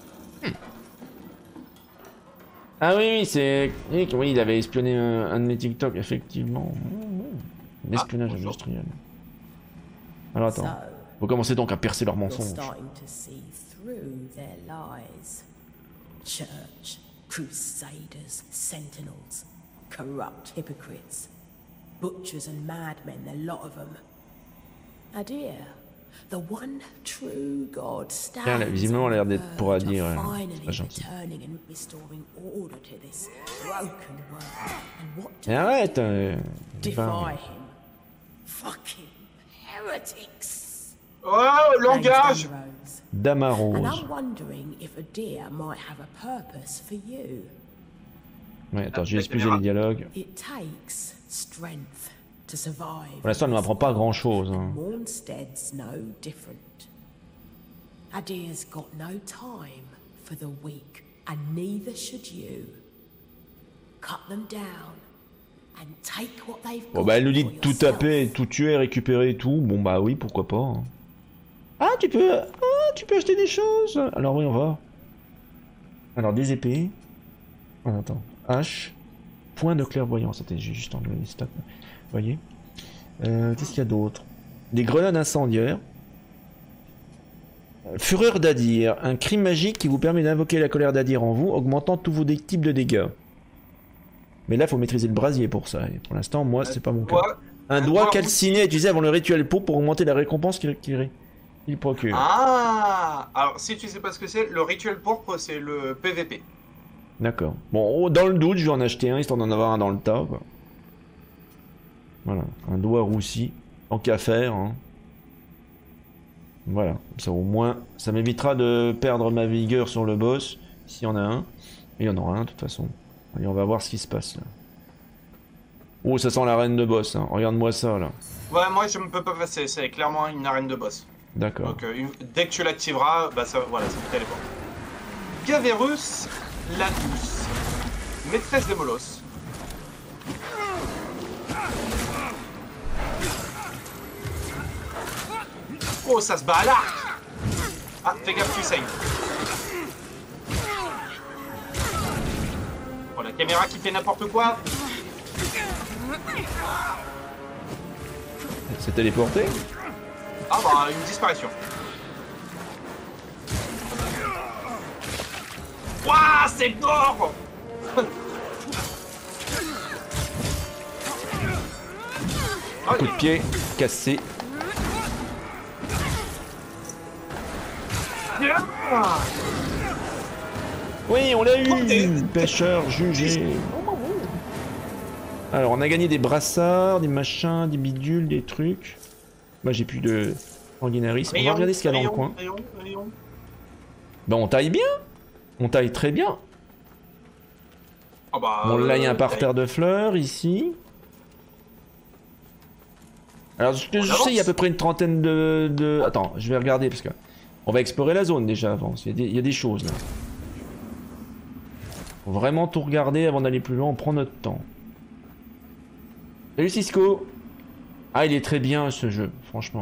Speaker 1: Ah oui, oui, c'est... Oui, oui, il avait espionné un, un de mes TikTok, effectivement. L'espionnage
Speaker 2: Ah, bonjour.
Speaker 1: industriel. Alors attends. Faut commencer donc à percer leurs
Speaker 9: You're
Speaker 1: mensonges.
Speaker 9: starting to see through their lies. Church, crusaders, sentinels, corrupt hypocrites, butchers and madmen, the lot of them. Adir, the one true God stands
Speaker 1: Tiens, là, visiblement, elle a l'air d'être
Speaker 9: on the
Speaker 1: pour à
Speaker 9: verge
Speaker 1: dire,
Speaker 9: of
Speaker 1: euh,
Speaker 9: finally
Speaker 1: c'est pas gentil.
Speaker 9: returning and restoring order to this broken world. And what
Speaker 1: Mais arrête euh,
Speaker 9: defy
Speaker 1: enfin,
Speaker 9: him? Fucking heretics.
Speaker 2: Oh, langage!
Speaker 9: Name's Damrose.
Speaker 1: Dame à
Speaker 9: And
Speaker 1: rose.
Speaker 9: I'm wondering if a deer might have a purpose for you.
Speaker 1: Ouais, attends, j'ai
Speaker 2: La
Speaker 1: expulsé
Speaker 2: caméra.
Speaker 1: les dialogues.
Speaker 9: It takes strength to survive.
Speaker 1: Pour l'instant, elle ne m'apprend pas grand chose. Hein.
Speaker 9: Mornstead's no different. Adir's got no time for the weak, and neither should you. Cut them down and take what they've got.
Speaker 1: Bon bah elle nous dit
Speaker 9: for
Speaker 1: de tout
Speaker 9: yourself.
Speaker 1: taper, tout tuer, récupérer et tout. Bon bah oui, pourquoi pas. hein. Ah tu peux... Ah tu peux acheter des choses. Alors oui, on va. Alors des épées. Ah, attends. Hache. Point de clairvoyance. Attendez, j'ai juste enlevé les stats. Vous voyez. Euh, Qu'est-ce qu'il y a d'autre? Des grenades incendiaires. Euh, Fureur d'Adir. Un cri magique qui vous permet d'invoquer la colère d'Adir en vous, augmentant tous vos dé- types de dégâts. Mais là, il faut maîtriser le brasier pour ça. Et pour l'instant, moi, c'est pas mon cas.
Speaker 2: Doigt-
Speaker 1: Un
Speaker 2: un
Speaker 1: doigt
Speaker 2: doigt
Speaker 1: calciné utilisé avant le rituel pot pour augmenter la récompense qu'il qu'il- qu'il procure.
Speaker 2: Ah! Alors, si tu sais pas ce que c'est, le rituel pourpre, c'est le P V P.
Speaker 1: D'accord. Bon, oh, dans le doute, je vais en acheter un, histoire d'en avoir un dans le tas. Quoi. Voilà, un doigt roussi. Tant qu'à faire. Hein. Voilà, ça au moins, ça m'évitera de perdre ma vigueur sur le boss, s'il y en a un. Et il y en aura un, de toute façon. Allez, on va voir ce qui se passe, là. Oh, ça sent l'arène de boss, hein. Regarde-moi ça, là.
Speaker 2: Ouais, moi je ne peux pas passer, c'est clairement une arène de boss.
Speaker 1: D'accord.
Speaker 2: Donc euh, une- dès que tu l'activeras, bah ça, voilà, ça te téléporte. Gaverus, la douce, maîtresse des molosses. Oh, ça se bat à l'arc. Ah, fais gaffe, tu saignes. Oh, la caméra qui fait n'importe quoi.
Speaker 1: Elle s'est téléportée.
Speaker 2: Ah bah, une disparition. Ouah, c'est mort.
Speaker 1: Coup de pied, cassé. Oui, on l'a eu. Pêcheur jugé. Alors, on a gagné des brassards, des machins, des bidules, des trucs. Moi, j'ai plus de sanguinarisme. On va regarder ce qu'il y a dans le coin. Bah, on taille bien. On taille très bien.
Speaker 2: Oh bah,
Speaker 1: Bon, là, il y a un
Speaker 2: euh,
Speaker 1: parterre de fleurs, ici. Alors, ce que
Speaker 2: On
Speaker 1: je
Speaker 2: avance.
Speaker 1: sais, il y a à peu près une trentaine de... de... Attends, je vais regarder, parce que... On va explorer la zone, déjà, avant. Il y a des, il y a des choses, là. Faut vraiment tout regarder avant d'aller plus loin. On prend notre temps. Salut, Cisco. Ah, il est très bien, ce jeu, franchement.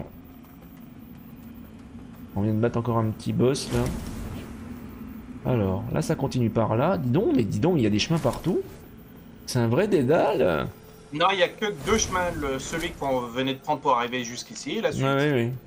Speaker 1: On vient de battre encore un petit boss, là. Alors, là, ça continue par là. Dis donc, mais dis donc, il y a des chemins partout. C'est un vrai dédale.
Speaker 2: Non, il n'y a que deux chemins. Le, celui qu'on venait de prendre pour arriver jusqu'ici, la suite.
Speaker 1: Ouais, ouais, ouais.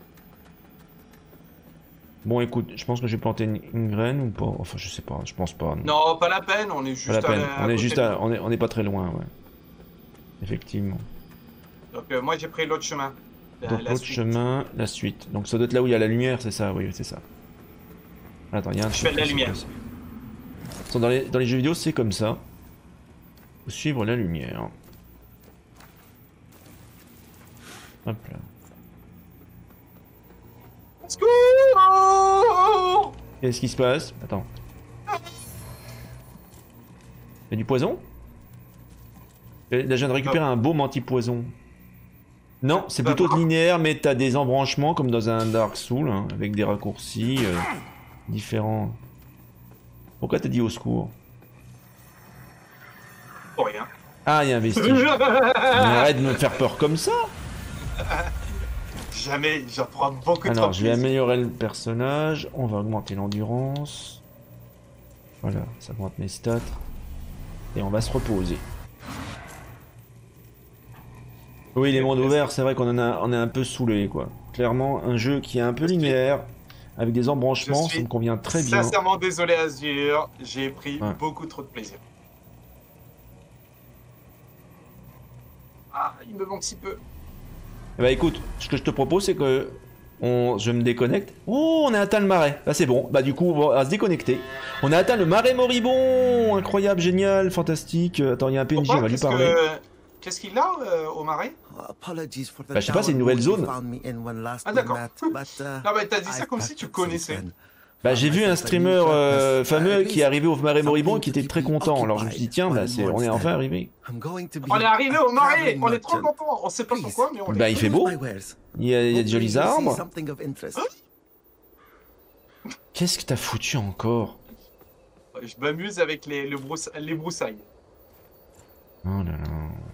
Speaker 1: Bon, écoute, je pense que j'ai planté une, une graine ou pas. Enfin, je sais pas, je pense pas. Non,
Speaker 2: Non, pas la peine, on est juste
Speaker 1: pas la peine.
Speaker 2: à, à
Speaker 1: on est
Speaker 2: côté
Speaker 1: juste
Speaker 2: de-
Speaker 1: à, on est, on est pas très loin, ouais. Effectivement.
Speaker 2: Donc euh, moi j'ai pris l'autre chemin. La-
Speaker 1: Donc
Speaker 2: la
Speaker 1: l'autre
Speaker 2: suite.
Speaker 1: chemin, la suite. Donc ça doit être là où il y a la lumière, c'est ça, oui, c'est ça. Attends, il y a un
Speaker 2: Je
Speaker 1: truc
Speaker 2: fais de la
Speaker 1: qui se
Speaker 2: lumière.
Speaker 1: passe. Attends, Dans les, dans les jeux vidéo, c'est comme ça. Faut suivre la lumière. Hop là.
Speaker 2: Secours.
Speaker 1: Qu'est-ce qui se passe? Attends. Il y a du poison? Là, je viens de récupérer un baume anti-poison. Non, c'est
Speaker 2: Bah,
Speaker 1: plutôt
Speaker 2: bah.
Speaker 1: linéaire, mais t'as des embranchements comme dans un Dark Souls, hein, avec des raccourcis euh, différents. Pourquoi t'as dit au secours?
Speaker 2: Pour rien.
Speaker 1: Ah, il y a un vestige. Mais arrête de me faire peur comme ça.
Speaker 2: Jamais, j'en prends beaucoup trop.
Speaker 1: Alors, je vais
Speaker 2: plaisir.
Speaker 1: améliorer le personnage. On va augmenter l'endurance. Voilà, ça augmente mes stats. Et on va se reposer. Oui, les mondes ouverts, c'est vrai qu'on en a, on est un peu saoulé, quoi. Clairement, un jeu qui est un peu linéaire, avec des embranchements,
Speaker 2: Je suis
Speaker 1: ça me convient très bien.
Speaker 2: Sincèrement désolé Azur, j'ai pris
Speaker 1: Ouais.
Speaker 2: beaucoup trop de plaisir. Ah, il me manque si peu.
Speaker 1: Eh bah écoute, ce que je te propose, c'est que on, je me déconnecte. Oh, on a atteint le marais. Bah c'est bon. Bah du coup, on va se déconnecter. On a atteint le marais moribond. Incroyable, génial, fantastique. Euh, Attends, il y a un P N J,
Speaker 2: Pourquoi
Speaker 1: on va lui
Speaker 2: Qu'est-ce que-
Speaker 1: parler.
Speaker 2: Qu'est-ce qu'il a euh, au marais?
Speaker 1: Bah je sais pas, c'est une nouvelle zone.
Speaker 2: Ah d'accord. Non mais t'as dit ça comme si tu connaissais.
Speaker 1: Bah j'ai vu un streamer euh, fameux qui est arrivé au marais moribond et qui était très content. Alors je me suis dit tiens, bah c'est, on est enfin arrivé.
Speaker 2: On est arrivé au marais, on est trop contents. On sait pas pourquoi, mais on est.
Speaker 1: Bah il fait beau. Il y a, il y a de jolis arbres. Qu'est-ce que t'as foutu encore?
Speaker 2: Je m'amuse avec les, le broussa- les broussailles.
Speaker 1: Oh là là.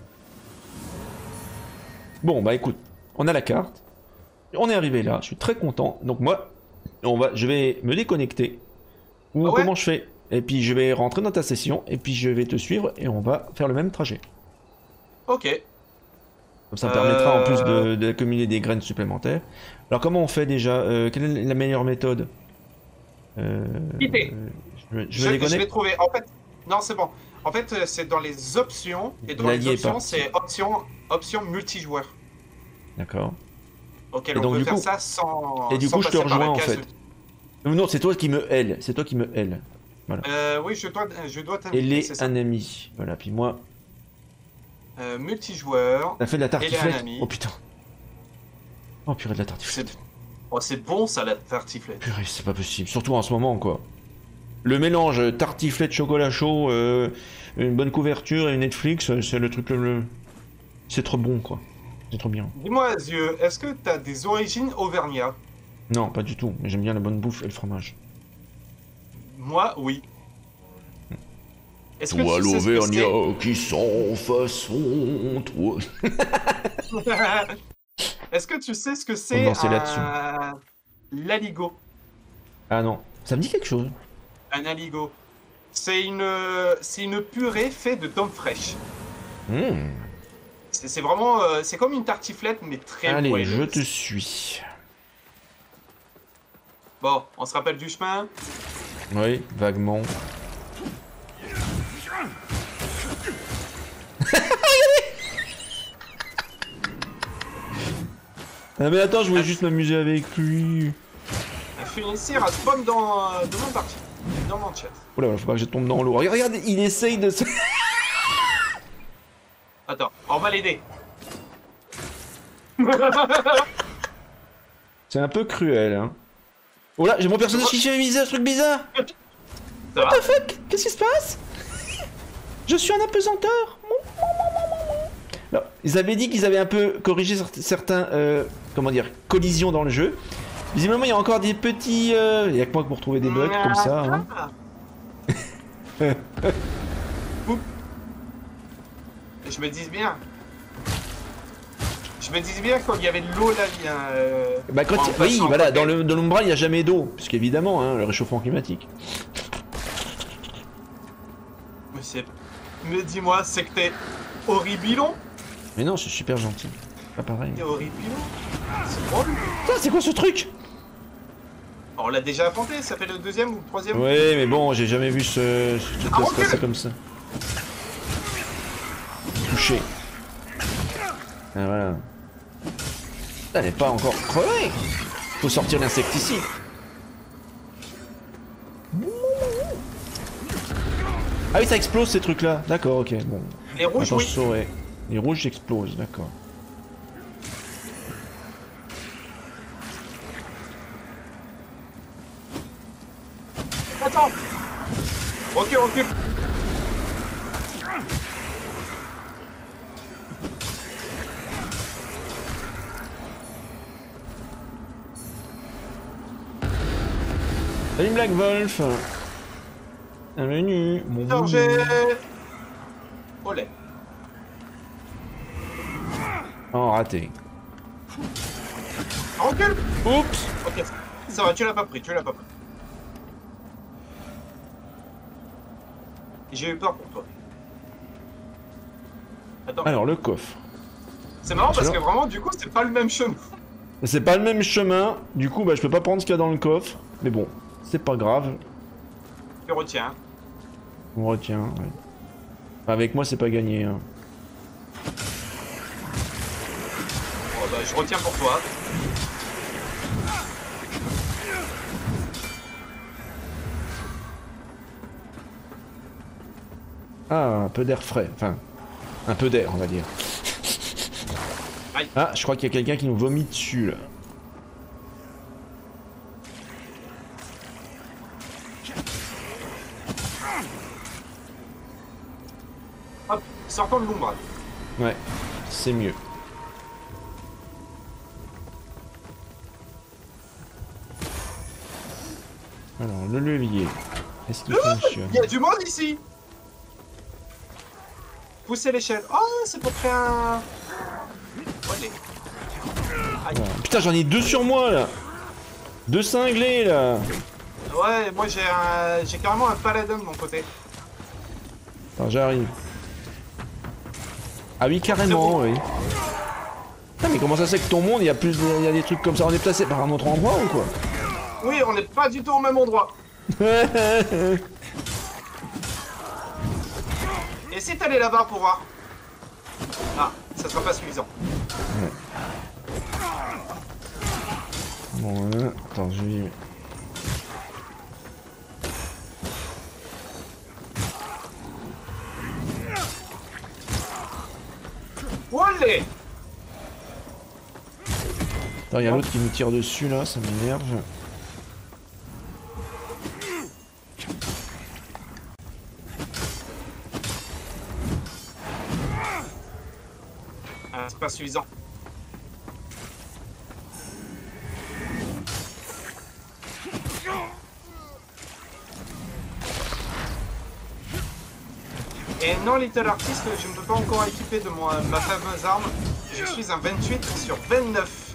Speaker 1: Bon bah écoute, on a la carte. On est arrivé là, je suis très content. Donc moi, on va, je vais me déconnecter. Ou
Speaker 2: Ah ouais
Speaker 1: comment je fais? Et puis je vais rentrer dans ta session et puis je vais te suivre et on va faire le même trajet.
Speaker 2: Ok.
Speaker 1: Comme ça me permettra en plus
Speaker 2: Euh.
Speaker 1: de- d'accumuler des graines supplémentaires. Alors comment on fait déjà? Euh, Quelle est la meilleure méthode? euh,
Speaker 2: Quitter.
Speaker 1: Je, je
Speaker 2: Je,
Speaker 1: me
Speaker 2: je
Speaker 1: déconnecte.
Speaker 2: l'ai trouvé. En fait, non, c'est bon. En fait, euh, c'est dans les options. Et dans
Speaker 1: L'allié
Speaker 2: les
Speaker 1: est
Speaker 2: options,
Speaker 1: parti.
Speaker 2: c'est option, option multijoueur.
Speaker 1: D'accord.
Speaker 2: Auquel
Speaker 1: Et
Speaker 2: on
Speaker 1: donc,
Speaker 2: peut
Speaker 1: du
Speaker 2: faire
Speaker 1: coup-
Speaker 2: ça sans.
Speaker 1: Et du
Speaker 2: sans
Speaker 1: coup je te
Speaker 2: passer par la
Speaker 1: rejoins en
Speaker 2: case-
Speaker 1: fait. Non, c'est toi qui me aile. C'est toi qui me aile.
Speaker 2: Euh, oui, je dois, je dois
Speaker 1: Et
Speaker 2: t'inviter,
Speaker 1: les
Speaker 2: c'est ça.
Speaker 1: un ami. Voilà, puis moi,
Speaker 2: Euh, multijoueur.
Speaker 1: t'as fait de la
Speaker 2: Et les
Speaker 1: tartiflette.
Speaker 2: un ami.
Speaker 1: Oh putain. Oh purée de la tartiflette.
Speaker 2: C'est oh, c'est bon ça, la tartiflette.
Speaker 1: Purée, c'est pas possible. Surtout en ce moment, quoi. Le mélange tartiflette chocolat chaud, euh, une bonne couverture et Netflix, euh, c'est le truc le... le- c'est trop bon, quoi. C'est trop bien.
Speaker 2: Dis-moi, Azieux, est-ce que t'as des origines auvergnat?
Speaker 1: Non, pas du tout. Mais j'aime bien la bonne bouffe et le fromage.
Speaker 2: Moi, oui. Est-ce que
Speaker 1: Toi,
Speaker 2: tu sais ce que
Speaker 1: l'Auvergnat qui sans façon, toi.
Speaker 2: c'est Est-ce que tu sais ce que c'est
Speaker 1: danser
Speaker 2: un...
Speaker 1: là-dessus.
Speaker 2: l'aligot?
Speaker 1: Ah non, ça me dit quelque chose.
Speaker 2: Un aligot. C'est une, c'est une purée faite de tomes fraîches.
Speaker 1: Mmh.
Speaker 2: C'est vraiment, euh, c'est comme une tartiflette, mais très
Speaker 1: Allez,
Speaker 2: moelleuse.
Speaker 1: je te suis.
Speaker 2: Bon, on se rappelle du chemin?
Speaker 1: Oui, vaguement. Ah mais attends, je voulais juste m'amuser avec lui.
Speaker 2: Un finissir à spawn dans, euh, dans mon parti, dans mon chat.
Speaker 1: Oula, faut pas que je tombe dans l'eau. Regarde, regarde, il essaye de se...
Speaker 2: Attends, on va l'aider.
Speaker 1: C'est un peu cruel, hein. Oh là, j'ai mon personnage qui fait bizarre, ce truc bizarre.
Speaker 2: Ça
Speaker 1: What
Speaker 2: va
Speaker 1: the fuck? Qu'est-ce qui se passe? Je suis un apesanteur. Alors, ils avaient dit qu'ils avaient un peu corrigé certains, euh, comment dire, collisions dans le jeu. Visiblement, il y a encore des petits... Euh... Il y a que moi pour trouver des bugs comme ça. Hein.
Speaker 2: Je me dis bien. Je me dis bien quand il y avait de l'eau là, il y a... Euh...
Speaker 1: Bah quand
Speaker 2: en
Speaker 1: oui,
Speaker 2: passant
Speaker 1: voilà,
Speaker 2: côté.
Speaker 1: dans le dans l'umbral, il n'y a jamais d'eau, puisqu'évidemment, hein, le réchauffement climatique.
Speaker 2: Mais c'est... Mais dis-moi, c'est que t'es horribilon?
Speaker 1: Mais non, je suis super gentil. Pas pareil.
Speaker 2: T'es horribilon? C'est drôle.
Speaker 1: Putain, c'est quoi ce truc?
Speaker 2: On l'a déjà affronté, ça fait le deuxième ou le troisième?
Speaker 1: Ouais, mais bon, j'ai jamais vu ce, ce truc
Speaker 2: Ah,
Speaker 1: se passer
Speaker 2: recule.
Speaker 1: comme ça. Touché. Ah, voilà. Elle n'est pas encore crevée. Faut sortir l'insecticide. Ah oui, ça explose ces trucs-là. D'accord, ok. Bon.
Speaker 2: Les rouges,
Speaker 1: Attends,
Speaker 2: oui.
Speaker 1: je saurais. Les rouges explosent, d'accord.
Speaker 2: Attends. Recule, recule.
Speaker 1: Salut Black Wolf. Bienvenue. Mon
Speaker 2: Danger. Olé.
Speaker 1: Oh, raté.
Speaker 2: Recule.
Speaker 1: Oups.
Speaker 2: Ok, ça va, tu l'as pas pris, tu l'as pas pris. J'ai eu peur pour toi. Attends.
Speaker 1: Alors, le coffre.
Speaker 2: C'est marrant parce
Speaker 1: Alors
Speaker 2: que vraiment, du coup, c'est pas le même chemin.
Speaker 1: C'est pas le même chemin. Du coup, bah, je peux pas prendre ce qu'il y a dans le coffre. Mais bon, c'est pas grave.
Speaker 2: Tu retiens.
Speaker 1: On retient, ouais. Avec moi, c'est pas gagné. Hein.
Speaker 2: Bon, bah, je retiens pour toi.
Speaker 1: Ah, un peu d'air frais. Enfin, un peu d'air, on va dire.
Speaker 2: Aïe.
Speaker 1: Ah, je crois qu'il y a quelqu'un qui nous vomit dessus, là.
Speaker 2: Hop, sortons de l'ombre.
Speaker 1: Ouais, c'est mieux. Alors, le levier. Est-ce qu'il fonctionne?
Speaker 2: Il y a du monde ici. Poussez l'échelle. Oh, c'est pour faire un... Allez. Aïe.
Speaker 1: Voilà. Putain, j'en ai deux sur moi, là. Deux cinglés, là.
Speaker 2: Ouais, moi j'ai un... j'ai carrément un paladin de mon côté.
Speaker 1: Attends, j'arrive. Ah oui, carrément, oui. Ah, mais comment ça c'est que ton monde, il y a plus de... il y a des trucs comme ça, on est placé par un autre endroit ou quoi?
Speaker 2: Oui, on n'est pas du tout au même endroit. Et si t'allais là-bas pour voir? Ah, ça sera pas suffisant.
Speaker 1: Ouais. Bon, euh, attends, je vais...
Speaker 2: Olé.
Speaker 1: Attends, il y a l'autre qui nous tire dessus là, ça m'énerve.
Speaker 2: Ah, c'est pas suffisant. Et non, Little Artist, je ne peux pas encore équiper de mon, ma fameuse arme. Je suis un vingt-huit sur vingt-neuf.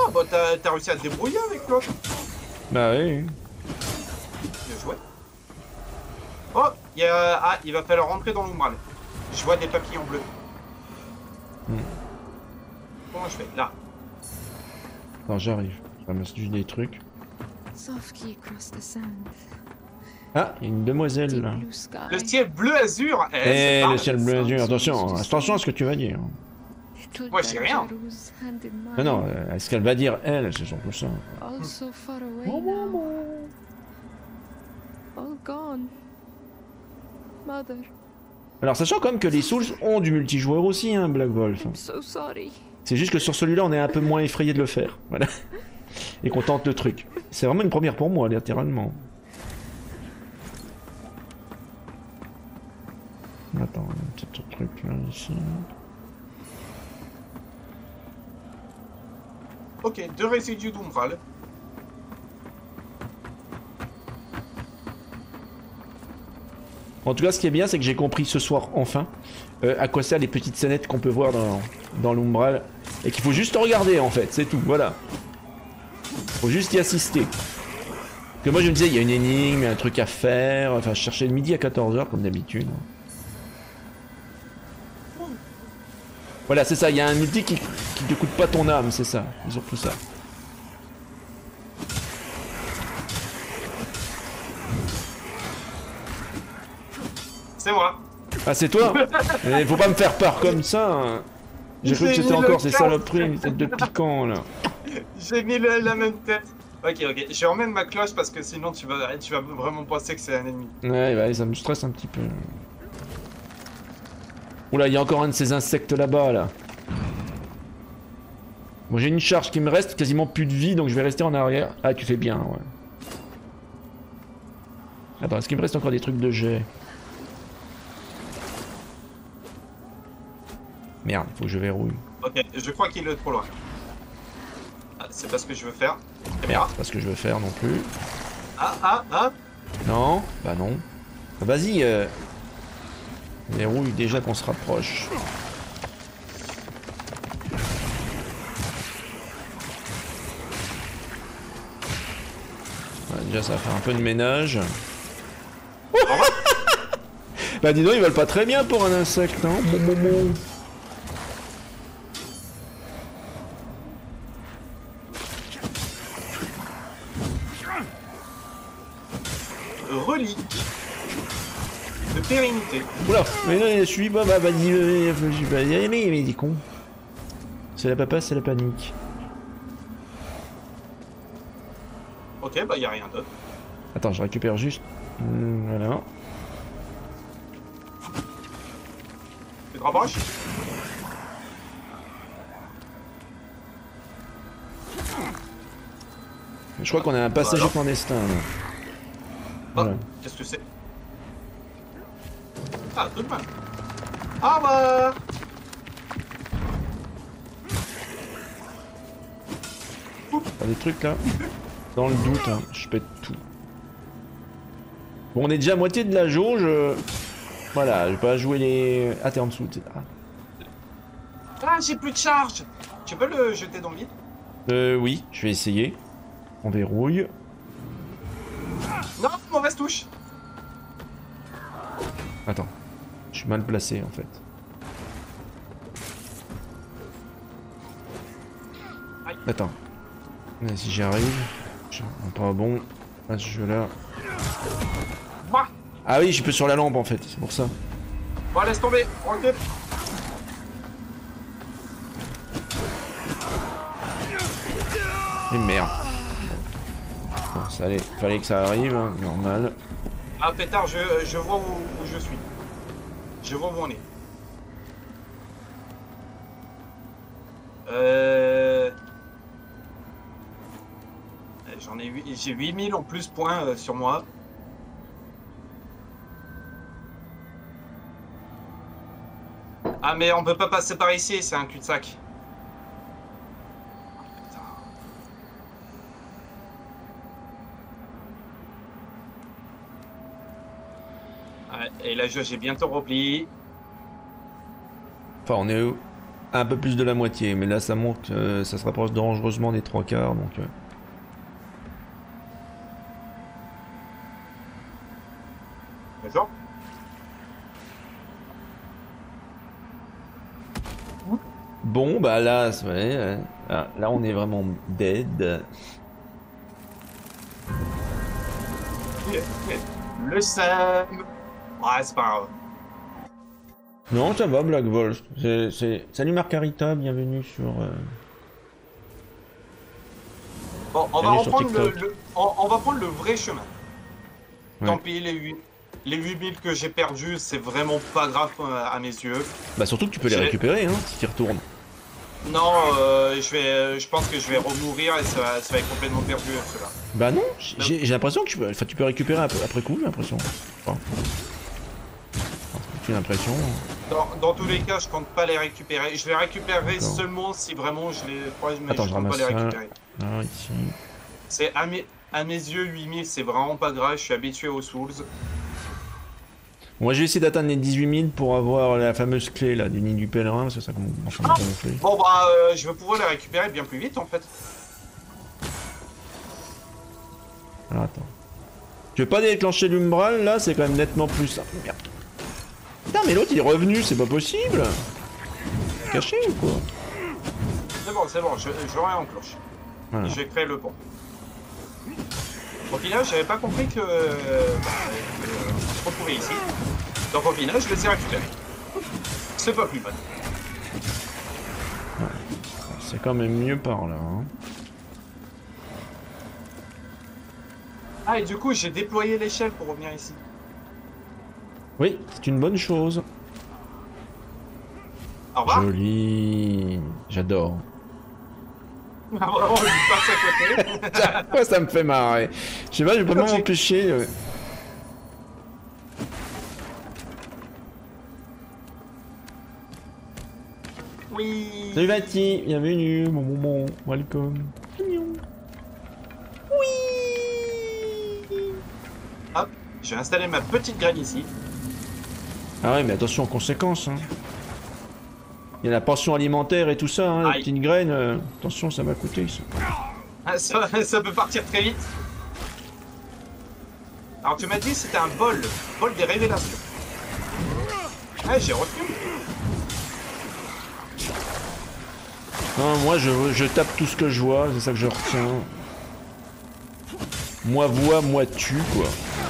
Speaker 2: Ah bah t'as t'as réussi à te débrouiller avec l'autre.
Speaker 1: Bah oui.
Speaker 2: Bien joué. Oh, il y a... Ah, il va falloir rentrer dans l'umbral. Je vois des papillons bleus.
Speaker 1: Hmm.
Speaker 2: Comment je fais? Là.
Speaker 1: Non, j'arrive. Je ramasse juste des trucs.
Speaker 3: Softly across the sand.
Speaker 1: Ah, il y a une demoiselle là.
Speaker 3: Blue sky.
Speaker 2: Le ciel bleu azur. Eh,
Speaker 1: Eh,
Speaker 2: c'est
Speaker 1: le
Speaker 2: pas-
Speaker 1: ciel bleu azur, attention, attention à ce que tu vas dire.
Speaker 3: Little
Speaker 2: Moi, j'ai rien.
Speaker 3: Dangerous hand in mine.
Speaker 1: Non, non, euh, ce qu'elle va dire, elle, c'est surtout ça.
Speaker 3: All so far away now. All gone. Mother,
Speaker 1: Alors, sachant quand même que les Souls ont du multijoueur aussi, hein, Black Wolf.
Speaker 3: I'm so sorry.
Speaker 1: C'est juste que sur celui-là, on est un peu moins effrayé de le faire. Voilà. Et qu'on tente le truc. C'est vraiment une première pour moi, littéralement. Attends, un petit truc là, ici.
Speaker 2: Ok, deux résidus d'umbral.
Speaker 1: En tout cas, ce qui est bien, c'est que j'ai compris ce soir, enfin, euh, à quoi servent les petites scénettes qu'on peut voir dans, dans l'umbral. Et qu'il faut juste regarder, en fait, c'est tout, voilà. Faut juste y assister. Parce que moi, je me disais, il y a une énigme, un truc à faire. Enfin, je cherchais le midi à quatorze heures, comme d'habitude. Voilà, c'est ça, il y a un multi qui, qui te coûte pas ton âme, c'est ça, c'est surtout ça.
Speaker 2: C'est moi.
Speaker 1: Ah, c'est toi? Eh, faut pas me faire peur comme ça. Hein. J'ai cru que
Speaker 2: J'ai
Speaker 1: c'était
Speaker 2: mis le
Speaker 1: encore ces
Speaker 2: casque.
Speaker 1: saloperies, une tête de piquant là.
Speaker 2: J'ai mis le- la même tête. Ok, ok. Je emmène ma cloche parce que sinon tu vas, tu vas vraiment penser que c'est un ennemi.
Speaker 1: Ouais, bah, ça me stresse un petit peu. Oula, il y a encore un de ces insectes là-bas là. Bon, j'ai une charge qui me reste, quasiment plus de vie, donc je vais rester en arrière. Ah, tu fais bien, ouais. Attends, est-ce qu'il me reste encore des trucs de jet? Merde, faut que je verrouille.
Speaker 2: Ok, je crois qu'il est trop loin. Ah, c'est pas ce que je veux faire.
Speaker 1: Merde, pas ce que je veux faire non plus.
Speaker 2: Ah, ah, ah.
Speaker 1: Non, bah non. Vas-y, euh... verrouille déjà qu'on se rapproche. Ouais, déjà ça va faire un peu de ménage. Bah dis donc, ils veulent pas très bien pour un insecte, hein. Bon, bon, bon.
Speaker 2: Relique de pérennité.
Speaker 1: Oula, mais non, je suis pas, bah vas-y, euh, je vais y aller, mais il est con. C'est la papa, c'est la panique.
Speaker 2: Ok, bah y a rien d'autre.
Speaker 1: Attends, je récupère juste. Hmm, voilà.
Speaker 2: Tu te rapproches?
Speaker 1: Je crois qu'on a un passager
Speaker 2: Voilà.
Speaker 1: clandestin là.
Speaker 2: Ah,
Speaker 1: Voilà.
Speaker 2: qu'est-ce que c'est? Ah, tout de même. Ah bah.
Speaker 1: T'as des trucs là? Dans le doute, hein, je pète tout. Bon, on est déjà à moitié de la jauge. euh, Voilà, je vais pas jouer les. Ah, t'es en dessous, t'es. Ah.
Speaker 2: Ah, j'ai plus de charge. Tu peux le jeter dans le vide?
Speaker 1: Euh, oui, je vais essayer. On verrouille.
Speaker 2: Non, mauvaise touche.
Speaker 1: Attends, je suis mal placé en fait. Attends. Mais si j'y arrive. Je... Pas bon. À ce jeu-là.
Speaker 2: Bah.
Speaker 1: Ah oui, je peux sur la lampe en fait, c'est pour ça.
Speaker 2: Bon, laisse tomber. On recule.
Speaker 1: Et merde. Bon, ça allait, fallait que ça arrive, hein, normal.
Speaker 2: Ah, pétard, je, je vois où, où je suis. Je vois où on est. Euh... J'en ai huit, j'ai huit mille en plus points euh, sur moi. Ah mais on peut pas passer par ici, c'est un cul-de-sac. Ouais, et la jauge est bientôt replie.
Speaker 1: Enfin, on est où? un peu plus de la moitié, mais là ça monte, euh, ça se rapproche dangereusement des trois quarts, donc... Euh...
Speaker 2: D'accord.
Speaker 1: Bon, bah là, ouais, ouais. Là, là on est vraiment dead.
Speaker 2: Le Sam. Ouais, c'est pas grave.
Speaker 1: Non, ça va, Black Wolf. C'est, c'est... Salut Marcarita, bienvenue sur... Euh...
Speaker 2: Bon, on va, reprendre le, le, on, on va prendre le vrai chemin. Ouais. Tant pis, les huit, les huit mille que j'ai perdus, c'est vraiment pas grave à, à mes yeux.
Speaker 1: Bah surtout que tu peux les récupérer, hein, si tu y retournes.
Speaker 2: Non, euh, je vais, je pense que je vais remourir et ça va, ça va être complètement perdu, cela.
Speaker 1: Bah non, j'ai, j'ai l'impression que tu peux, enfin, tu peux récupérer après, après coup, j'ai l'impression. Enfin, j'ai l'impression...
Speaker 2: Dans, dans tous les cas, je compte pas les récupérer. Je les récupérerai seulement si vraiment je les croise, mais
Speaker 1: Attends,
Speaker 2: je
Speaker 1: je
Speaker 2: compte pas les
Speaker 1: ça.
Speaker 2: récupérer.
Speaker 1: Ah, ici.
Speaker 2: C'est à mes, à mes yeux, huit mille, c'est vraiment pas grave, je suis habitué aux Souls.
Speaker 1: Moi, je vais essayer d'atteindre les dix-huit mille pour avoir la fameuse clé là, du nid du pèlerin, c'est ça qu'on
Speaker 2: ah, fait. Bon, bah, euh, je vais pouvoir les récupérer bien plus vite en fait.
Speaker 1: Alors, attends. Tu veux pas déclencher l'umbral là? C'est quand même nettement plus simple. Merde. Putain, mais l'autre il est revenu, c'est pas possible! Caché ou quoi?
Speaker 2: C'est bon, c'est bon, je, je remets en cloche. Voilà. Et je vais créer le pont. Au final, j'avais pas compris que, euh, bah, que euh, on se retrouvait ici. Donc au final, je les ai récupérés. C'est pas plus mal.
Speaker 1: Ouais. C'est quand même mieux par là. Hein.
Speaker 2: Ah, et du coup, j'ai déployé l'échelle pour revenir ici.
Speaker 1: Oui, c'est une bonne chose.
Speaker 2: Au revoir.
Speaker 1: Joli. J'adore.
Speaker 2: Ah, vraiment, il passe à côté.
Speaker 1: Moi, ça me fait marrer. Je sais pas, je peux pas m'empêcher. Ouais.
Speaker 2: Oui.
Speaker 1: Salut Vati, bienvenue, bon bon bon, welcome.
Speaker 2: Oui. Hop, j'ai installé ma petite graine ici.
Speaker 1: Ah ouais, mais attention aux conséquences. Hein. Il y a la pension alimentaire et tout ça, hein, la petite graine. Euh, attention, ça va coûter. Ça.
Speaker 2: Ah, ça, ça peut partir très vite. Alors tu m'as dit c'était un bol, bol des révélations. Ah, j'ai retenu.
Speaker 1: Non, moi je, je tape tout ce que je vois, c'est ça que je retiens. Moi vois, moi tue, quoi.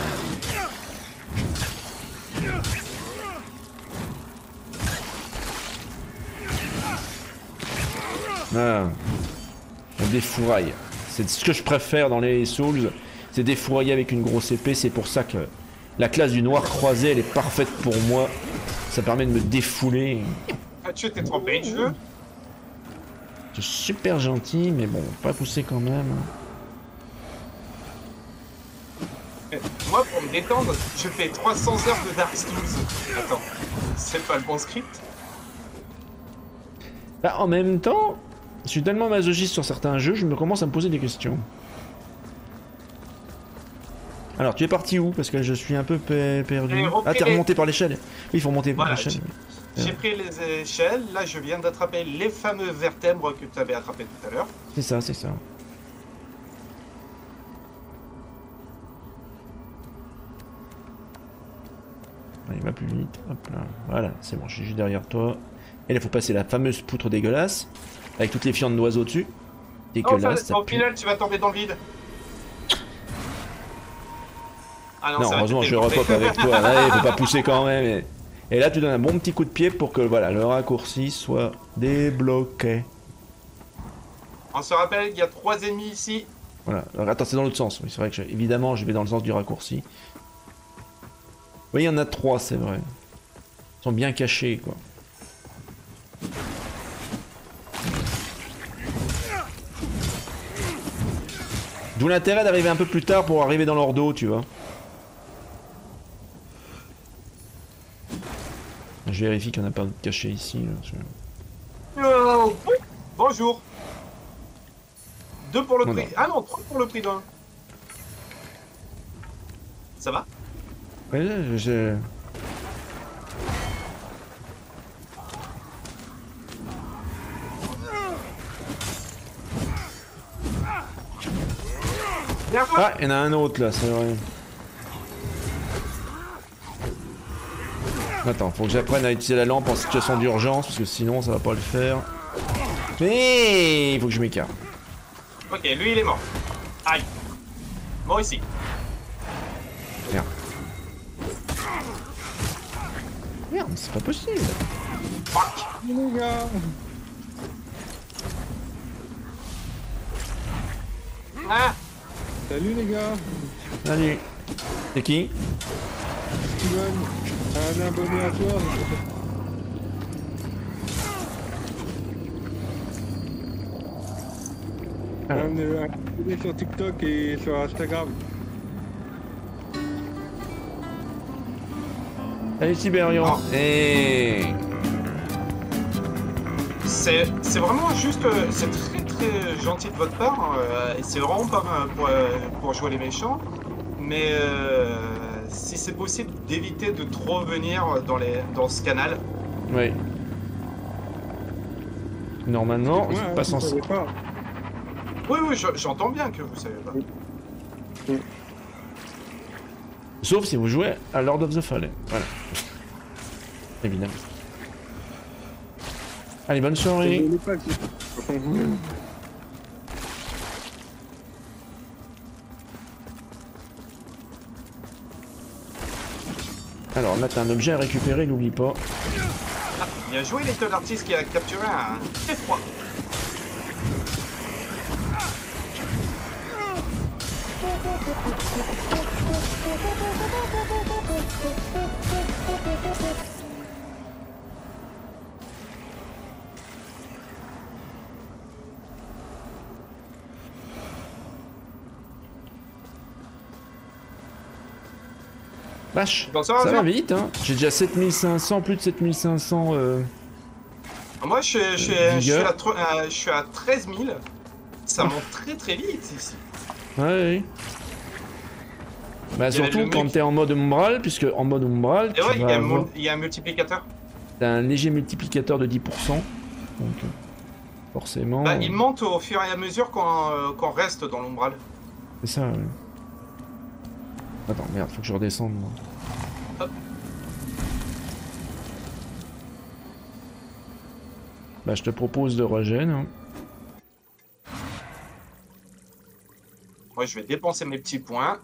Speaker 1: Ah, des fourrailles. C'est ce que je préfère dans les Souls, c'est des fourrailles avec une grosse épée. C'est pour ça que la classe du noir croisé, elle est parfaite pour moi. Ça permet de me défouler.
Speaker 2: Ah, tu t'es trompé de jeu.
Speaker 1: C'est super gentil, mais bon, pas poussé quand même.
Speaker 2: Moi, pour me détendre, je fais trois cents heures de Dark Souls. Attends, c'est pas le bon script?
Speaker 1: Bah, en même temps, je suis tellement masochiste sur certains jeux, je me commence à me poser des questions. Alors, tu es parti où? Parce que je suis un peu perdu. Ah, t'es remonté par l'échelle. Oui, il faut monter par
Speaker 2: voilà,
Speaker 1: l'échelle.
Speaker 2: J'ai pris les échelles, là je viens d'attraper les fameux vertèbres que tu avais attrapés tout à l'heure.
Speaker 1: C'est ça, c'est ça. Il va plus vite, hop là. Voilà, c'est bon, je suis juste derrière toi. Et là, il faut passer la fameuse poutre dégueulasse, avec toutes les fientes d'oiseaux dessus. Dégueulasse,
Speaker 2: oh, au final, tu vas tomber dans le vide.
Speaker 1: Ah non, non heureusement, je repop avec toi. Là, il faut pas pousser quand même. Et... Et là, tu donnes un bon petit coup de pied pour que voilà, le raccourci soit débloqué.
Speaker 2: On se rappelle qu'il y a trois ennemis ici.
Speaker 1: Voilà. Alors, attends, c'est dans l'autre sens. Oui, c'est vrai que je... évidemment, je vais dans le sens du raccourci. Oui, il y en a trois, c'est vrai. Ils sont bien cachés, quoi. D'où l'intérêt d'arriver un peu plus tard pour arriver dans leur dos, tu vois. Je vérifie qu'il n'y en a pas de caché ici. Là.
Speaker 2: Oh, bonjour. Deux pour le prix. Non. Ah non, trois pour le prix d'un. Ça va?
Speaker 1: Oui, je...
Speaker 2: Derrière toi.
Speaker 1: Ah, il y en a un autre là, c'est vrai. Attends, faut que j'apprenne à utiliser la lampe en situation d'urgence, parce que sinon ça va pas le faire. Mais il faut que je m'écarte.
Speaker 2: Ok, lui il est mort. Aïe. Moi aussi.
Speaker 1: Merde. Merde, c'est pas possible.
Speaker 2: Fuck.
Speaker 10: Les gars.
Speaker 2: Ah.
Speaker 10: Salut les gars.
Speaker 1: Salut. C'est qui?
Speaker 10: Steven, un abonné à toi.
Speaker 1: Alors.
Speaker 10: Un, un abonné sur TikTok et sur Instagram.
Speaker 1: Salut Siberian.
Speaker 2: Oh.
Speaker 1: Et
Speaker 2: C'est c'est vraiment juste, euh, c'est très très gentil de votre part, euh, et c'est vraiment pas mal pour, euh, pour jouer les méchants, mais euh, si c'est possible d'éviter de trop venir dans, les, dans ce canal.
Speaker 1: oui. Normalement,
Speaker 10: Ouais,
Speaker 1: c'est
Speaker 10: hein,
Speaker 1: pas
Speaker 10: vous
Speaker 1: censé.
Speaker 10: savez pas.
Speaker 2: Oui, oui, je- j'entends bien que vous savez pas.
Speaker 1: Sauf si vous jouez à Lord of the Fallen. Voilà. Évidemment. Allez, bonne soirée.
Speaker 10: Vous savez pas que-
Speaker 1: Alors là, t'as un objet à récupérer, n'oublie pas.
Speaker 2: Ah, bien joué, Little Artist qui a capturé un très froid.
Speaker 1: Vache,
Speaker 2: Bon, ça
Speaker 1: ça
Speaker 2: va,
Speaker 1: va
Speaker 2: ça.
Speaker 1: vite, hein. J'ai déjà sept mille cinq cents, plus de sept mille cinq cents. Euh...
Speaker 2: Moi, je, suis- je, suis-
Speaker 1: Euh,
Speaker 2: je suis
Speaker 1: vigueur.
Speaker 2: à, tro- euh, je suis à treize mille. Ça monte très très vite ici.
Speaker 1: Ouais, ouais. Bah
Speaker 2: Il y avait
Speaker 1: surtout
Speaker 2: le
Speaker 1: quand
Speaker 2: mec-
Speaker 1: t'es en mode umbral, puisque en mode umbral,
Speaker 2: Et
Speaker 1: tu
Speaker 2: ouais, il y,
Speaker 1: vas
Speaker 2: a un
Speaker 1: avoir-
Speaker 2: mul- il y a un multiplicateur.
Speaker 1: t'as un léger multiplicateur de dix pour cent. Donc euh, forcément,
Speaker 2: Bah,
Speaker 1: euh,
Speaker 2: il monte au fur et à mesure qu'on euh, qu'on reste dans l'umbral.
Speaker 1: c'est ça. Ouais. Attends, merde, faut que je redescende moi.
Speaker 2: Hop.
Speaker 1: Bah je te propose de regen. Hein.
Speaker 2: Ouais, je vais dépenser mes petits points.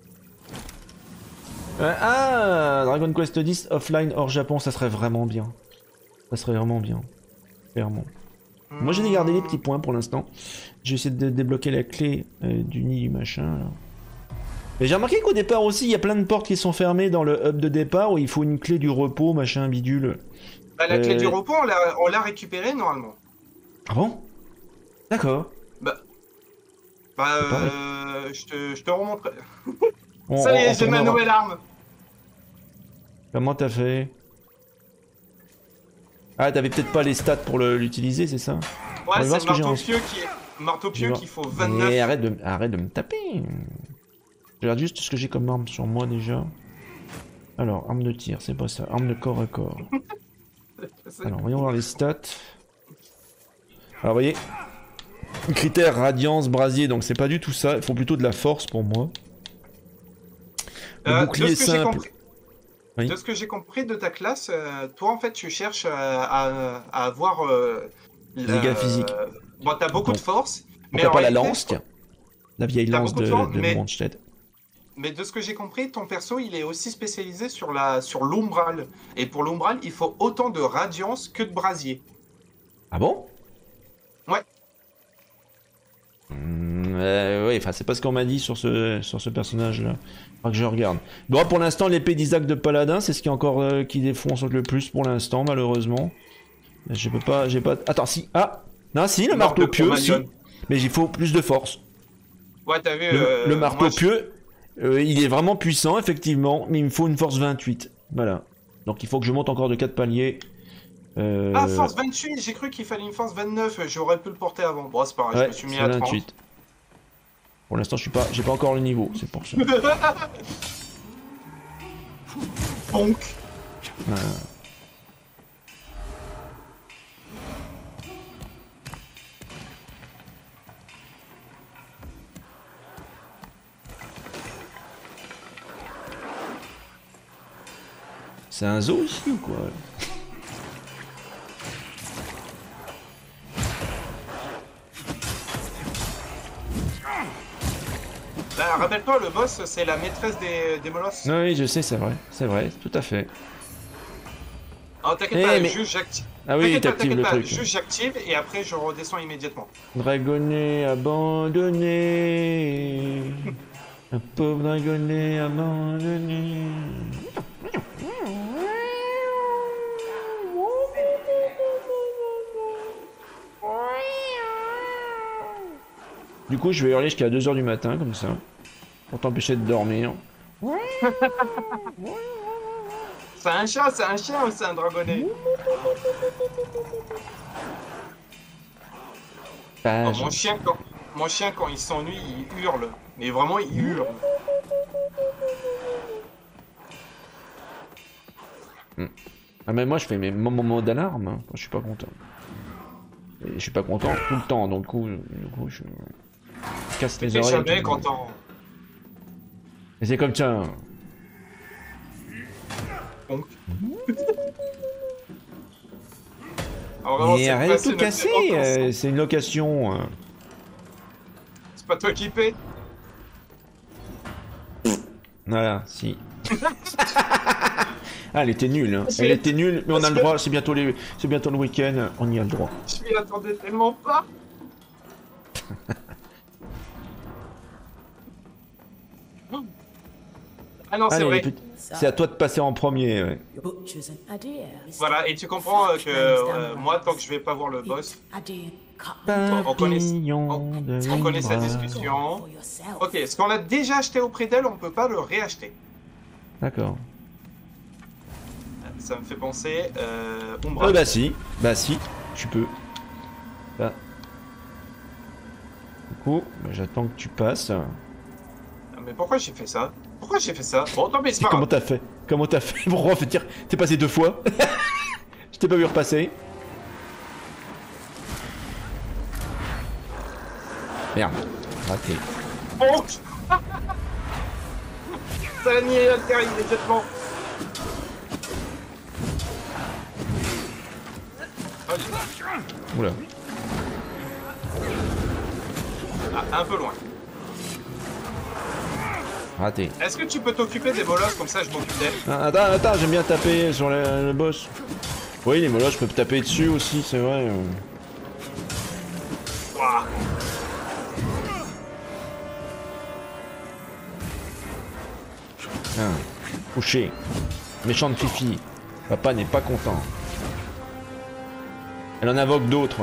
Speaker 1: Euh, ah, Dragon Quest dix offline hors Japon, ça serait vraiment bien. Ça serait vraiment bien. Clairement. Moi j'ai gardé les petits points pour l'instant. J'ai essayé de débloquer la clé euh, du nid du machin. Là. Mais j'ai remarqué qu'au départ aussi, il y a plein de portes qui sont fermées dans le hub de départ où il faut une clé du repos, machin bidule.
Speaker 2: Bah, la clé
Speaker 1: Euh,
Speaker 2: du repos, on l'a on l'a récupérée normalement.
Speaker 1: Ah bon? D'accord.
Speaker 2: Bah, bah euh, je te, je te remonterai.
Speaker 1: On-
Speaker 2: Ça y
Speaker 1: on-
Speaker 2: est,
Speaker 1: on
Speaker 2: j'ai ma
Speaker 1: tournera.
Speaker 2: nouvelle arme.
Speaker 1: Comment t'as fait? Ah, t'avais peut-être pas les stats pour le- l'utiliser, c'est ça?
Speaker 2: Ouais,
Speaker 1: On va voir
Speaker 2: c'est
Speaker 1: ce
Speaker 2: le
Speaker 1: que j'ai
Speaker 2: marteau
Speaker 1: en-
Speaker 2: pieux qui est... Marteau
Speaker 1: Je
Speaker 2: pieux
Speaker 1: vais voir.
Speaker 2: qu'il faut
Speaker 1: Mais
Speaker 2: vingt-neuf.
Speaker 1: arrête de, arrête de me taper. Je regarde juste ce que j'ai comme arme sur moi déjà. Alors, arme de tir, c'est pas ça. Arme de corps à corps. Alors, voyons voir les stats. Alors, vous voyez, critère radiance, brasier, donc c'est pas du tout ça. Il faut plutôt de la force pour moi. Le
Speaker 2: Euh,
Speaker 1: bouclier
Speaker 2: de ce que j'ai
Speaker 1: simple.
Speaker 2: compris-
Speaker 1: Oui.
Speaker 2: De ce que j'ai compris de ta classe, euh, toi en fait tu cherches euh, à, à avoir euh,
Speaker 1: Les
Speaker 2: la-
Speaker 1: dégâts physiques.
Speaker 2: Bon, t'as beaucoup de
Speaker 1: Donc,
Speaker 2: force, mais
Speaker 1: Pourquoi
Speaker 2: en
Speaker 1: pas la
Speaker 2: réalité-
Speaker 1: lance, tiens. La vieille
Speaker 2: T'as
Speaker 1: lance
Speaker 2: beaucoup
Speaker 1: de,
Speaker 2: de force,
Speaker 1: de
Speaker 2: mais-
Speaker 1: Mondstadt.
Speaker 2: Mais de ce que j'ai compris, ton perso il est aussi spécialisé sur la sur l'umbral. Et pour l'umbral, il faut autant de radiance que de brasier.
Speaker 1: Ah bon?
Speaker 2: Ouais.
Speaker 1: Hmm, euh, oui, enfin c'est pas ce qu'on m'a dit sur ce, sur ce personnage-là. Faudra que je regarde. Bon, pour l'instant, l'épée d'Isaac de Paladin, c'est ce qui est encore euh, qui défonce le plus pour l'instant, malheureusement. Je peux pas, j'ai pas. Attends, si. Ah, non, si, le
Speaker 2: Mort
Speaker 1: marteau
Speaker 2: de
Speaker 1: pieux, si.
Speaker 2: Cro-Magnon.
Speaker 1: Mais il faut plus de force.
Speaker 2: Ouais, t'as vu.
Speaker 1: Le,
Speaker 2: euh,
Speaker 1: le marteau
Speaker 2: moi, je-
Speaker 1: pieux, euh, il est vraiment puissant, effectivement, mais il me faut une force vingt-huit. Voilà. Donc il faut que je monte encore de quatre paliers. Euh...
Speaker 2: Ah, force vingt-huit, j'ai cru qu'il fallait une force vingt-neuf, j'aurais pu le porter avant. Bon, c'est pas grave, je
Speaker 1: Ouais,
Speaker 2: me suis mis
Speaker 1: c'est
Speaker 2: à
Speaker 1: vingt-huit. Pour l'instant, je suis pas, j'ai pas encore le niveau, c'est pour ça.
Speaker 2: trente. Bonk.
Speaker 1: Voilà. C'est un zoo ici ou quoi?
Speaker 2: Bah, rappelle-toi, le boss, c'est la maîtresse des, des molosses.
Speaker 1: Oui, je sais, c'est vrai. C'est vrai, tout à fait.
Speaker 2: Oh, t'inquiète
Speaker 1: Eh,
Speaker 2: pas,
Speaker 1: mais-
Speaker 2: juste j'active.
Speaker 1: Ah oui,
Speaker 2: T'inquiète pas,
Speaker 1: t'actives
Speaker 2: t'inquiète
Speaker 1: le
Speaker 2: pas,
Speaker 1: truc.
Speaker 2: juste j'active et après je redescends immédiatement.
Speaker 1: Dragonnet abandonné. Un pauvre dragonnet abandonné. Du coup, je vais hurler jusqu'à deux heures du matin, comme ça. Pour t'empêcher de dormir.
Speaker 2: C'est un chat, c'est un chien ou c'est un dragonnet?
Speaker 1: Bah,
Speaker 2: Oh,
Speaker 1: je-
Speaker 2: mon, chien, quand, mon chien, quand il s'ennuie, il hurle. Mais vraiment, il hurle.
Speaker 1: Ah mais moi je fais mes moments d'alarme hein, quand je suis pas content. Et je suis pas content tout le temps, donc du coup, du coup je casse les
Speaker 2: T'es
Speaker 1: oreilles.
Speaker 2: jamais
Speaker 1: tout le monde.
Speaker 2: content.
Speaker 1: Et c'est comme ça. hein.
Speaker 2: Donc. Alors, vraiment,
Speaker 1: Et
Speaker 2: cette
Speaker 1: arrête de
Speaker 2: fois, c'est
Speaker 1: tout
Speaker 2: notre
Speaker 1: casser,
Speaker 2: vacances.
Speaker 1: euh, c'est une location. hein.
Speaker 2: C'est pas toi qui paie.
Speaker 1: Voilà, si. Ah, elle était nulle, hein.
Speaker 2: Je
Speaker 1: Elle
Speaker 2: l'ai-
Speaker 1: était nulle, mais on a
Speaker 2: parce
Speaker 1: le
Speaker 2: que-
Speaker 1: droit, c'est bientôt, les... c'est bientôt le week-end, on y a le droit.
Speaker 2: Je m'y attendais tellement pas. Ah non, c'est
Speaker 1: Allez,
Speaker 2: vrai.
Speaker 1: les petits- c'est à toi de passer en premier. Ouais.
Speaker 9: Butchers and Adair.
Speaker 2: Voilà, et tu comprends euh, que euh, moi, tant que je vais pas voir le boss,
Speaker 9: Adair cut
Speaker 2: on connaît,
Speaker 1: Papillon de
Speaker 2: on connaît cette
Speaker 1: Indra.
Speaker 2: discussion.
Speaker 9: for yourself.
Speaker 2: Ok, ce qu'on a déjà acheté auprès d'elle, on peut pas le réacheter.
Speaker 1: D'accord.
Speaker 2: Ça me fait penser. Euh, Umbra.
Speaker 1: Euh, bah si, bah si, tu peux. Là. Du coup, bah, j'attends que tu passes.
Speaker 2: Mais pourquoi j'ai fait ça? Pourquoi j'ai fait ça? Bon, non, mais c'est pas
Speaker 1: Comment
Speaker 2: grave.
Speaker 1: t'as fait? Comment t'as fait? Pourquoi on fait dire t'es passé deux fois? Je t'ai pas vu repasser. Merde, raté.
Speaker 2: Oh ça a nié à terre immédiatement.
Speaker 1: Oula.
Speaker 2: Ah, un peu loin.
Speaker 1: Raté.
Speaker 2: Est-ce que tu peux t'occuper des molosses comme ça je m'occupe d'elle?
Speaker 1: Ah, attends, attends, j'aime bien taper sur le, le boss. Oui, les molosses, je peux taper dessus aussi, c'est vrai. euh.
Speaker 2: Ouah.
Speaker 1: Ah, couché. Méchante fifi. Papa n'est pas content. Elle en invoque d'autres.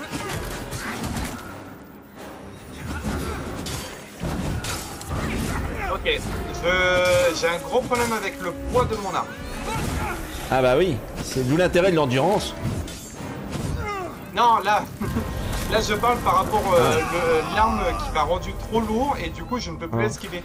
Speaker 2: Ok, je... j'ai un gros problème avec le poids de mon arme.
Speaker 1: Ah bah oui, c'est d'où l'intérêt de l'endurance.
Speaker 2: Non, là, là je parle par rapport euh, le- l'arme qui m'a rendu trop lourd et du coup je ne peux plus
Speaker 1: Ah.
Speaker 2: esquiver.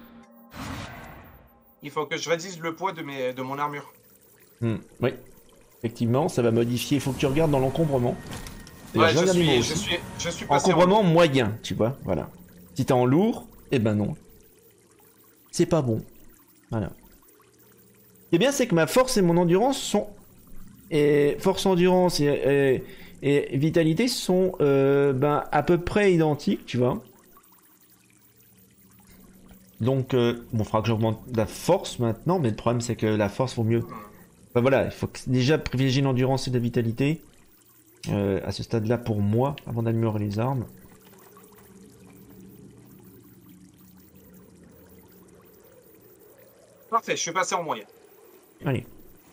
Speaker 2: Il faut que je réduise le poids de, mes, de mon armure.
Speaker 1: Hmm, oui, effectivement, ça va modifier. Il faut que tu regardes dans l'encombrement. D'ailleurs,
Speaker 2: Ouais, je
Speaker 1: regarde moi
Speaker 2: suis,
Speaker 1: aussi.
Speaker 2: je suis, je suis passé en-
Speaker 1: Encombrement moyen, tu vois, voilà. Si t'es en lourd, eh ben non. C'est pas bon. Voilà. Ce qui est bien, c'est que ma force et mon endurance sont... Et force, endurance et, et, et vitalité sont euh, ben, à peu près identiques, tu vois. Donc, euh, bon, il faudra que j'augmente la force maintenant, mais le problème, c'est que la force vaut mieux. Ben voilà, il faut que- déjà privilégier l'endurance et la vitalité. Euh, à ce stade-là, pour moi, avant d'améliorer les armes.
Speaker 2: Parfait, je suis passé en moyen.
Speaker 1: Allez.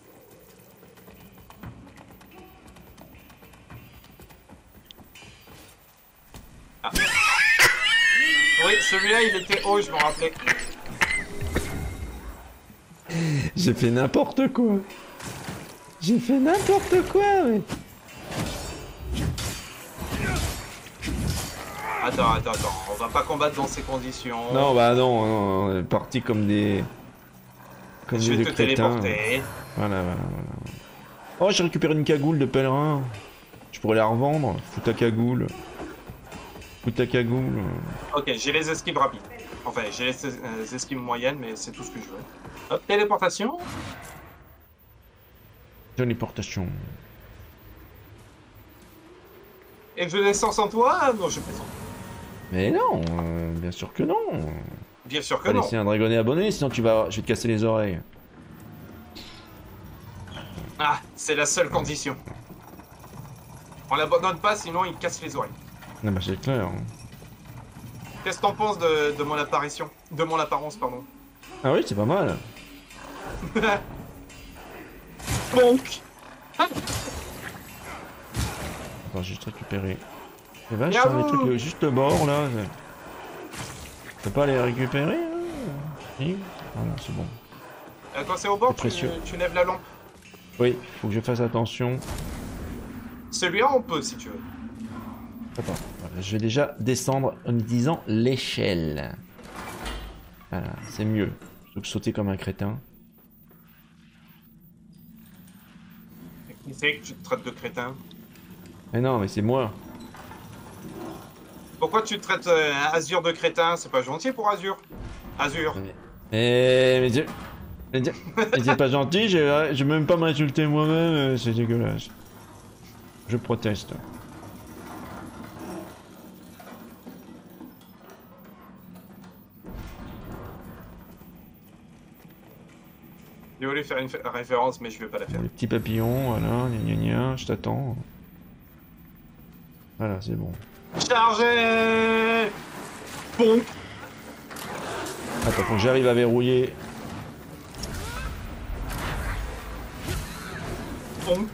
Speaker 2: Oui, celui-là il était haut, je me rappelais.
Speaker 1: J'ai fait n'importe quoi. J'ai fait n'importe quoi, ouais.
Speaker 2: Attends, attends, attends, on va pas combattre dans ces conditions.
Speaker 1: Non, bah non, non, on est parti comme des... Comme
Speaker 2: Je
Speaker 1: des
Speaker 2: vais te
Speaker 1: crétins.
Speaker 2: téléporter.
Speaker 1: Voilà, voilà, voilà. Oh, j'ai récupéré une cagoule de pèlerin. Je pourrais la revendre. Fous ta cagoule. Fous ta cagoule.
Speaker 2: Ok, j'ai les esquives rapides. Enfin, j'ai les, euh, esquives moyennes, mais c'est tout ce que je veux. Hop, téléportation.
Speaker 1: Téléportation.
Speaker 2: Et je naissance en toi? Non, je plaisante.
Speaker 1: Mais non, euh, bien sûr que non.
Speaker 2: Bien sûr que
Speaker 1: Pas
Speaker 2: non.
Speaker 1: laisser un dragonnet abonné, sinon tu vas, je vais te casser les oreilles.
Speaker 2: Ah, c'est la seule condition. On l'abandonne pas, sinon il casse les oreilles.
Speaker 1: Non bah c'est clair.
Speaker 2: Qu'est-ce que t'en penses de, de mon apparition? De mon apparence, pardon.
Speaker 1: Ah oui, c'est pas mal.
Speaker 2: Donc.
Speaker 1: Attends, j'ai juste récupéré. Les vaches,
Speaker 2: Bravo.
Speaker 1: sur les trucs juste le bord là. Je peux pas les récupérer hein? Si. Ah non, c'est bon.
Speaker 2: Euh, Quand c'est au bord,
Speaker 1: C'est
Speaker 2: tu,
Speaker 1: précieux.
Speaker 2: tu lèves la lampe.
Speaker 1: Oui, faut que je fasse attention.
Speaker 2: Celui-là, on peut si tu veux.
Speaker 1: Attends, voilà, je vais déjà descendre en utilisant l'échelle. Voilà, c'est mieux. Plutôt que sauter comme un crétin.
Speaker 2: Qui c'est que tu te traites de crétin?
Speaker 1: Mais non, mais c'est moi.
Speaker 2: Pourquoi tu traites euh, Azur de crétin? C'est pas gentil pour Azur. Azur.
Speaker 1: Mais, mais, Dieu- mais, Dieu- mais c'est pas gentil, je je vais même pas m'insulter moi-même, euh, c'est dégueulasse. Je proteste.
Speaker 2: J'ai voulu faire une fa- référence, mais je vais pas la faire.
Speaker 1: Les petits papillons, voilà, gna gna gna, je t'attends. Voilà, c'est bon.
Speaker 2: Chargez! Bon.
Speaker 1: Attends, faut que j'arrive à verrouiller.
Speaker 2: Bon.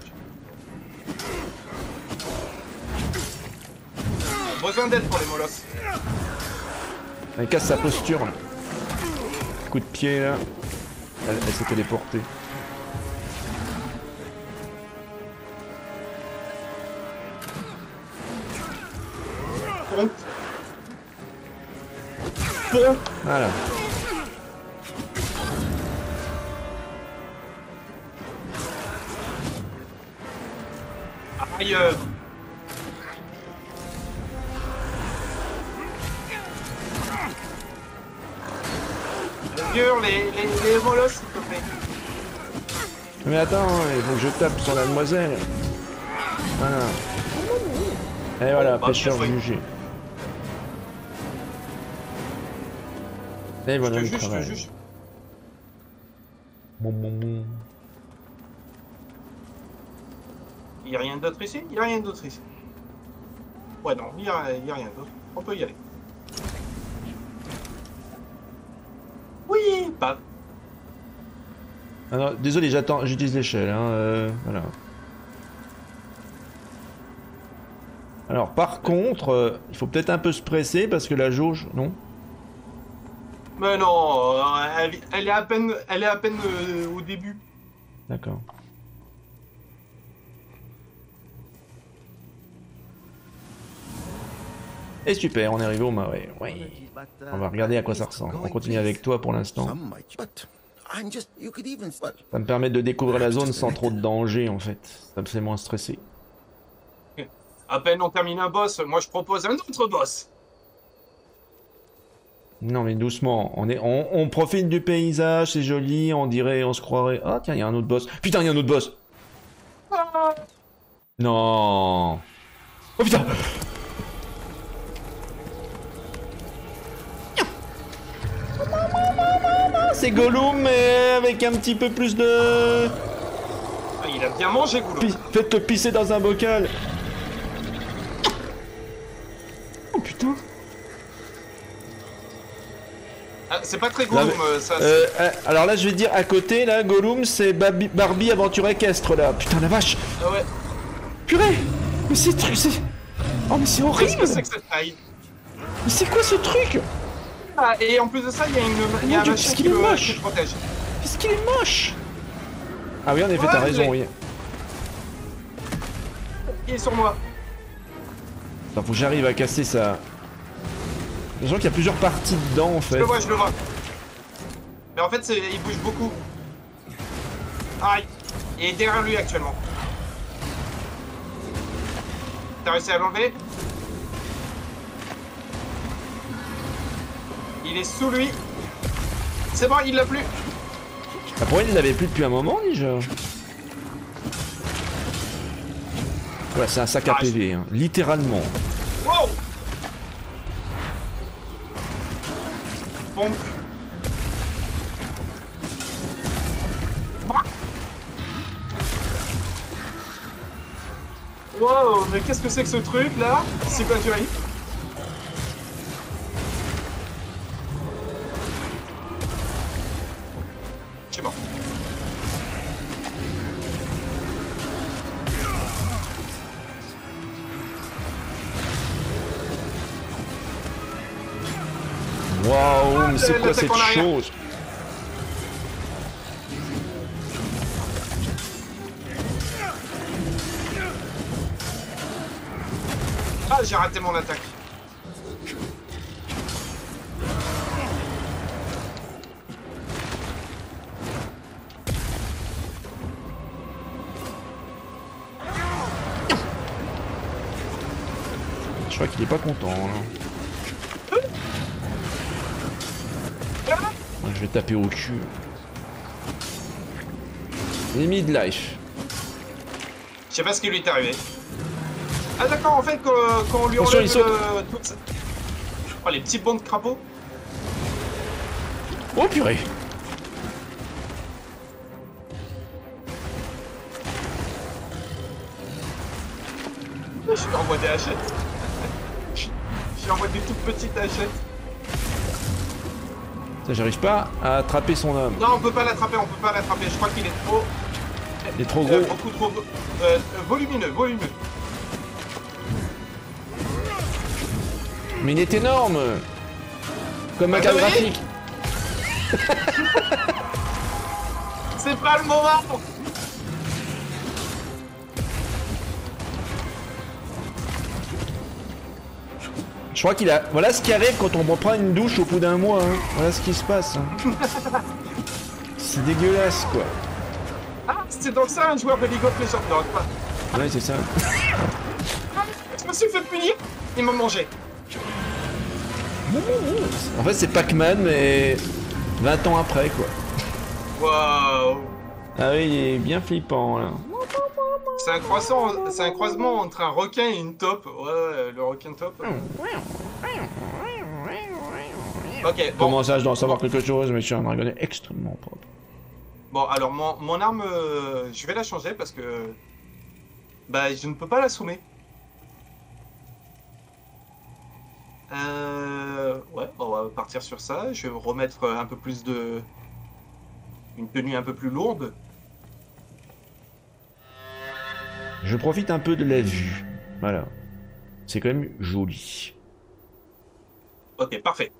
Speaker 2: Besoin d'aide pour les molosses.
Speaker 1: Elle casse sa posture là. Coup de pied là. Elle, elle s'est téléportée.
Speaker 2: Bon. Bon.
Speaker 1: Voilà.
Speaker 2: Aïe. euh. Azur, les, les, les molosses, s'il te plaît.
Speaker 1: Mais attends, il faut que je tape sur la demoiselle. Voilà. Et voilà,
Speaker 2: Bah,
Speaker 1: pêcheur
Speaker 2: bien joué.
Speaker 1: jugé. Et
Speaker 2: Je
Speaker 1: voilà
Speaker 2: te
Speaker 1: le
Speaker 2: juge, je te
Speaker 1: travail.
Speaker 2: juge.
Speaker 1: Bon, bon, bon.
Speaker 2: Il y a rien d'autre ici? Il y a rien d'autre ici. Ouais, non, il y a, il y a rien d'autre. On peut y aller. Oui, pas.
Speaker 1: Ah non, désolé, j'attends, j'utilise l'échelle, hein, euh, voilà. Alors, par contre, euh, il faut peut-être un peu se presser parce que la jauge, non?
Speaker 2: Mais non, euh, elle, elle est à peine, elle est à peine euh, au début.
Speaker 1: D'accord. Et super, on est arrivé au marais. Ouais. On va regarder à quoi ça ressemble. On continue avec toi pour l'instant. Ça me permet de découvrir la zone sans trop de danger en fait. Ça me fait moins stresser.
Speaker 2: À peine on termine un boss, moi je propose un autre boss.
Speaker 1: Non mais doucement, on, est, on, on profite du paysage, c'est joli, on dirait, on se croirait... Ah tiens, il y a un autre boss. Putain, il y a un autre boss.
Speaker 2: Ah.
Speaker 1: Non. Oh putain. C'est Gollum mais avec un petit peu plus de...
Speaker 2: Ah, il a bien mangé, Gollum.
Speaker 1: Pi- Faites-le pisser dans un bocal. Oh putain.
Speaker 2: Ah, c'est pas très Gollum,
Speaker 1: Là,
Speaker 2: euh, ça.
Speaker 1: Euh, euh, alors là, je vais dire à côté, là, Gollum, c'est Babi- Barbie aventure équestre, là. Putain, la vache.
Speaker 2: Ah ouais.
Speaker 1: Purée. Mais c'est truc, c'est... Oh, mais c'est
Speaker 2: Qu'est-ce
Speaker 1: horrible.
Speaker 2: que c'est que cette taille?
Speaker 1: Mais c'est quoi ce truc?
Speaker 2: Ah, et en plus de ça, il y a, une, il y a
Speaker 1: Mon
Speaker 2: un
Speaker 1: Dieu,
Speaker 2: machin
Speaker 1: qu'est-ce
Speaker 2: qui
Speaker 1: qu'il est
Speaker 2: le,
Speaker 1: moche.
Speaker 2: qui le protège.
Speaker 1: Qu'est-ce qu'il est moche. Ah oui, en effet,
Speaker 2: Ouais,
Speaker 1: t'as raison,
Speaker 2: mais-
Speaker 1: oui.
Speaker 2: Il est sur moi.
Speaker 1: Attends, faut que j'arrive à casser ça. Je sens qu'il y a plusieurs parties dedans, en
Speaker 2: Je
Speaker 1: fait.
Speaker 2: le vois, je le vois. Mais en fait, c'est- il bouge beaucoup. Aïe. Il est derrière lui actuellement. T'as réussi à l'enlever? Il est sous lui. C'est bon, il l'a plus.
Speaker 1: Ah, pour elle, il l'avait plus depuis un moment, déjà. Ouais, c'est un sac à
Speaker 2: Ah,
Speaker 1: P V, hein, littéralement.
Speaker 2: Wow. Pompe. Wow, mais qu'est-ce que c'est que ce truc là? C'est quoi tu as? C'est bon.
Speaker 1: Waouh, mais c'est
Speaker 2: le-
Speaker 1: quoi
Speaker 2: l'attaque
Speaker 1: cette
Speaker 2: en arrière.
Speaker 1: chose?
Speaker 2: Ah, j'ai raté mon attaque.
Speaker 1: Je crois qu'il est pas content, là. Ouais, je vais taper au cul. Les midlife.
Speaker 2: Je sais pas ce qui lui est arrivé. Ah d'accord, en fait, quand, quand on lui
Speaker 1: Attention,
Speaker 2: enlève
Speaker 1: il saute.
Speaker 2: le... toute sa- Oh, les petits bancs de crapauds.
Speaker 1: Oh purée.
Speaker 2: Je lui envoie des hachettes. Je je lui envoie des toutes petites hachettes.
Speaker 1: Ça, j'arrive pas à attraper son homme.
Speaker 2: Non, on peut pas l'attraper, on peut pas l'attraper. Je crois qu'il est trop...
Speaker 1: Il est trop
Speaker 2: Euh,
Speaker 1: gros.
Speaker 2: beaucoup trop... Euh, euh, volumineux, volumineux.
Speaker 1: Mais il est énorme. Comme un
Speaker 2: Bah,
Speaker 1: carte
Speaker 2: oui.
Speaker 1: graphique.
Speaker 2: C'est pas le moment.
Speaker 1: Je crois qu'il a... Voilà ce qui arrive quand on reprend une douche au bout d'un mois. Hein. Voilà ce qui se passe. Hein. C'est dégueulasse, quoi.
Speaker 2: Ah, c'est donc ça un joueur de League of Legends. Non, pas.
Speaker 1: Ouais, c'est ça.
Speaker 2: Je me suis fait punir. Il m'a mangé.
Speaker 1: En fait, c'est Pac-Man, mais vingt ans après, quoi.
Speaker 2: Waouh.
Speaker 1: Ah oui, il est bien flippant, là.
Speaker 2: C'est un croissant, c'est un croisement entre un requin et une taupe. Ouais, ouais, le requin taupe. Ok, bon.
Speaker 1: Comment ça, je dois en savoir quelque chose, mais je suis un dragonnet extrêmement propre.
Speaker 2: Bon, alors mon, mon arme, euh, je vais la changer parce que... Bah, je ne peux pas l'assommer. Euh... Ouais, bon, on va partir sur ça. Je vais remettre un peu plus de... Une tenue un peu plus lourde.
Speaker 1: Je profite un peu de la vue. Voilà. C'est quand même joli.
Speaker 2: Ok, parfait.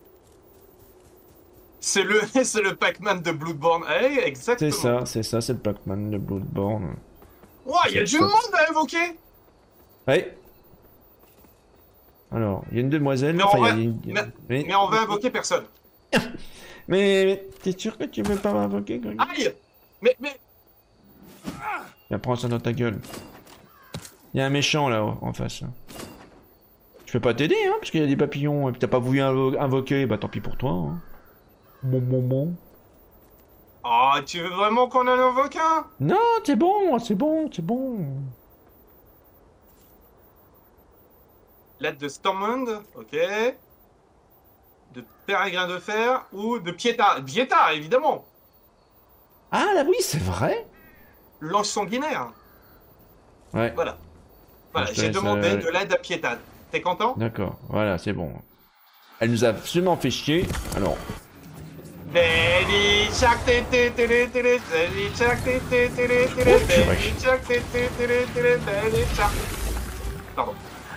Speaker 2: C'est le, c'est le Pac-Man de Bloodborne. Eh, exactement.
Speaker 1: C'est ça, c'est ça, c'est le Pac-Man de Bloodborne.
Speaker 2: Ouah, il y a du monde à évoquer.
Speaker 1: Ouais. Alors, il y a une demoiselle.
Speaker 2: Mais,
Speaker 1: enfin,
Speaker 2: on,
Speaker 1: il y
Speaker 2: va...
Speaker 1: a une-
Speaker 2: mais...
Speaker 1: mais...
Speaker 2: mais on va invoquer personne.
Speaker 1: mais, mais t'es sûr que tu veux pas m'invoquer, Greg?
Speaker 2: Aïe. Mais, mais...
Speaker 1: Viens, prends ça dans ta gueule. Il y a un méchant là en face. Je peux pas t'aider, hein, parce qu'il y a des papillons et puis t'as pas voulu invo invoquer, bah tant pis pour toi. Hein. Bon, bon, bon.
Speaker 2: Oh, tu veux vraiment qu'on en invoque un?
Speaker 1: Non, c'est bon, c'est bon, c'est bon.
Speaker 2: Lettre de Stormund, ok. De Pérégrin de Fer ou de Pietà. Pietà, évidemment.
Speaker 1: Ah là oui, c'est vrai.
Speaker 2: L'ange sanguinaire.
Speaker 1: Ouais.
Speaker 2: Voilà. Voilà,
Speaker 1: Je te
Speaker 2: j'ai
Speaker 1: laisse,
Speaker 2: demandé
Speaker 1: euh,
Speaker 2: de l'aide à Pietà. T'es content?
Speaker 1: D'accord, voilà, c'est bon. Elle nous a absolument fait chier, alors...
Speaker 2: Belly Shark, té, té, té, té, té, té, Belly Shark, té, té, té, té, té, té,
Speaker 1: Oh, purée.
Speaker 2: Belly Shark, té, té, té, té, té, té, Belly Shark. Pardon.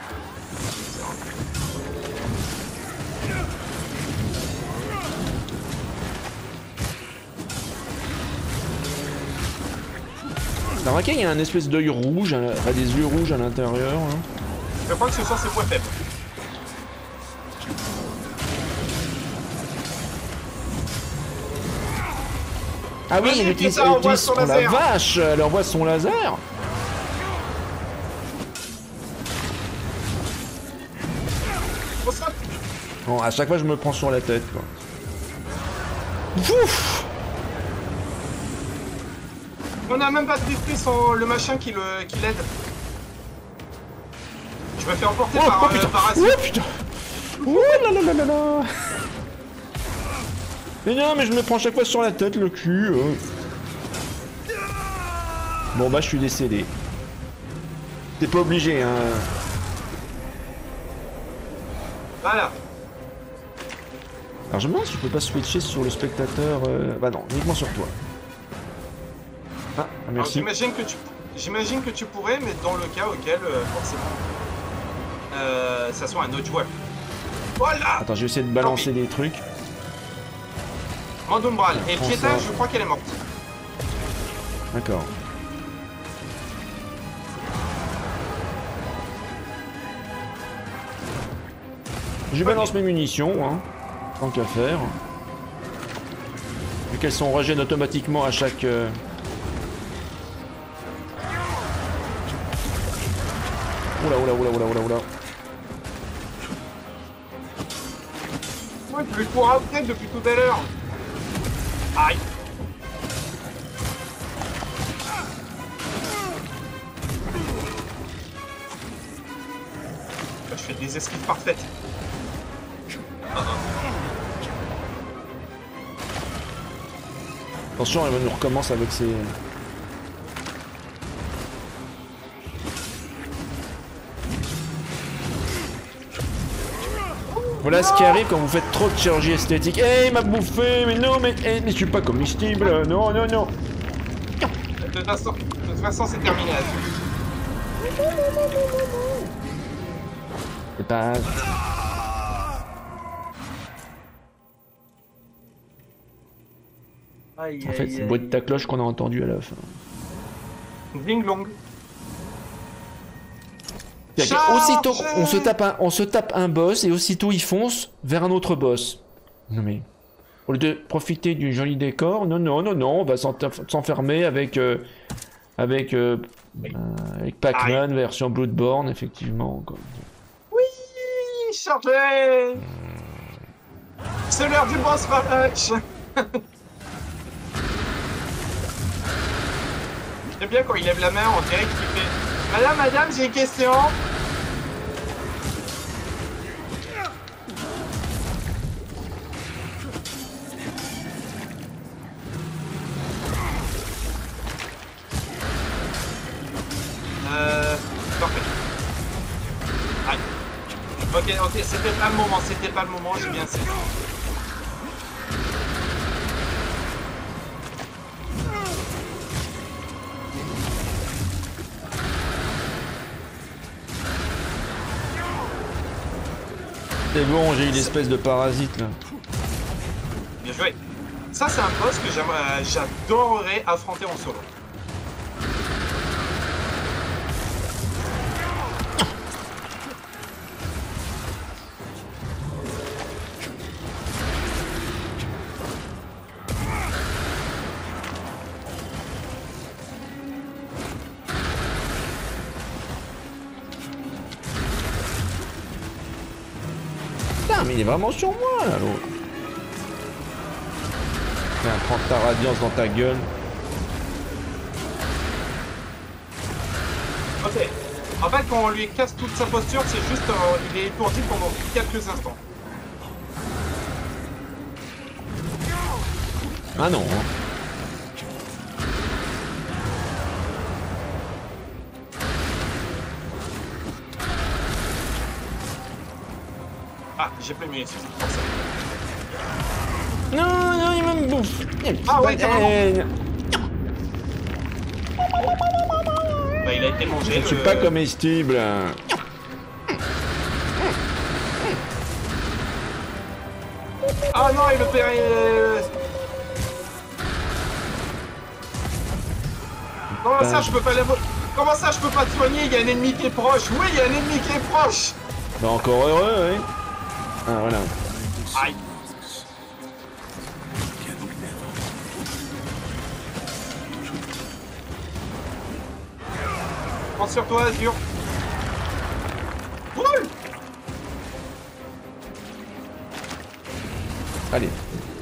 Speaker 1: T'as remarqué, il y a un espèce d'œil rouge, à la- enfin, des yeux rouges à l'intérieur. Hein.
Speaker 2: Je crois que ce sont ses points faibles.
Speaker 1: Ah oui,
Speaker 2: Vas-y,
Speaker 1: elle utilise,
Speaker 2: Pietà,
Speaker 1: elle
Speaker 2: envoie
Speaker 1: utilise
Speaker 2: son
Speaker 1: oh la
Speaker 2: laser.
Speaker 1: vache, elle envoie son laser.
Speaker 2: On saute.
Speaker 1: Bon, à chaque fois, je me prends sur la tête, quoi. Ouf.
Speaker 2: On n'a même pas détruit son... le machin qui le- qui l'aide. Je me fais emporter
Speaker 1: Oh,
Speaker 2: par,
Speaker 1: oh
Speaker 2: euh,
Speaker 1: putain.
Speaker 2: par Azir.
Speaker 1: Oh putain. Oh là là là là là. Mais non, mais je me prends chaque fois sur la tête, le cul. euh. Bon bah je suis décédé. T'es pas obligé, hein.
Speaker 2: Voilà.
Speaker 1: Alors je me demande si je peux pas switcher sur le spectateur. Euh... Bah non, uniquement sur toi. Ah, merci.
Speaker 2: J'imagine que tu, j'imagine que tu pourrais, mais dans le cas auquel euh, forcément, euh, ça soit un autre joueur. Voilà.
Speaker 1: Attends, je vais essayer de balancer des trucs.
Speaker 2: Mandumbral. Et
Speaker 1: Prends
Speaker 2: Pieta,
Speaker 1: ça.
Speaker 2: je crois qu'elle est morte.
Speaker 1: D'accord. Je balance mes munitions, hein, tant qu'à faire. Vu qu'elles sont régènent automatiquement à chaque... Euh... Oula, oula, oula, oula, oula, oula.
Speaker 2: Ouais, je vais courir après depuis tout à l'heure. Aïe. Je fais des esquives parfaites.
Speaker 1: Attention, elle nous recommence avec ses... Voilà ce qui arrive quand vous faites trop de chirurgie esthétique. Eh, hey, il m'a bouffé, mais non, mais, hey, mais je suis pas comestible. Non, non, non.
Speaker 2: De toute façon, de toute façon c'est terminé.
Speaker 1: C'est pas...
Speaker 2: Aïe,
Speaker 1: En fait,
Speaker 2: aïe,
Speaker 1: c'est le bruit de ta cloche qu'on a entendu à la fin.
Speaker 2: Ding long.
Speaker 1: Aussitôt, on se, tape un, on se tape un boss et aussitôt il fonce vers un autre boss. Non mais... Au lieu de profiter du joli décor, non, non, non, non, on va s'enfermer avec... Euh, avec... Euh, euh, avec Pac-Man version Bloodborne, effectivement. Quoi.
Speaker 2: Oui, chargé. C'est l'heure du boss rush. J'aime bien quand il lève la main en direct, il fait « Madame, madame, j'ai une question !» Euh... Parfait. Aïe. Ok, ok, c'était pas le moment, c'était pas le moment, j'ai bien essayé.
Speaker 1: C'est bon, j'ai eu l'espèce de parasite là.
Speaker 2: Bien joué. Ça, c'est un boss que j'adorerais affronter en solo.
Speaker 1: Putain, mais il est vraiment sur moi là, l'autre. Tiens, prends ta radiance dans ta gueule.
Speaker 2: Ok. En fait, quand on lui casse toute sa posture, c'est juste... Euh, il est étourdi pendant quelques instants.
Speaker 1: Ah non.
Speaker 2: Ah, j'ai plus de munitions.
Speaker 1: Non, non, il me bouffe.
Speaker 2: Ah ouais,
Speaker 1: carrément.
Speaker 2: Bah, il a été mangé.
Speaker 1: Je ne suis
Speaker 2: le...
Speaker 1: pas comestible.
Speaker 2: Ah non, il le perd. Euh... Comment ça, je peux pas l'avoir? Comment ça, je peux pas te soigner? Il y a un ennemi qui est proche. Oui, il y a un ennemi qui est proche.
Speaker 1: Bah encore heureux, oui. Ah voilà.
Speaker 2: Aïe. Prends sur toi, Azur. Roule.
Speaker 1: Allez.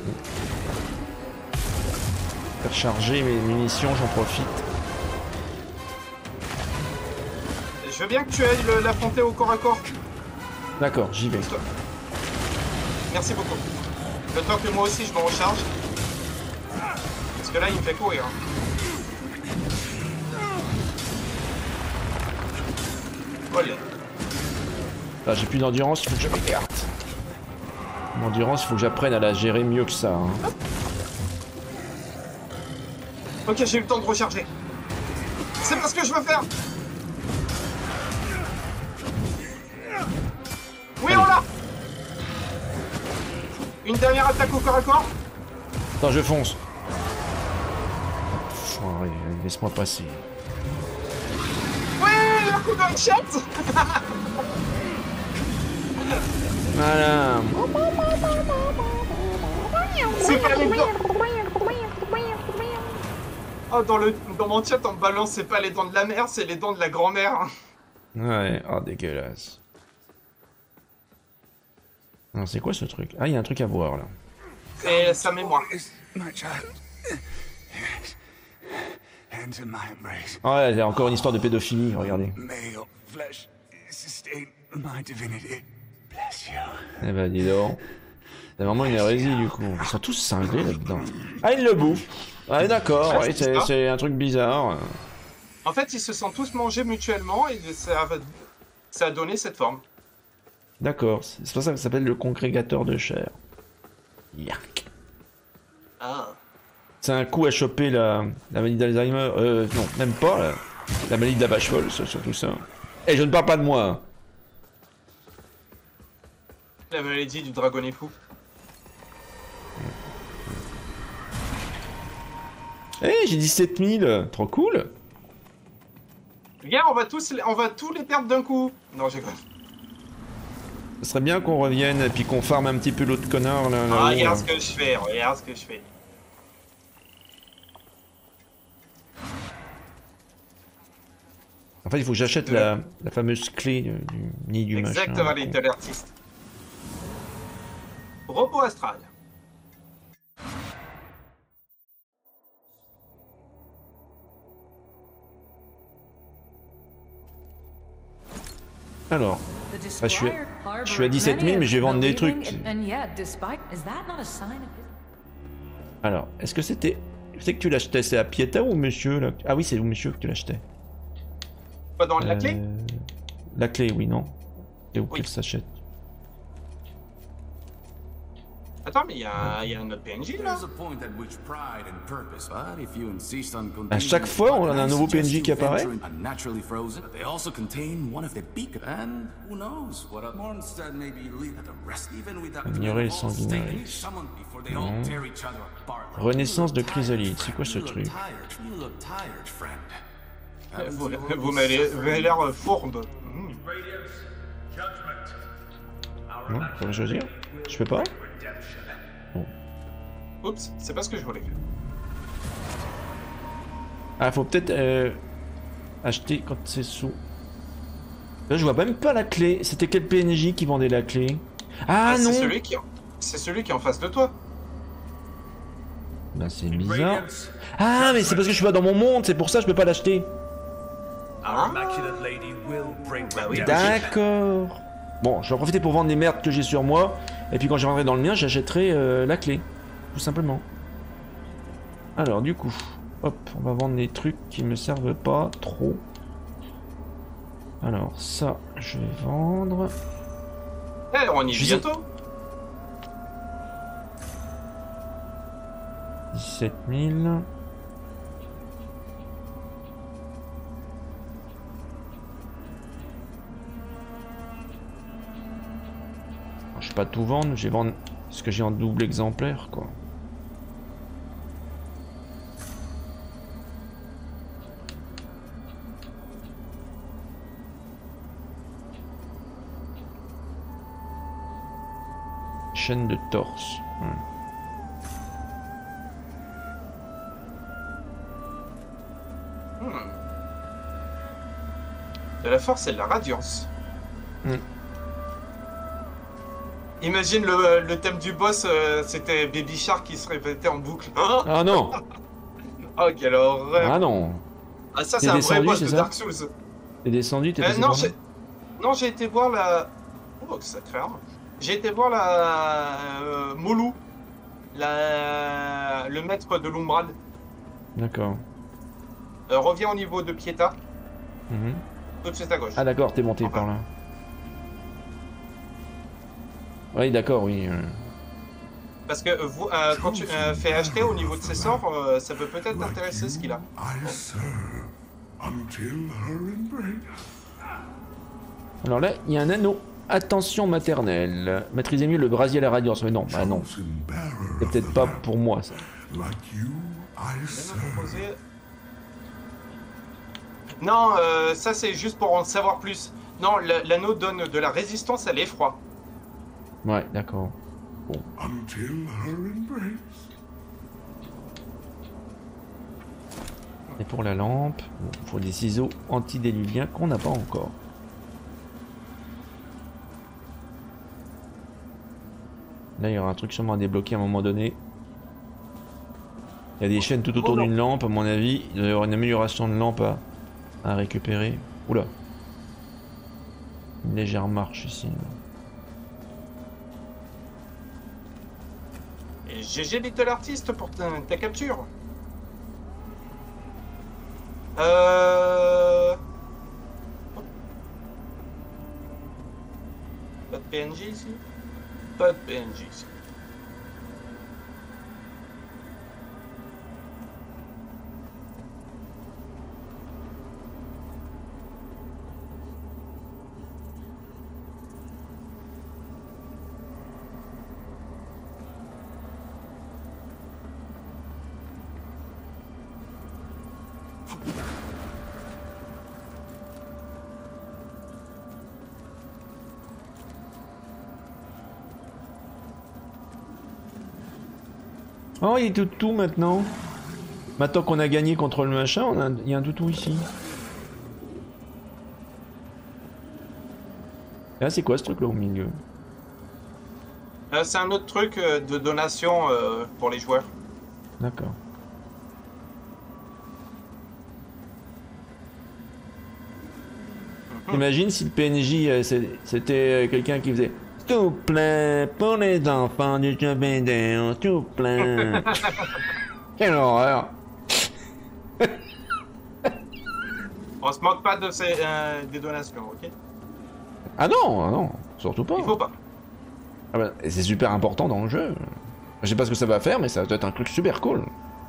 Speaker 1: Faire charger mes munitions, j'en profite.
Speaker 2: Je veux bien que tu ailles le- l'affronter au corps à corps.
Speaker 1: D'accord, j'y vais.
Speaker 2: Merci beaucoup. Le temps que moi aussi je me recharge. Parce que là, il me fait courir. Olé.
Speaker 1: Là, j'ai plus d'endurance, il faut que je m'écarte. L'endurance, il faut que j'apprenne à la gérer mieux que ça. Hein.
Speaker 2: Ok, j'ai eu le temps de recharger. C'est pas ce que je veux faire. Oui, on l'a. Une dernière attaque au corps à corps.
Speaker 1: Attends, je fonce. Pff, ouais, laisse-moi passer.
Speaker 2: Oui, le coup de chat.
Speaker 1: Voilà.
Speaker 2: C'est pas les dents. Oh, dans, le, dans mon chat, on me balance, c'est pas les dents de la mère, c'est les dents de la grand-mère.
Speaker 1: Ouais, oh dégueulasse. Non, c'est quoi ce truc? Ah, il y a un truc à voir là.
Speaker 2: Et sa mémoire.
Speaker 1: Ah ouais, il y a encore une histoire de pédophilie, regardez. Eh ben dis donc. C'est vraiment une hérésie du coup. Ils sont tous cinglés là-dedans. Ah, ils le bouffent. Ouais, d'accord,
Speaker 2: Ouais,
Speaker 1: ouais,
Speaker 2: c'est
Speaker 1: c'est
Speaker 2: ça.
Speaker 1: c'est un truc bizarre.
Speaker 2: En fait, ils se sont tous mangés mutuellement et ça a, ça a donné cette forme.
Speaker 1: D'accord, c'est pour ça que ça s'appelle le congrégateur de chair. Yark.
Speaker 2: Ah.
Speaker 1: C'est un coup à choper la, la maladie d'Alzheimer. Euh, non, même pas. La, la maladie de la vache folle, c'est surtout ça. Et je ne parle pas de moi.
Speaker 2: La maladie du dragonnet fou.
Speaker 1: Eh, j'ai dix-sept mille. Trop cool.
Speaker 2: Viens, on va tous, on va tous les perdre d'un coup. Non, j'ai quoi.
Speaker 1: Ce serait bien qu'on revienne et puis qu'on farme un petit peu l'autre connard là.
Speaker 2: Ah,
Speaker 1: là-haut,
Speaker 2: regarde
Speaker 1: là.
Speaker 2: ce que je fais, regarde ce que je fais.
Speaker 1: En fait, il faut que j'achète la, la fameuse clé du, du nid du machin.
Speaker 2: Exactement,
Speaker 1: là,
Speaker 2: les
Speaker 1: con.
Speaker 2: de l'artiste. Repos astral.
Speaker 1: Alors, bah, je, suis, je suis à dix-sept mille, mais je vais vendre des trucs. Alors, est-ce que c'était... C'est que tu l'achetais, c'est à Pieta ou monsieur là? Ah oui, c'est monsieur que tu l'achetais.
Speaker 2: Pas dans la clé?
Speaker 1: Euh, La clé, oui, non. C'est où
Speaker 2: Oui.
Speaker 1: qu'elle s'achète?
Speaker 2: Attends, mais il y, a- il y a un autre P N J là.
Speaker 1: À chaque fois, on a un nouveau P N J qui apparaît. Ignorer les sanguinaires. Non. Renaissance de chrysolite, c'est quoi ce truc?
Speaker 2: Vous, vous m'avez vous avez l'air fourbe. Mmh.
Speaker 1: Non, faut choisir. Je peux pas?
Speaker 2: Oups, c'est pas ce que je voulais faire.
Speaker 1: Ah, faut peut-être euh, acheter quand c'est sous. Là, je vois même pas la clé. C'était quel P N J qui vendait la clé? Ah,
Speaker 2: Ah,
Speaker 1: non!
Speaker 2: c'est celui qui, c'est celui qui est en face de toi.
Speaker 1: Bah, c'est bizarre. Ah, mais c'est parce que je suis pas dans mon monde, c'est pour ça que je peux pas l'acheter.
Speaker 2: Ah. Bah oui.
Speaker 1: D'accord. Bon, je vais en profiter pour vendre les merdes que j'ai sur moi. Et puis quand je rendrai dans le mien, j'achèterai euh, la clé. Tout simplement. Alors, du coup, hop, on va vendre des trucs qui me servent pas trop. Alors, ça, je vais vendre.
Speaker 2: Eh, on y est
Speaker 1: Je sais-
Speaker 2: bientôt.
Speaker 1: dix-sept mille. Alors, je vais pas tout vendre, je vais vendre ce que j'ai en double exemplaire, quoi. Chaîne de torse. Hmm.
Speaker 2: Hmm. De la force et de la radiance.
Speaker 1: Hmm.
Speaker 2: Imagine le, le thème du boss, euh, c'était Baby Shark qui se répétait en boucle.
Speaker 1: Ah non!
Speaker 2: Oh, quelle horreur!
Speaker 1: Ah non!
Speaker 2: Ah, ça,
Speaker 1: T'es
Speaker 2: c'est un vrai
Speaker 1: descendu,
Speaker 2: boss
Speaker 1: c'est
Speaker 2: de
Speaker 1: ça?
Speaker 2: Dark Souls.
Speaker 1: T'es descendu, t'es
Speaker 2: Euh,
Speaker 1: passé
Speaker 2: non,
Speaker 1: par là
Speaker 2: j'ai... non, j'ai été voir la... Oh, que sacré arme. J'ai été voir la... Euh, Molou, la... le maître de l'Umbral.
Speaker 1: D'accord.
Speaker 2: Euh, reviens au niveau de Pieta,
Speaker 1: Mhm.
Speaker 2: tout de suite à gauche.
Speaker 1: Ah d'accord, t'es monté
Speaker 2: Enfin.
Speaker 1: par là. Oui, d'accord, oui. euh.
Speaker 2: Parce que vous, euh, quand tu euh, fais acheter au niveau de ses sorts, euh, ça peut peut-être t'intéresser ce qu'il a.
Speaker 1: Alors là, il y a un anneau. Attention maternelle. Maîtrisez mieux le brasier à la radiance. Mais non, bah non. C'est peut-être pas pour moi ça.
Speaker 2: Non, euh, ça c'est juste pour en savoir plus. Non, le- l'anneau donne de la résistance à l'effroi.
Speaker 1: Ouais, d'accord. Bon. Et pour la lampe, bon, il faut des ciseaux antidéluviens qu'on n'a pas encore. Là, il y aura un truc sûrement à débloquer à un moment donné. Il y a des chaînes tout autour
Speaker 2: Oh non.
Speaker 1: d'une lampe, à mon avis. Il doit y avoir une amélioration de lampe à, à récupérer. Oula. Une légère marche ici.
Speaker 2: Et G G Little Artist pour ta, ta capture. Euh... Pas de P N J ici? Pas de P N J ici.
Speaker 1: Oh, il est tout tout maintenant. Maintenant qu'on a gagné contre le machin, on a... il y a un toutou ici. Et là, c'est quoi ce truc là au milieu?
Speaker 2: Euh, c'est un autre truc euh, de donation euh, pour les joueurs.
Speaker 1: D'accord. Imagine si le P N J euh, c'est- c'était euh, quelqu'un qui faisait s'il vous plaît, pour les enfants du Jabendale, s'il vous plaît. Quelle horreur.
Speaker 2: On se moque pas de ces, euh, des donations, ok?
Speaker 1: Ah non, ah non, surtout pas.
Speaker 2: Il faut pas.
Speaker 1: Ah bah, et c'est super important dans le jeu. Je sais pas ce que ça va faire, mais ça doit être un truc super cool.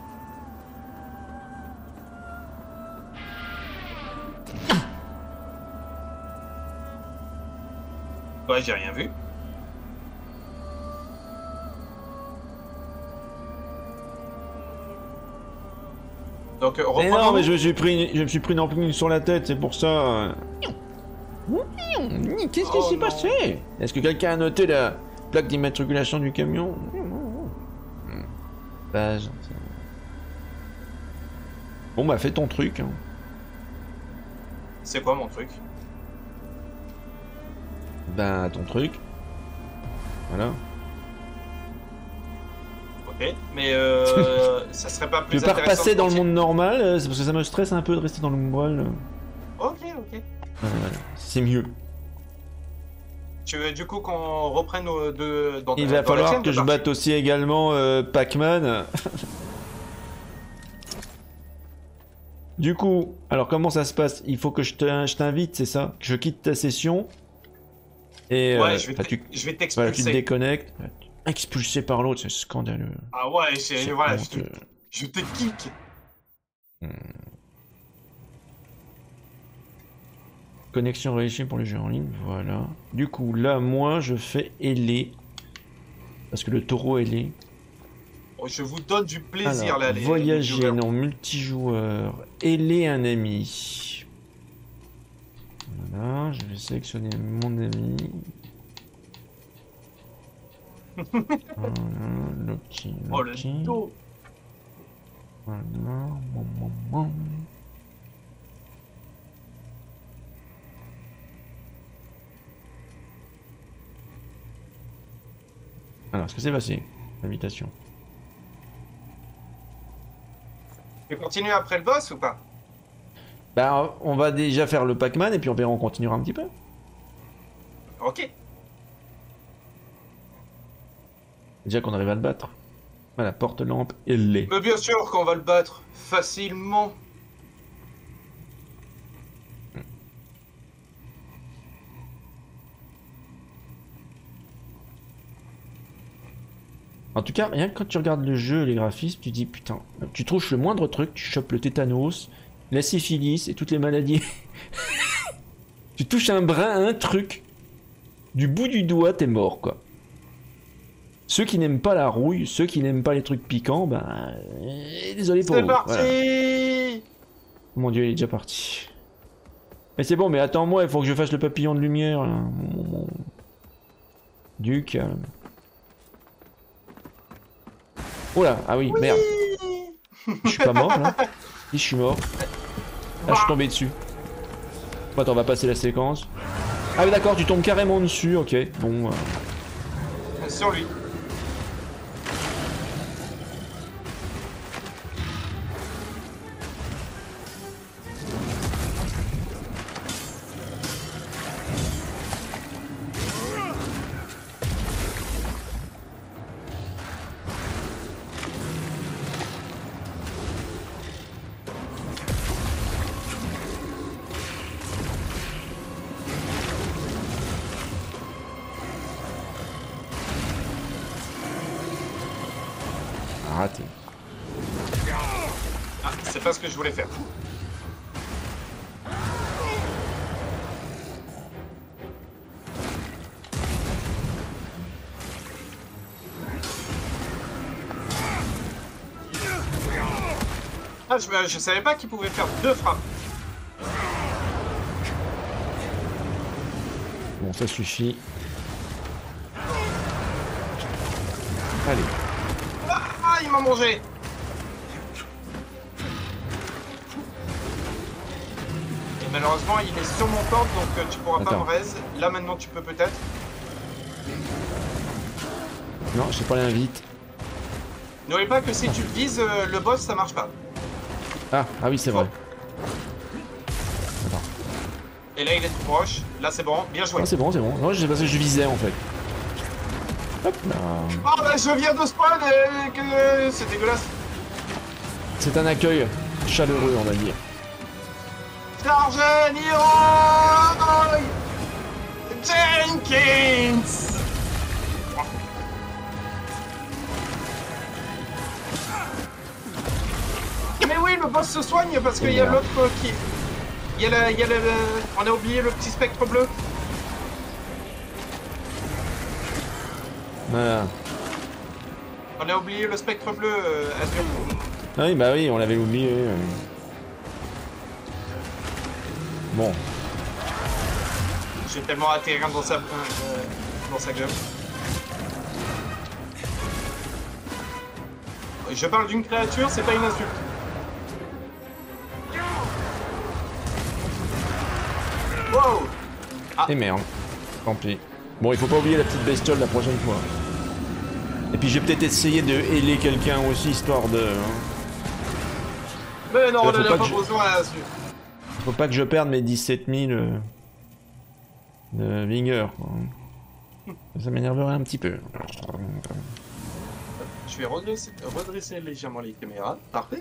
Speaker 2: Ouais, j'ai rien vu. Donc, euh,
Speaker 1: Mais non,
Speaker 2: reprenons-nous.
Speaker 1: mais je me suis pris, je me suis pris une ampli sur la tête, c'est pour ça. Qu'est-ce qui
Speaker 2: Oh
Speaker 1: s'est
Speaker 2: non.
Speaker 1: passé? Est-ce que quelqu'un a noté la plaque d'immatriculation du camion? Page. Bon bah fais ton truc. Hein.
Speaker 2: C'est quoi mon truc?
Speaker 1: Ben ton truc. Voilà.
Speaker 2: Ok, mais euh, ça serait pas
Speaker 1: Je
Speaker 2: plus
Speaker 1: veux pas
Speaker 2: intéressant
Speaker 1: repasser
Speaker 2: de
Speaker 1: dans le
Speaker 2: continuer-
Speaker 1: monde normal, euh, c'est parce que ça me stresse un peu de rester dans le moelle.
Speaker 2: Ok, ok.
Speaker 1: C'est mieux.
Speaker 2: Tu veux du coup qu'on reprenne euh, de, dans
Speaker 1: Il
Speaker 2: dans
Speaker 1: va
Speaker 2: la
Speaker 1: falloir
Speaker 2: chaîne
Speaker 1: que
Speaker 2: de
Speaker 1: je
Speaker 2: partie.
Speaker 1: batte aussi également euh, Pac-Man. Du coup, alors comment ça se passe? Il faut que je te- je t'invite, c'est ça? Que je quitte ta session. Et
Speaker 2: Ouais,
Speaker 1: euh,
Speaker 2: je vais
Speaker 1: enfin,
Speaker 2: te-
Speaker 1: tu,
Speaker 2: je vais
Speaker 1: voilà, tu te
Speaker 2: t'expulser.
Speaker 1: déconnectes. Expulsé par l'autre, c'est scandaleux.
Speaker 2: Ah ouais, c'est-
Speaker 1: C'est
Speaker 2: voilà, je te,
Speaker 1: honteux.
Speaker 2: je te kick.
Speaker 1: Connexion réussie pour les jeux en ligne, voilà. Du coup, là, moi, je fais ailé. Parce que le taureau ailé.
Speaker 2: Oh, je vous donne du plaisir
Speaker 1: Alors,
Speaker 2: là, les les
Speaker 1: voyager,
Speaker 2: viewers.
Speaker 1: non, multijoueur. Ailé un ami. Voilà, je vais sélectionner mon ami. Voilà, Loki,
Speaker 2: Oh le
Speaker 1: Loki.
Speaker 2: dos.
Speaker 1: Voilà, mom, mom, mom. Alors, est-ce que c'est passé? L'invitation.
Speaker 2: Tu continues après le boss ou pas?
Speaker 1: Bah, on va déjà faire le Pac-Man et puis on verra, on continuera un petit peu.
Speaker 2: Ok.
Speaker 1: Déjà qu'on arrive à le battre. Voilà, porte-lampe et lait.
Speaker 2: Mais bien sûr qu'on va le battre facilement.
Speaker 1: En tout cas, rien que quand tu regardes le jeu, les graphismes, tu dis putain, tu trouves le moindre truc, tu chopes le tétanos, la syphilis et toutes les maladies. Tu touches un brin, un truc, du bout du doigt, t'es mort quoi. Ceux qui n'aiment pas la rouille, ceux qui n'aiment pas les trucs piquants, ben euh, désolé pour vous.
Speaker 2: C'est parti
Speaker 1: voilà. Mon dieu, il est déjà parti. Mais c'est bon, mais attends-moi, il faut que je fasse le papillon de lumière. Là. Mon, mon... Duc. Euh... Oh là, ah oui, oui. Merde. Je suis pas mort là. Si je suis mort. Là, je suis tombé dessus. Attends, on va passer la séquence. Ah oui, d'accord, tu tombes carrément dessus, ok. Bon. Euh...
Speaker 2: Sur lui.
Speaker 1: Raté.
Speaker 2: Ah, c'est pas ce que je voulais faire. Ah, je, je savais pas qu'il pouvait faire deux frappes.
Speaker 1: Bon, ça suffit. Allez.
Speaker 2: Ah, il m'a mangé. Et malheureusement, il est sur mon corps, donc euh, tu pourras
Speaker 1: Attends.
Speaker 2: pas me raise. Là, maintenant, tu peux peut-être.
Speaker 1: Non, je sais pas l'invite.
Speaker 2: N'oublie pas que si tu vises euh, le boss, ça marche pas.
Speaker 1: Ah, ah oui, c'est vrai. Attends.
Speaker 2: Et là, il est tout proche. Là, c'est bon. Bien joué.
Speaker 1: Ah, c'est bon, c'est bon. Non, je sais pas ce que je visais en fait. Hop là.
Speaker 2: Oh, bah, je viens de spawn et que c'est dégueulasse.
Speaker 1: C'est un accueil chaleureux, on va dire.
Speaker 2: Sergent Leroy Jenkins. Mais oui, le boss se soigne parce qu'il y a l'autre qui... Il y a le... Il y a le... On a oublié le petit spectre bleu.
Speaker 1: Voilà.
Speaker 2: On a oublié le spectre bleu, euh, Azur.
Speaker 1: Ah oui, bah oui, on l'avait oublié. euh. Bon.
Speaker 2: J'ai tellement atterri dans sa... Euh, dans sa gueule. Je parle d'une créature, c'est pas une insulte. Wow. Ah.
Speaker 1: Et merde. Tant pis. Bon, il faut pas oublier la petite bestiole la prochaine fois. Et puis j'ai peut-être essayé de héler quelqu'un aussi, histoire de...
Speaker 2: Mais non,
Speaker 1: Euh,
Speaker 2: on
Speaker 1: faut
Speaker 2: en a
Speaker 1: pas
Speaker 2: pas
Speaker 1: que je-
Speaker 2: besoin là-dessus.
Speaker 1: Faut pas que je perde mes dix-sept mille euh, de vigueur. quoi. Ça m'énerverait un petit peu.
Speaker 2: Je vais redresser, redresser légèrement les caméras. Parfait.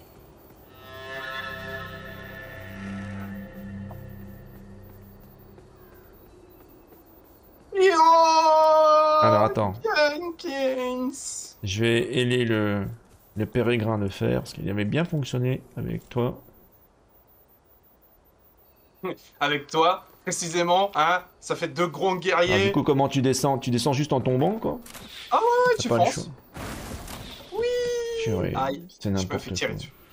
Speaker 1: Alors attends.
Speaker 2: Jenkins.
Speaker 1: Je vais héler le, le pérégrin de fer, parce qu'il avait bien fonctionné avec toi.
Speaker 2: Avec toi, précisément, hein, ça fait deux gros
Speaker 1: Alors,
Speaker 2: guerriers.
Speaker 1: du coup, comment tu descends? Tu descends juste en tombant, quoi?
Speaker 2: Ah ouais,
Speaker 1: T'as
Speaker 2: tu
Speaker 1: pas le
Speaker 2: penses?
Speaker 1: choix.
Speaker 2: Oui.
Speaker 1: Purée,
Speaker 2: Aïe,
Speaker 1: c'est
Speaker 2: je me
Speaker 1: n'importe
Speaker 2: fais
Speaker 1: quoi.
Speaker 2: tirer dessus.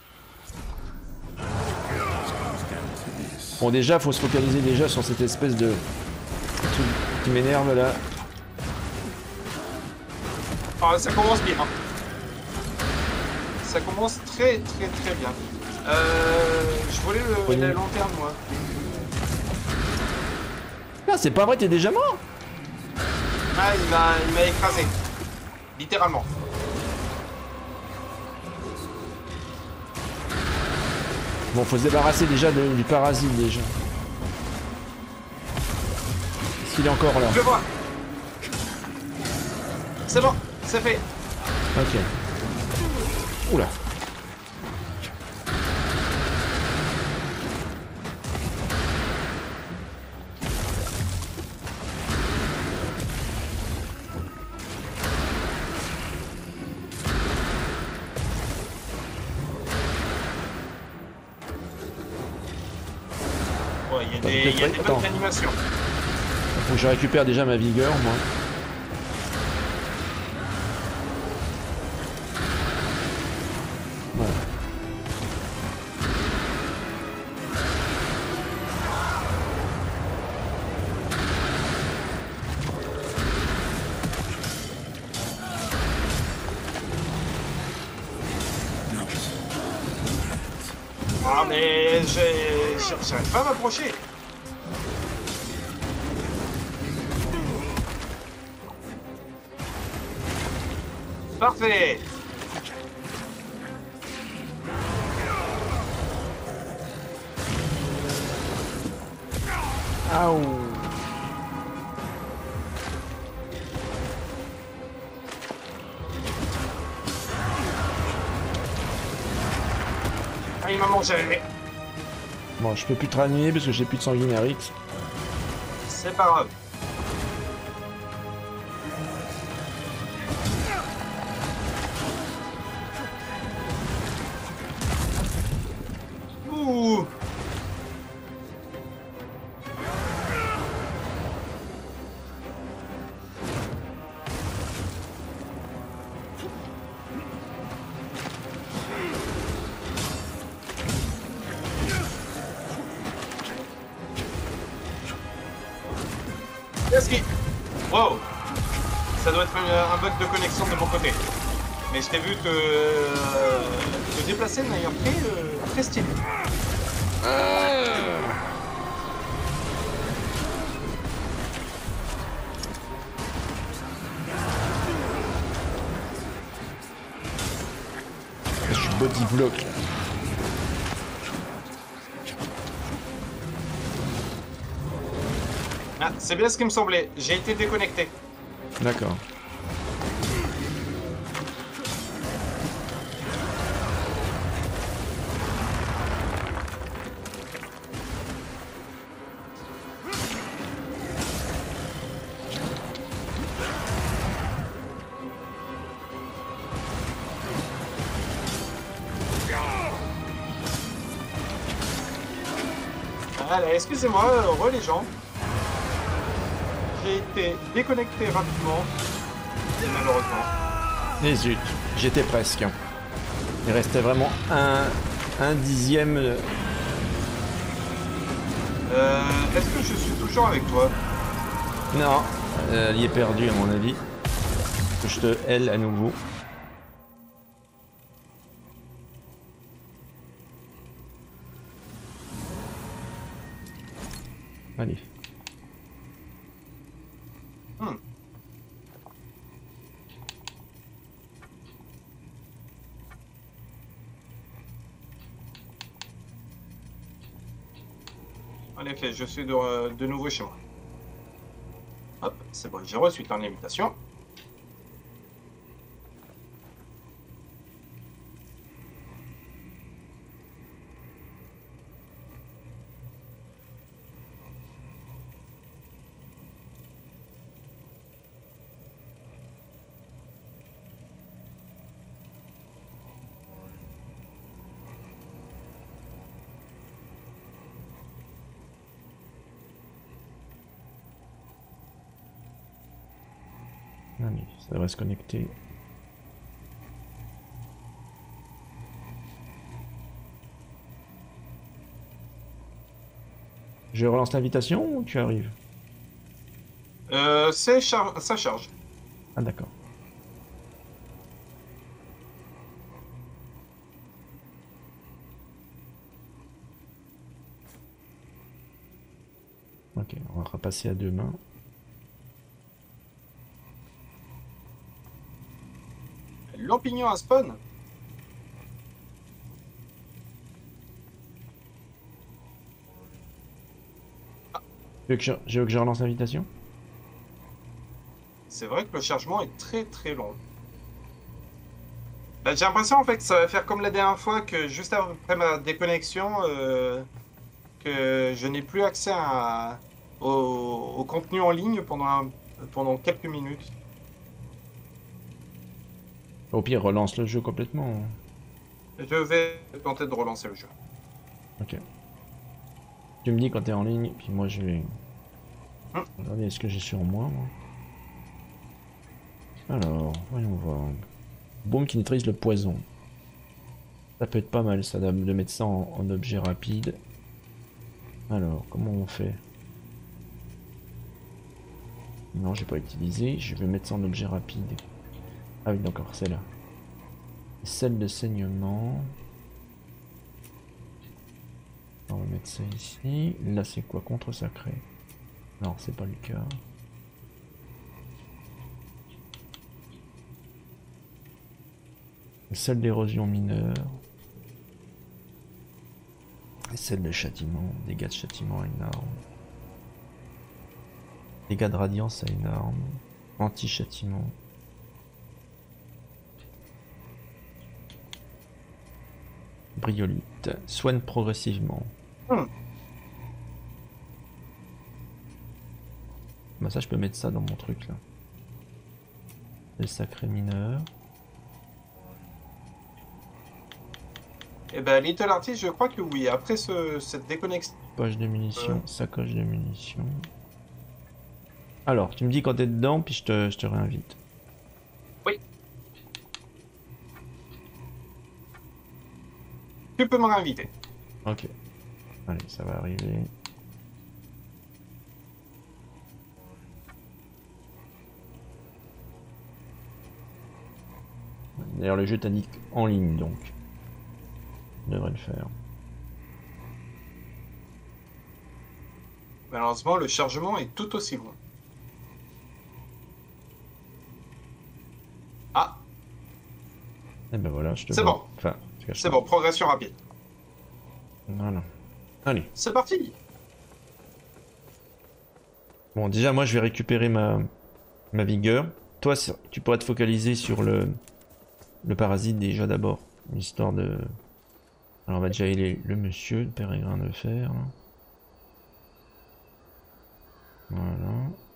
Speaker 1: Bon, déjà, faut se focaliser déjà sur cette espèce de truc qui m'énerve là.
Speaker 2: Ah, ça commence bien. Ça commence très très très bien. Euh, je voulais le,
Speaker 1: Prenez-
Speaker 2: la lanterne moi.
Speaker 1: Ah, c'est pas vrai, t'es déjà mort?
Speaker 2: Ah, il m'a il m'a écrasé. Littéralement.
Speaker 11: Bon, faut se débarrasser déjà de- du parasite déjà. Est-ce qu'il est encore là?
Speaker 2: Je le vois. C'est bon, c'est fait.
Speaker 11: Ok. Oula.
Speaker 2: Ouais, il y a des, il y a des
Speaker 11: Attends.
Speaker 2: bonnes animations.
Speaker 11: Faut que je récupère déjà ma vigueur, moi. Voilà.
Speaker 2: Ah mais j'ai- j'ai- j'arrive pas à m'approcher. Parfait.
Speaker 11: Aouh.
Speaker 2: Ah, il m'a mangé.
Speaker 11: Bon, je peux plus te ranimer parce que j'ai plus de sanguinarix.
Speaker 2: C'est pas grave. Ouh. Qu'est-ce qui... Wow. Ça doit être un, un bug de connexion de mon côté. Mais je t'ai vu te, euh, te déplacer de manière très, euh, très stylée.
Speaker 11: Je suis body block là.
Speaker 2: Ah, c'est bien ce qui me semblait. J'ai été déconnecté.
Speaker 11: D'accord.
Speaker 2: Allez, excusez-moi, euh, re les gens. J'ai été déconnecté rapidement. Et malheureusement.
Speaker 11: Et zut, j'étais presque. Il restait vraiment un, un dixième. de-
Speaker 2: Euh, Est-ce que je suis toujours avec toi?
Speaker 11: Non, euh, il est perdu à mon avis. Faut que je te L à nouveau. Allez.
Speaker 2: Hmm. En effet, je suis de, de nouveau chez moi. Hop, c'est bon, j'ai reçu ton invitation.
Speaker 11: Allez, ça devrait se connecter. Je relance l'invitation ou tu arrives?
Speaker 2: Euh, c'est char ça charge.
Speaker 11: Ah d'accord. Ok, on va repasser à deux mains.
Speaker 2: L'opinion à spawn.
Speaker 11: Tu veux que je, je veux que je relance l'invitation?
Speaker 2: C'est vrai que le chargement est très très long. Bah, j'ai l'impression en fait que ça va faire comme la dernière fois, que juste après ma déconnexion, euh, que je n'ai plus accès à, au, au contenu en ligne pendant, un, pendant quelques minutes.
Speaker 11: Au pire, relance le jeu complètement.
Speaker 2: Je vais tenter de relancer le jeu.
Speaker 11: Ok. Tu me dis quand t'es en ligne, puis moi je vais...
Speaker 2: Hum.
Speaker 11: Regardez ce que j'ai sur moi, moi. Alors, voyons voir. Bombe qui neutralise le poison. Ça peut être pas mal ça, de mettre ça en, en objet rapide. Alors, comment on fait? Non, j'ai pas utilisé. Je vais mettre ça en objet rapide. Ah oui, d'accord, c'est là. Celle de saignement. On va mettre ça ici. Là, c'est quoi? Contre sacré? Non, c'est pas le cas. Celle d'érosion mineure. Et celle de châtiment. Dégâts de châtiment à une arme. Dégâts de radiance à une arme. Anti-châtiment. Bryolite. Soigne progressivement.
Speaker 2: Hmm.
Speaker 11: Bah ça je peux mettre ça dans mon truc là. Le sacré mineur.
Speaker 2: Et ben Little Artist, je crois que oui. Après ce, cette déconnexion.
Speaker 11: Poche de munitions,
Speaker 2: Euh.
Speaker 11: sacoche de munitions. Alors, tu me dis quand t'es dedans, puis je te, je te réinvite.
Speaker 2: Oui. Tu peux me réinviter.
Speaker 11: Ok. Allez, ça va arriver. D'ailleurs, le jeu t'indique en ligne, donc. Je devrais le faire.
Speaker 2: Malheureusement, le chargement est tout aussi long. Ah,
Speaker 11: Et ben voilà, je te
Speaker 2: c'est
Speaker 11: vois.
Speaker 2: bon.
Speaker 11: Enfin, je cache
Speaker 2: C'est
Speaker 11: pas.
Speaker 2: bon, progression rapide.
Speaker 11: Voilà. Allez.
Speaker 2: C'est parti.
Speaker 11: Bon, déjà, moi, je vais récupérer ma, ma vigueur. Toi, c'est- tu pourras te focaliser sur le, le parasite déjà d'abord. Histoire de... Alors, on va déjà aller le monsieur, le pérégrin de fer. Là. Voilà.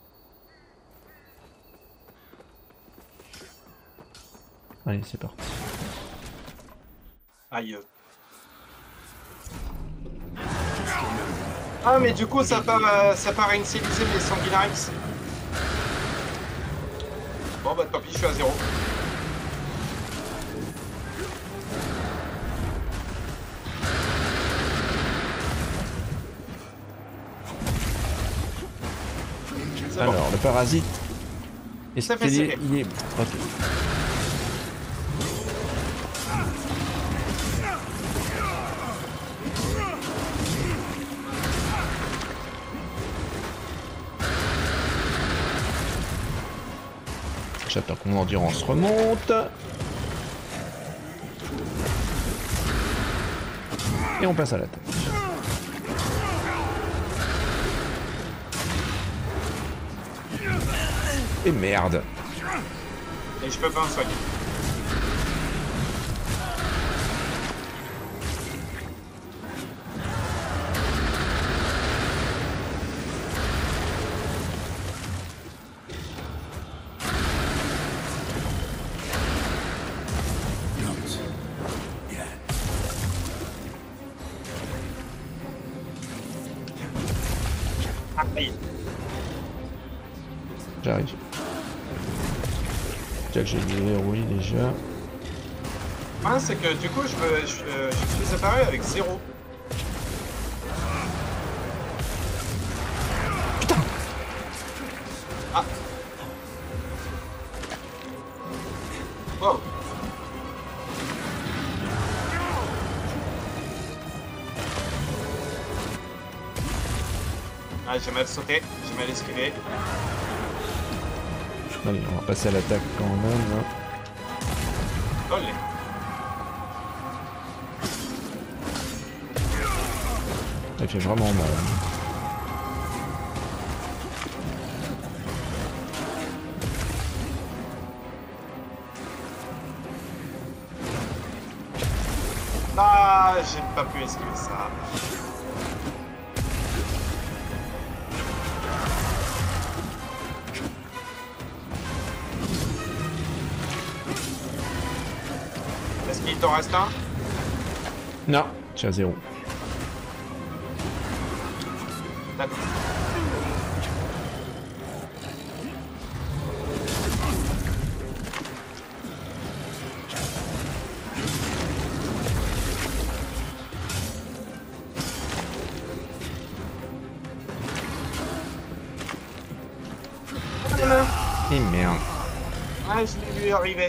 Speaker 11: Allez, c'est parti.
Speaker 2: Aïe. Ah, mais du coup, ça part, euh, ça part initialiser les sanguinaris. Bon, bah tant pis, je suis à zéro. C'est bon.
Speaker 11: Alors, le parasite... Est-ce
Speaker 2: Ça fait
Speaker 11: qu'il est...
Speaker 2: serrer.
Speaker 11: Il est... Ok. J'attends que mon endurance remonte. Et on passe à l'attaque. Et merde.
Speaker 2: Et je peux pas me soigner. Aïe.
Speaker 11: J'arrive. Déjà que j'ai des oui déjà.
Speaker 2: Ah, c'est que du coup, je, me, je, euh, je suis apparu avec zéro.
Speaker 11: Putain.
Speaker 2: Ah. Wow. Ah, j'ai mal sauté, j'ai mal esquivé.
Speaker 11: Allez, on va passer à l'attaque quand même. Hein.
Speaker 2: Olé.
Speaker 11: Ça fait vraiment mal.
Speaker 2: Ah, j'ai pas pu esquiver ça. Est-ce qu'il t'en reste un?
Speaker 11: Non, je suis à zéro.
Speaker 2: D'accord.
Speaker 11: Et merde.
Speaker 2: Ouais, je l'ai vu arriver.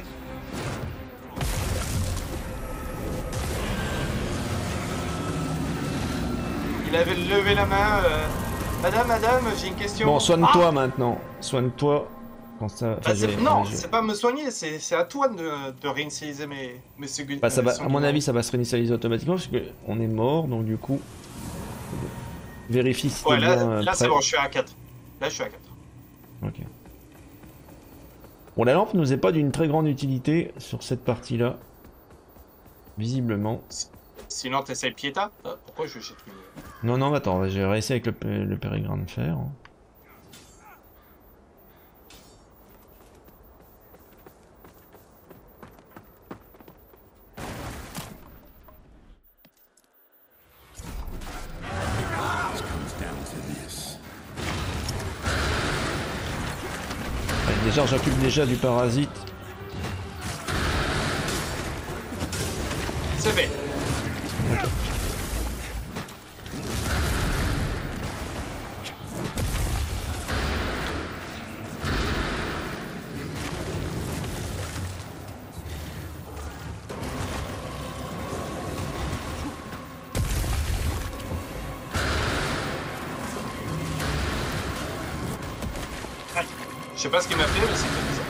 Speaker 2: Il avait levé la main. Euh... Madame, madame, j'ai une question.
Speaker 11: Bon, soigne-toi
Speaker 2: Ah
Speaker 11: maintenant. Soigne-toi. Quand ça...
Speaker 2: bah,
Speaker 11: j'ai-
Speaker 2: non,
Speaker 11: j'ai-
Speaker 2: c'est pas me soigner, c'est c'est à toi de, de réinitialiser mes, mes secondes.
Speaker 11: Bah, ça va, à mon avis, ça va se réinitialiser automatiquement parce qu'on est mort, donc du coup, vérifie si
Speaker 2: Ouais,
Speaker 11: t'es
Speaker 2: là,
Speaker 11: bien euh,
Speaker 2: là c'est
Speaker 11: prêt.
Speaker 2: bon, je suis à quatre. Là, je suis à quatre.
Speaker 11: Ok. Bon, la lampe nous est pas d'une très grande utilité sur cette partie-là, visiblement.
Speaker 2: Sinon, t'essayes Pieta. Ah, pourquoi je vais chez toi?
Speaker 11: Non, non, attends, j'ai réussi avec le, p- le pérégrin de fer. hein. Ouais, déjà, j'occupe déjà du parasite.
Speaker 2: C'est fait.
Speaker 11: Ok.
Speaker 2: Je sais pas ce qu'il m'a fait, mais c'est bizarre.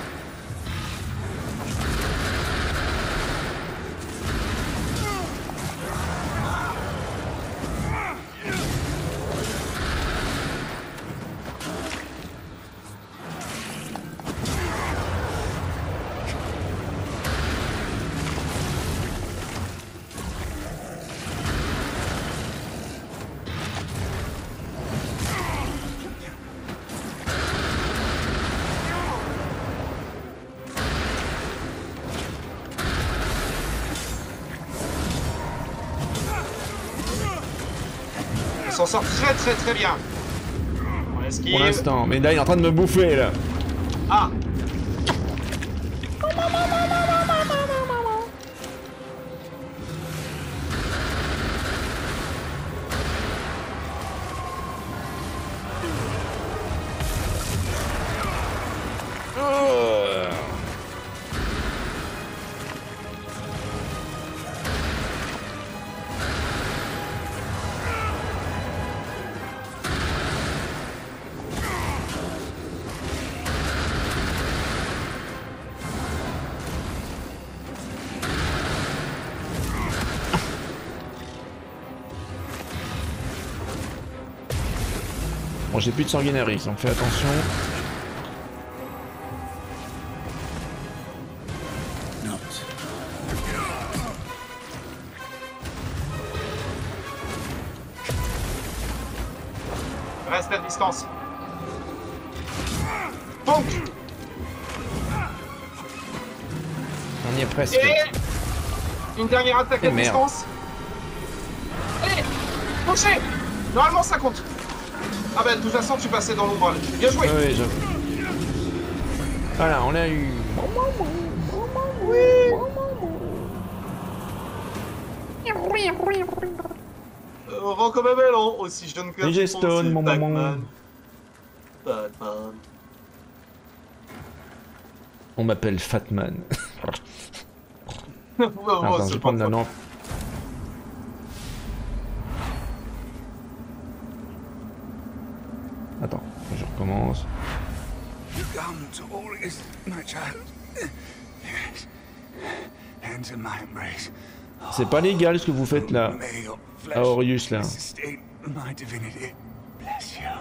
Speaker 2: On s'en sort très très très bien. On esquive.
Speaker 11: Pour l'instant, mais là, il est en train de me bouffer, là.
Speaker 2: Ah.
Speaker 11: Bon, j'ai plus de sanguinaris, donc fais attention.
Speaker 2: Reste à distance. Ponk.
Speaker 11: On y est presque.
Speaker 2: Et une dernière attaque
Speaker 11: Et
Speaker 2: à
Speaker 11: merde.
Speaker 2: distance. Allez, touché. Normalement ça compte. Ah bah de toute façon tu passais dans l'ombrage. Bien joué.
Speaker 11: Oui, oui, j'avoue. Voilà, on l'a eu.
Speaker 2: Euh, Rocco Babelon, aussi jeune que
Speaker 11: Et j'ai stone, mon maman.
Speaker 2: Pac-Man. Pac-Man.
Speaker 11: On m'appelle Fatman.
Speaker 2: Ouais, ouais,
Speaker 11: Attends,
Speaker 2: c'est
Speaker 11: je vais
Speaker 2: pas
Speaker 11: prendre la
Speaker 2: trop.
Speaker 11: lampe. Attends, je recommence.
Speaker 8: You come to all this, my child. Yes. Enter my embrace.
Speaker 11: C'est pas légal ce que vous faites là,
Speaker 8: May your flesh
Speaker 11: à Orius là.
Speaker 8: sustain my divinity. Bless you.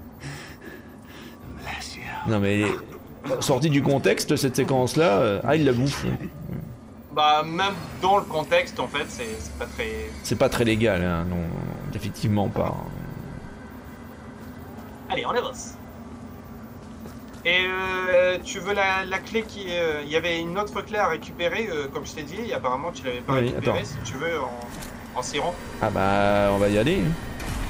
Speaker 8: Bless you.
Speaker 11: Non mais sorti du contexte cette séquence là, euh, ah il la bouffe.
Speaker 2: Bah, même dans le contexte, en fait, c'est pas très...
Speaker 11: C'est pas très légal, hein, non, effectivement pas.
Speaker 2: Allez, on avance. Et euh, tu veux la, la clé qui... Il euh, y avait une autre clé à récupérer, euh, comme je t'ai dit, et apparemment tu l'avais pas
Speaker 11: Oui,
Speaker 2: récupérée,
Speaker 11: attends.
Speaker 2: si tu veux, en, en sirop.
Speaker 11: Ah bah, on va y aller. hein.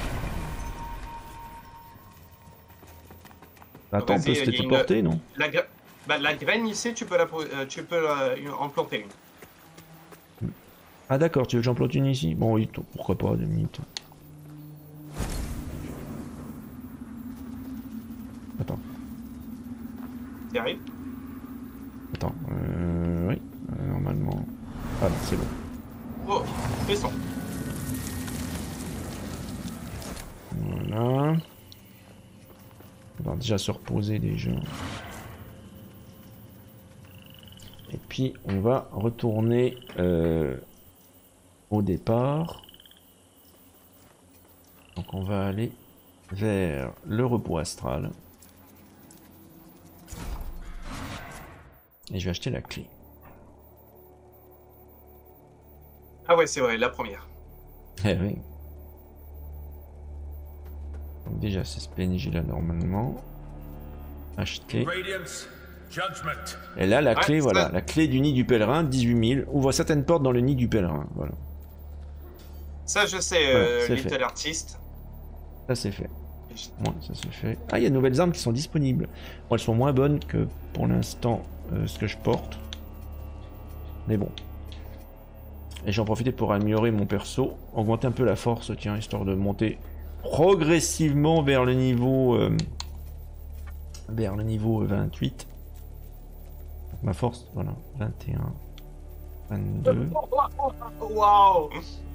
Speaker 11: Attends, on peut se
Speaker 2: Vas-y, il y a
Speaker 11: téléporter,
Speaker 2: une-
Speaker 11: non?
Speaker 2: La, gra- bah, la graine ici, tu peux, la, po- euh, tu peux la- une- en planter une.
Speaker 11: Ah d'accord, tu veux que j'en plante une ici? Bon oui, t- pourquoi pas, deux minutes. Attends,
Speaker 2: Tu arrives?
Speaker 11: attends, euh, oui, euh, normalement... Ah non, c'est bon.
Speaker 2: Oh, fais son.
Speaker 11: Voilà. On va déjà se reposer déjà. Et puis on va retourner euh, au départ. Donc on va aller vers le repos astral. Et je vais acheter la clé.
Speaker 2: Ah ouais, c'est vrai, la première.
Speaker 11: Eh oui. Donc déjà c'est ce P N J là normalement. Acheter.
Speaker 8: Radiance, judgment.
Speaker 11: Et là la
Speaker 2: Ouais,
Speaker 11: clé,
Speaker 2: ça-
Speaker 11: voilà, la clé du nid du pèlerin, dix-huit mille. Ouvre certaines portes dans le nid du pèlerin. Voilà.
Speaker 2: Ça, je sais,
Speaker 11: Voilà,
Speaker 2: euh,
Speaker 11: c'est
Speaker 2: Little
Speaker 11: fait.
Speaker 2: Artist.
Speaker 11: Ça c'est fait. Ouais, ça c'est fait. Ah, il y a de nouvelles armes qui sont disponibles. Bon, elles sont moins bonnes que pour l'instant euh, ce que je porte. Mais bon. Et j'en profite pour améliorer mon perso. Augmenter un peu la force, tiens, histoire de monter progressivement vers le niveau... euh, vers le niveau vingt-huit. Donc, ma force, voilà, vingt et un, vingt-deux.
Speaker 2: Waouh!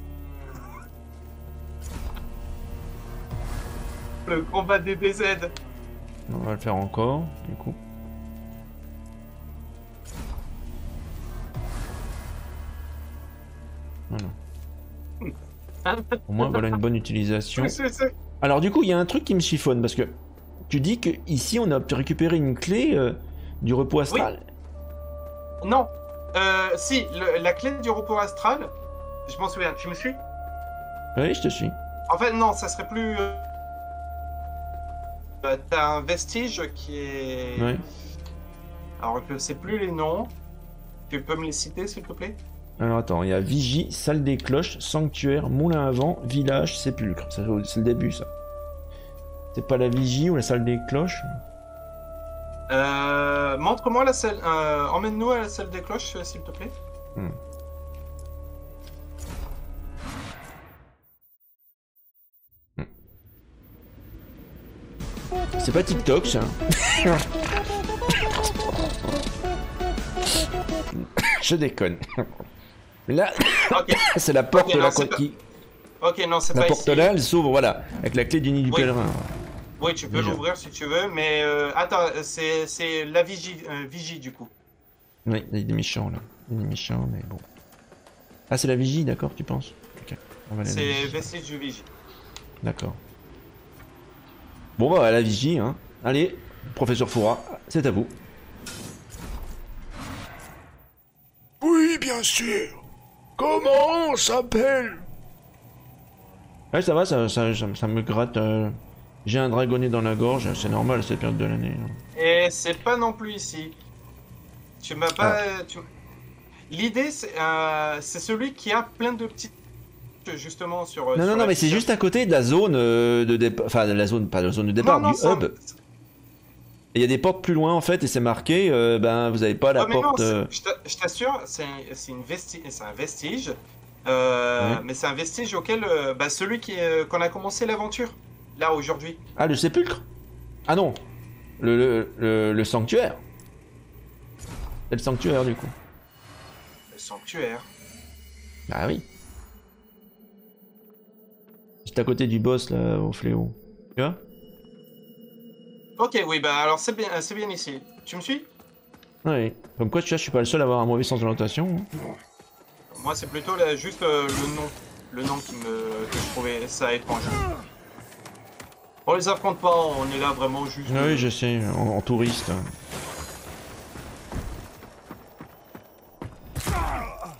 Speaker 2: Le combat des D Z.
Speaker 11: On va le faire encore, du coup. Voilà. Au moins, voilà une bonne utilisation.
Speaker 2: C'est- c'est-
Speaker 11: Alors du coup, il y a un truc qui me chiffonne, parce que tu dis que ici on a récupéré une clé euh, du repos astral.
Speaker 2: Non. Euh, si, le- la clé du repos astral, je m'en souviens, tu me suis?
Speaker 11: Oui, je te suis.
Speaker 2: En fait, non, ça serait plus... euh, euh, T'as un vestige qui est...
Speaker 11: Ouais.
Speaker 2: Alors, je sais plus les noms. Tu peux me les citer, s'il te plaît?
Speaker 11: Alors attends, il y a Vigie, Salle des Cloches, Sanctuaire, Moulin à Vent, Village, Sépulcre. Ça, c'est le début, ça. C'est pas la Vigie ou la Salle des Cloches?
Speaker 2: Euh, montre-moi la salle... euh, emmène-nous à la salle des cloches, euh, s'il te plaît.
Speaker 11: Hmm. C'est pas TikTok, ça. Je déconne. Là, c'est la porte
Speaker 2: Ok, non,
Speaker 11: là
Speaker 2: c'est
Speaker 11: qui...
Speaker 2: pas- Ok, non, c'est
Speaker 11: La
Speaker 2: pas
Speaker 11: porte
Speaker 2: ici.
Speaker 11: là, elle s'ouvre, voilà, avec la clé du nid du
Speaker 2: Oui.
Speaker 11: pèlerin.
Speaker 2: Oui, tu peux
Speaker 11: Déjà.
Speaker 2: l'ouvrir si tu veux, mais... euh, attends, c'est c'est la vigie, euh, vigie, du coup.
Speaker 11: Oui, il y a des méchants là. Il y a des méchants, mais bon. Ah, c'est la vigie, d'accord, tu penses? Ok, on va aller à la
Speaker 2: C'est
Speaker 11: vigie.
Speaker 2: vestige du vigie.
Speaker 11: D'accord. Bon, bah, à la vigie, hein. Allez, professeur Foura, c'est à vous.
Speaker 10: Oui, bien sûr. Comment on s'appelle?
Speaker 11: Ouais, ça va, ça, ça, ça, ça me gratte. euh, J'ai un dragonnet dans la gorge, c'est normal cette période de l'année. hein.
Speaker 2: Et c'est pas non plus ici. Tu m'as pas... tu- L'idée, c'est euh, c'est celui qui a plein de petites... Justement, sur...
Speaker 11: Non, non, non, mais c'est juste à côté de la zone euh, de départ. Enfin, de la zone, pas de la zone de départ,
Speaker 2: Non, non,
Speaker 11: du
Speaker 2: ça-
Speaker 11: hub. Et il y a des portes plus loin en fait, et c'est marqué, euh, ben, vous avez pas la
Speaker 2: Ouais, mais non,
Speaker 11: porte.
Speaker 2: c'est-
Speaker 11: euh,
Speaker 2: je t'a- je t'assure, c'est un, c'est une vesti- c'est un vestige. euh,
Speaker 11: Ouais.
Speaker 2: Mais c'est un vestige auquel... euh, bah, celui qui, euh, qu'on a commencé l'aventure. Là, aujourd'hui.
Speaker 11: Ah, le sépulcre? Ah non, le, le, le, le sanctuaire. C'est le sanctuaire du coup.
Speaker 2: Le sanctuaire.
Speaker 11: Ah oui. Juste à côté du boss là, au fléau. Tu vois?
Speaker 2: Ok, oui, bah alors c'est bien, c'est bien ici. Tu me suis?
Speaker 11: Oui. Comme quoi, tu vois, je suis pas le seul à avoir un mauvais sens de l'orientation. hein.
Speaker 2: Moi, c'est plutôt là, juste euh, le nom. Le nom qui me, que je trouvais ça étrange. On les affronte pas, on est là vraiment juste...
Speaker 11: Ah oui, je sais, en, en touriste.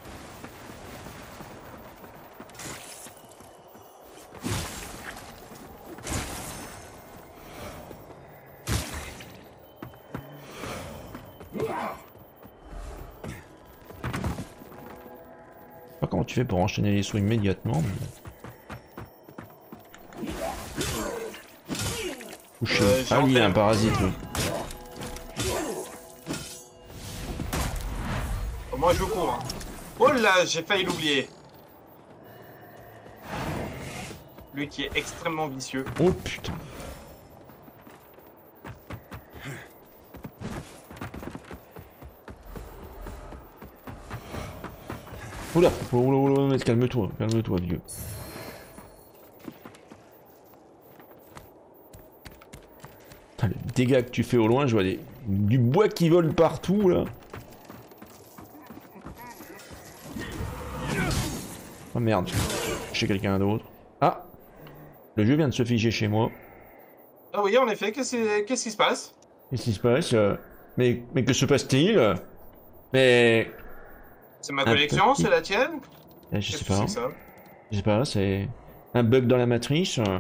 Speaker 11: pas comment tu fais pour enchaîner les sauts immédiatement. Mais... Couché.
Speaker 2: Euh,
Speaker 11: ah, lui, il y a un
Speaker 2: enterre.
Speaker 11: parasite, lui.
Speaker 2: Oh, moi, je cours. Hein. Oh là, j'ai failli l'oublier. Lui qui est extrêmement vicieux.
Speaker 11: Oh putain. Oula, oula, oula, oula, calme-toi, calme-toi, vieux. Ah, le dégât que tu fais au loin, je vois des... du bois qui vole partout, là. Oh merde, chez quelqu'un d'autre. Ah, le jeu vient de se figer chez moi.
Speaker 2: Ah oui, en effet, qu'est-ce qu'est-ce qui se passe?
Speaker 11: Qu'est-ce qui se passe euh, mais, mais que se passe-t-il? Mais...
Speaker 2: C'est ma
Speaker 11: Un
Speaker 2: collection,
Speaker 11: petit-
Speaker 2: c'est la tienne?
Speaker 11: Eh, je
Speaker 2: Qu'est-ce
Speaker 11: sais
Speaker 2: que c'est
Speaker 11: pas.
Speaker 2: que ça?
Speaker 11: Je sais pas, c'est un bug dans la matrice. euh.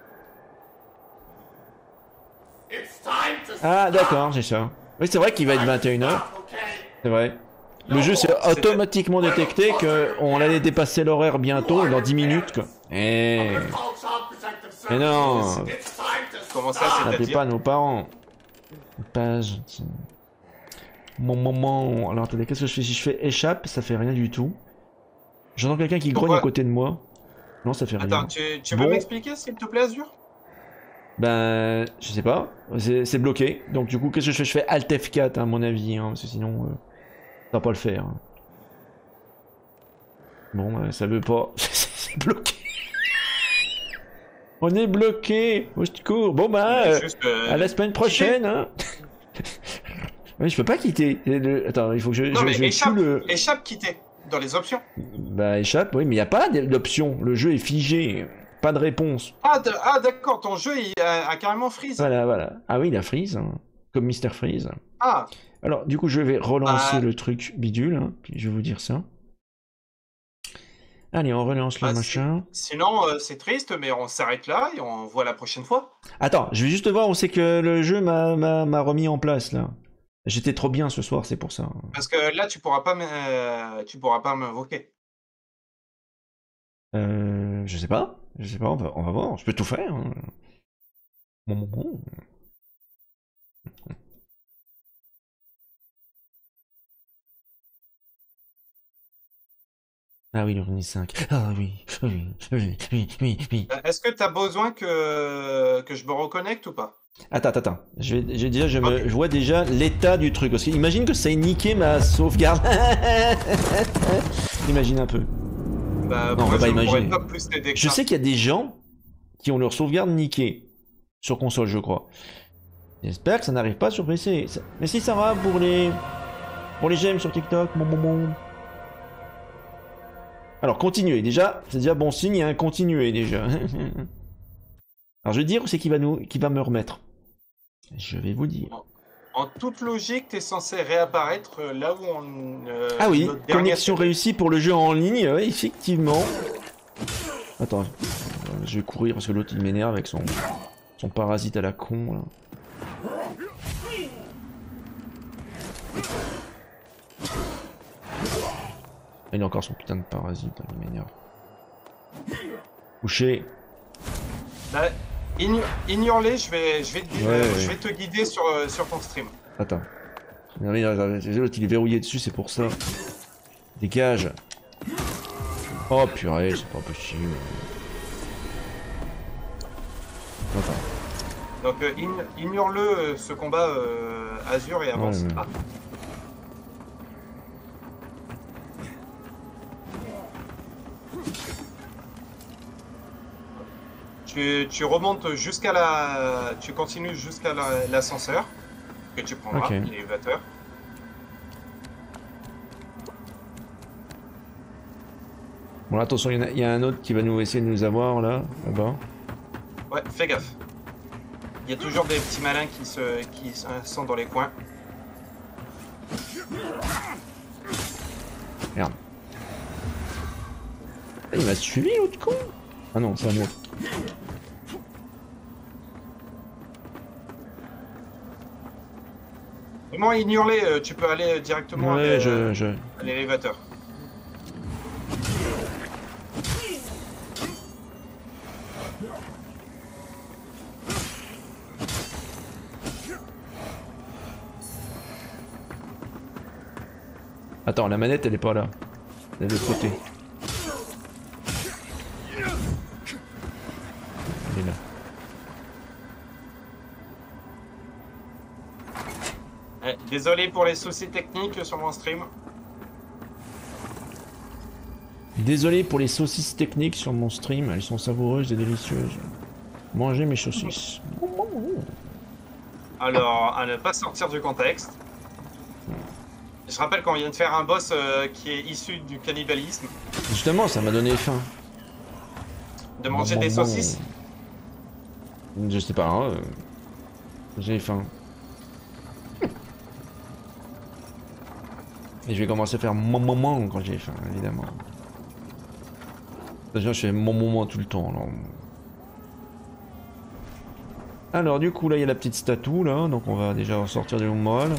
Speaker 11: Ah d'accord, c'est ça. Oui, c'est vrai qu'il va être vingt et une heures. C'est vrai. Le jeu s'est automatiquement détecté qu'on allait dépasser l'horaire bientôt, dans dix minutes. Quoi. Eh... Mais non,
Speaker 2: Comment ça,
Speaker 11: tapez
Speaker 2: c'est-à-dire?
Speaker 11: pas nos parents. Page. Mon moment. Alors attendez, qu'est-ce que je fais? Si je fais échappe, ça fait rien du tout. J'entends quelqu'un qui grogne
Speaker 2: Pourquoi?
Speaker 11: à côté de moi. Non, ça fait rien.
Speaker 2: Attends, tu, tu veux
Speaker 11: Bon.
Speaker 2: m'expliquer, s'il te plaît, Azur?
Speaker 11: Ben, je sais pas, c'est c'est bloqué. Donc du coup, qu'est-ce que je fais? Je fais Alt F quatre à mon avis, hein, parce que sinon, euh, ça va pas le faire. Bon, euh, ça veut pas. C'est bloqué. On est bloqué. Au secours. Bon bah,
Speaker 2: Mais
Speaker 11: euh,
Speaker 2: juste, euh,
Speaker 11: à la semaine prochaine. Hein. Mais je peux pas quitter. Le- Attends, il faut que je,
Speaker 2: Non,
Speaker 11: je,
Speaker 2: mais
Speaker 11: je
Speaker 2: échappe,
Speaker 11: tue le.
Speaker 2: échappe, quitter, dans les options.
Speaker 11: Bah échappe, oui, mais il y a pas d'option. Le jeu est figé. Pas de réponse.
Speaker 2: Ah, d- ah, d'accord, ton jeu il a, a carrément freeze.
Speaker 11: Voilà, voilà. Ah oui, il a freeze, hein, comme Mister Freeze.
Speaker 2: Ah,
Speaker 11: Alors, du coup, je vais relancer
Speaker 2: Bah.
Speaker 11: le truc bidule, hein, puis je vais vous dire ça. Allez, on relance le
Speaker 2: Bah,
Speaker 11: machin.
Speaker 2: sinon, euh, c'est triste, mais on s'arrête là et on voit la prochaine fois.
Speaker 11: Attends, je vais juste voir où c'est que le jeu m'a m'a- m'a remis en place, là. J'étais trop bien ce soir, c'est pour ça.
Speaker 2: Parce que là, tu pourras pas m'- euh, tu pourras pas m'invoquer.
Speaker 11: Euh, je sais pas. Je sais pas, on va, on va voir. Je peux tout faire. hein. Bon, bon, bon. Ah oui, le Rune cinq. Ah oui, oui, oui, oui, oui, oui.
Speaker 2: Euh, Est-ce que tu as besoin que, que je me reconnecte ou pas?
Speaker 11: Attends, attends, attends. Je, vais, je, déjà, je, me, je vois déjà l'état du truc. Parce que imagine que ça ait niqué ma sauvegarde. Imagine un peu.
Speaker 2: Bah,
Speaker 11: Non, on
Speaker 2: moi,
Speaker 11: va pas
Speaker 2: je ne pourrais
Speaker 11: imaginer.
Speaker 2: pas plus t'aider que
Speaker 11: Je
Speaker 2: ça.
Speaker 11: sais qu'il y a des gens qui ont leur sauvegarde niquée. Sur console, je crois. J'espère que ça n'arrive pas sur P C. Ça- Merci Sarah pour les... Pour les j'aime sur TikTok. Bon, bon, bon. Alors, continuez. Déjà, c'est déjà bon signe. Il y a un continuer déjà. Alors, je vais dire où c'est qui va, nous... qui va me remettre. Je vais vous dire.
Speaker 2: En toute logique, tu es censé réapparaître euh, là où on. euh,
Speaker 11: Ah oui,
Speaker 2: notre dernière
Speaker 11: connexion
Speaker 2: série.
Speaker 11: réussie pour le jeu en ligne, ouais, effectivement. Attends, euh, je vais courir parce que l'autre il m'énerve avec son, son parasite à la con. Là. Il a encore son putain de parasite, là, il m'énerve. Couché.
Speaker 2: Bah, igno- ignore-les, je vais, je, vais, te-
Speaker 11: Ouais,
Speaker 2: euh,
Speaker 11: ouais.
Speaker 2: je vais te guider sur, euh, sur ton stream.
Speaker 11: Attends. Non, mais, euh, L'autre il est verrouillé dessus, c'est pour ça. Dégage. Oh purée, c'est pas possible. Attends.
Speaker 2: Donc, euh, ign- ignore-le, euh, ce combat euh, Azur, et avance.
Speaker 11: Ouais, ouais.
Speaker 2: Ah. Tu, tu remontes jusqu'à la... Tu continues jusqu'à la- l'ascenseur que tu prendras,
Speaker 11: Ok.
Speaker 2: l'élévateur.
Speaker 11: Bon là, attention, il y, en a- il y a un autre qui va nous essayer de nous avoir là, là-bas.
Speaker 2: Ouais, fais gaffe. Il y a toujours des petits malins qui, se, qui sont dans les coins.
Speaker 11: Merde. Ah, il m'a suivi l'autre con. Ah non, c'est un autre.
Speaker 2: Vraiment, ignore-les, euh, tu peux aller directement
Speaker 11: Ouais,
Speaker 2: à
Speaker 11: je, je...
Speaker 2: à l'élévateur.
Speaker 11: Attends, la manette elle est pas là. Elle est de l'autre côté. Elle est là.
Speaker 2: Eh, désolé pour les soucis techniques sur mon stream.
Speaker 11: Désolé pour les saucisses techniques sur mon stream, elles sont savoureuses et délicieuses. Mangez mes saucisses.
Speaker 2: Alors, à ne pas sortir du contexte. Je rappelle qu'on vient de faire un boss euh, qui est issu du cannibalisme.
Speaker 11: Justement, ça m'a donné faim.
Speaker 2: De manger
Speaker 11: Bon,
Speaker 2: des
Speaker 11: bon,
Speaker 2: saucisses.
Speaker 11: bon. Je sais pas, hein, euh, j'ai faim. Et je vais commencer à faire mon moment quand j'ai faim, évidemment. Déjà, je fais mon moment tout le temps. Alors, alors du coup, là, il y a la petite statue, là. Donc, on va déjà sortir du moral.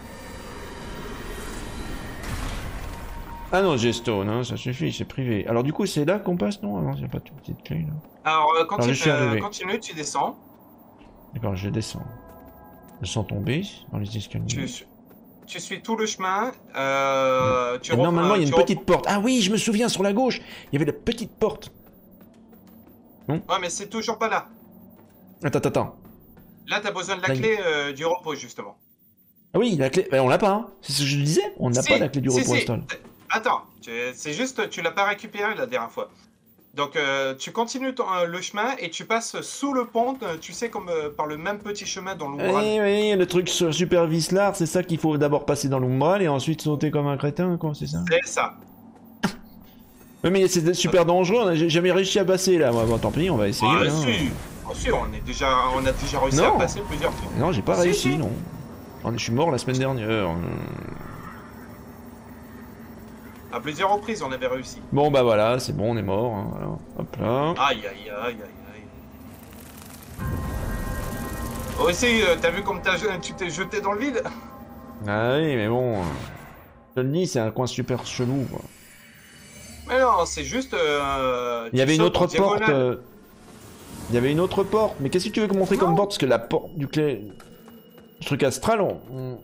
Speaker 11: Ah non, j'ai stone, hein, ça suffit, c'est privé. Alors, du coup, c'est là qu'on passe, non? Ah non, il n'y a pas de petite clé, là.
Speaker 2: Alors, euh, continue,
Speaker 11: Alors, je suis arrivé.
Speaker 2: euh, continue, tu descends.
Speaker 11: D'accord, je descends. Je sens tomber dans les escaliers.
Speaker 2: Tu, suis- tu suis tout le chemin. Euh, tu
Speaker 11: Et normalement, il y a
Speaker 2: tu
Speaker 11: une petite porte. Ah oui, je me souviens, sur la gauche, il y avait la petite porte.
Speaker 2: Ouais, mais c'est toujours pas là.
Speaker 11: Attends, attends, attends.
Speaker 2: Là, t'as besoin de la
Speaker 11: Là,
Speaker 2: clé euh, du repos, justement.
Speaker 11: Ah oui, la clé, ben, on l'a pas, hein. C'est ce que je disais, on n'a
Speaker 2: Si,
Speaker 11: pas la clé du
Speaker 2: si,
Speaker 11: repos
Speaker 2: si.
Speaker 11: install.
Speaker 2: Attends, tu- c'est juste, tu l'as pas récupéré la dernière fois. Donc, euh, tu continues ton- euh, le chemin et tu passes sous le pont, euh, tu sais, comme euh, par le même petit chemin dans l'ouvrage.
Speaker 11: Oui, oui, le truc sur Super Vislar, c'est ça qu'il faut d'abord passer dans l'umbral et ensuite sauter comme un crétin, quoi, c'est ça?
Speaker 2: C'est ça.
Speaker 11: Oui, mais c'est super dangereux, on a j'ai jamais réussi à passer là. Bon, tant pis, on va essayer.
Speaker 2: Ah,
Speaker 11: hein.
Speaker 2: si. Ah, si, on, est déjà, on a déjà réussi
Speaker 11: Non.
Speaker 2: à passer plusieurs trucs.
Speaker 11: Non, j'ai pas
Speaker 2: Si,
Speaker 11: réussi,
Speaker 2: si.
Speaker 11: non. Je suis mort la semaine dernière.
Speaker 2: À plusieurs reprises, on avait réussi.
Speaker 11: Bon, bah voilà, c'est bon, on est mort. Hein, voilà. Hop là.
Speaker 2: Aïe, aïe, aïe, aïe, aïe. Aussi, euh, t'as vu comme t'as- tu t'es jeté dans le vide?
Speaker 11: Ah oui, mais bon. Je te le dis, c'est un coin super chelou, quoi.
Speaker 2: Mais non, c'est juste... euh,
Speaker 11: Il y
Speaker 2: tu
Speaker 11: avait une
Speaker 2: sautes en
Speaker 11: autre porte.
Speaker 2: diagonale.
Speaker 11: euh, Il y avait une autre porte. Mais qu'est-ce que tu veux montrer comme porte? Parce que la porte du clé. Le truc astral, on. on-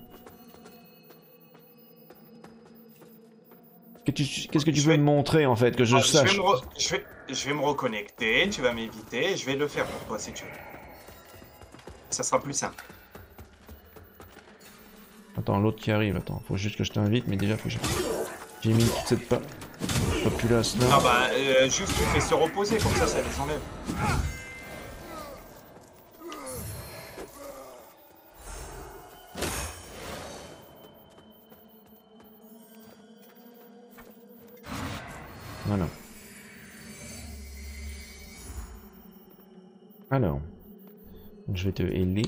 Speaker 11: Qu'est-ce que tu, qu'est-ce que tu veux me montrer en fait? Que je
Speaker 2: Ah, je, vais
Speaker 11: sache.
Speaker 2: me re- je, vais... je vais me reconnecter, tu vas m'éviter, et je vais le faire pour toi si tu veux. Ça sera plus simple.
Speaker 11: Attends, l'autre qui arrive, attends, faut juste que je t'invite, mais déjà faut que je... J'ai mis toute cette pa... populace là.
Speaker 2: Ah bah, euh, juste tu fais se reposer, comme ça, ça les enlève.
Speaker 11: Voilà. Alors, donc je vais te héler.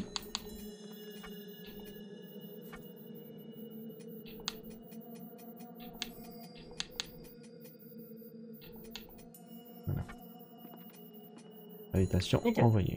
Speaker 11: Voilà. Invitation
Speaker 2: Ok.
Speaker 11: envoyée.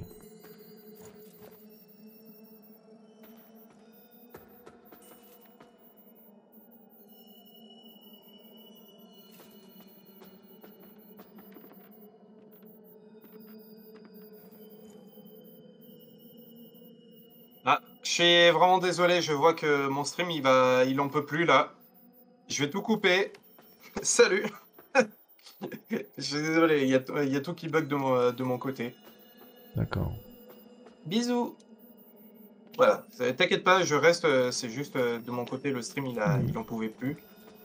Speaker 2: Ah, je suis vraiment désolé, je vois que mon stream, il va, il en peut plus, là. Je vais tout couper. Salut. Je suis désolé, il y, a t- il y a tout qui bug de mon, de mon côté.
Speaker 11: D'accord.
Speaker 2: Bisous. Voilà, c'est- t'inquiète pas, je reste, euh, c'est juste euh, de mon côté, le stream, il, a, il en pouvait plus.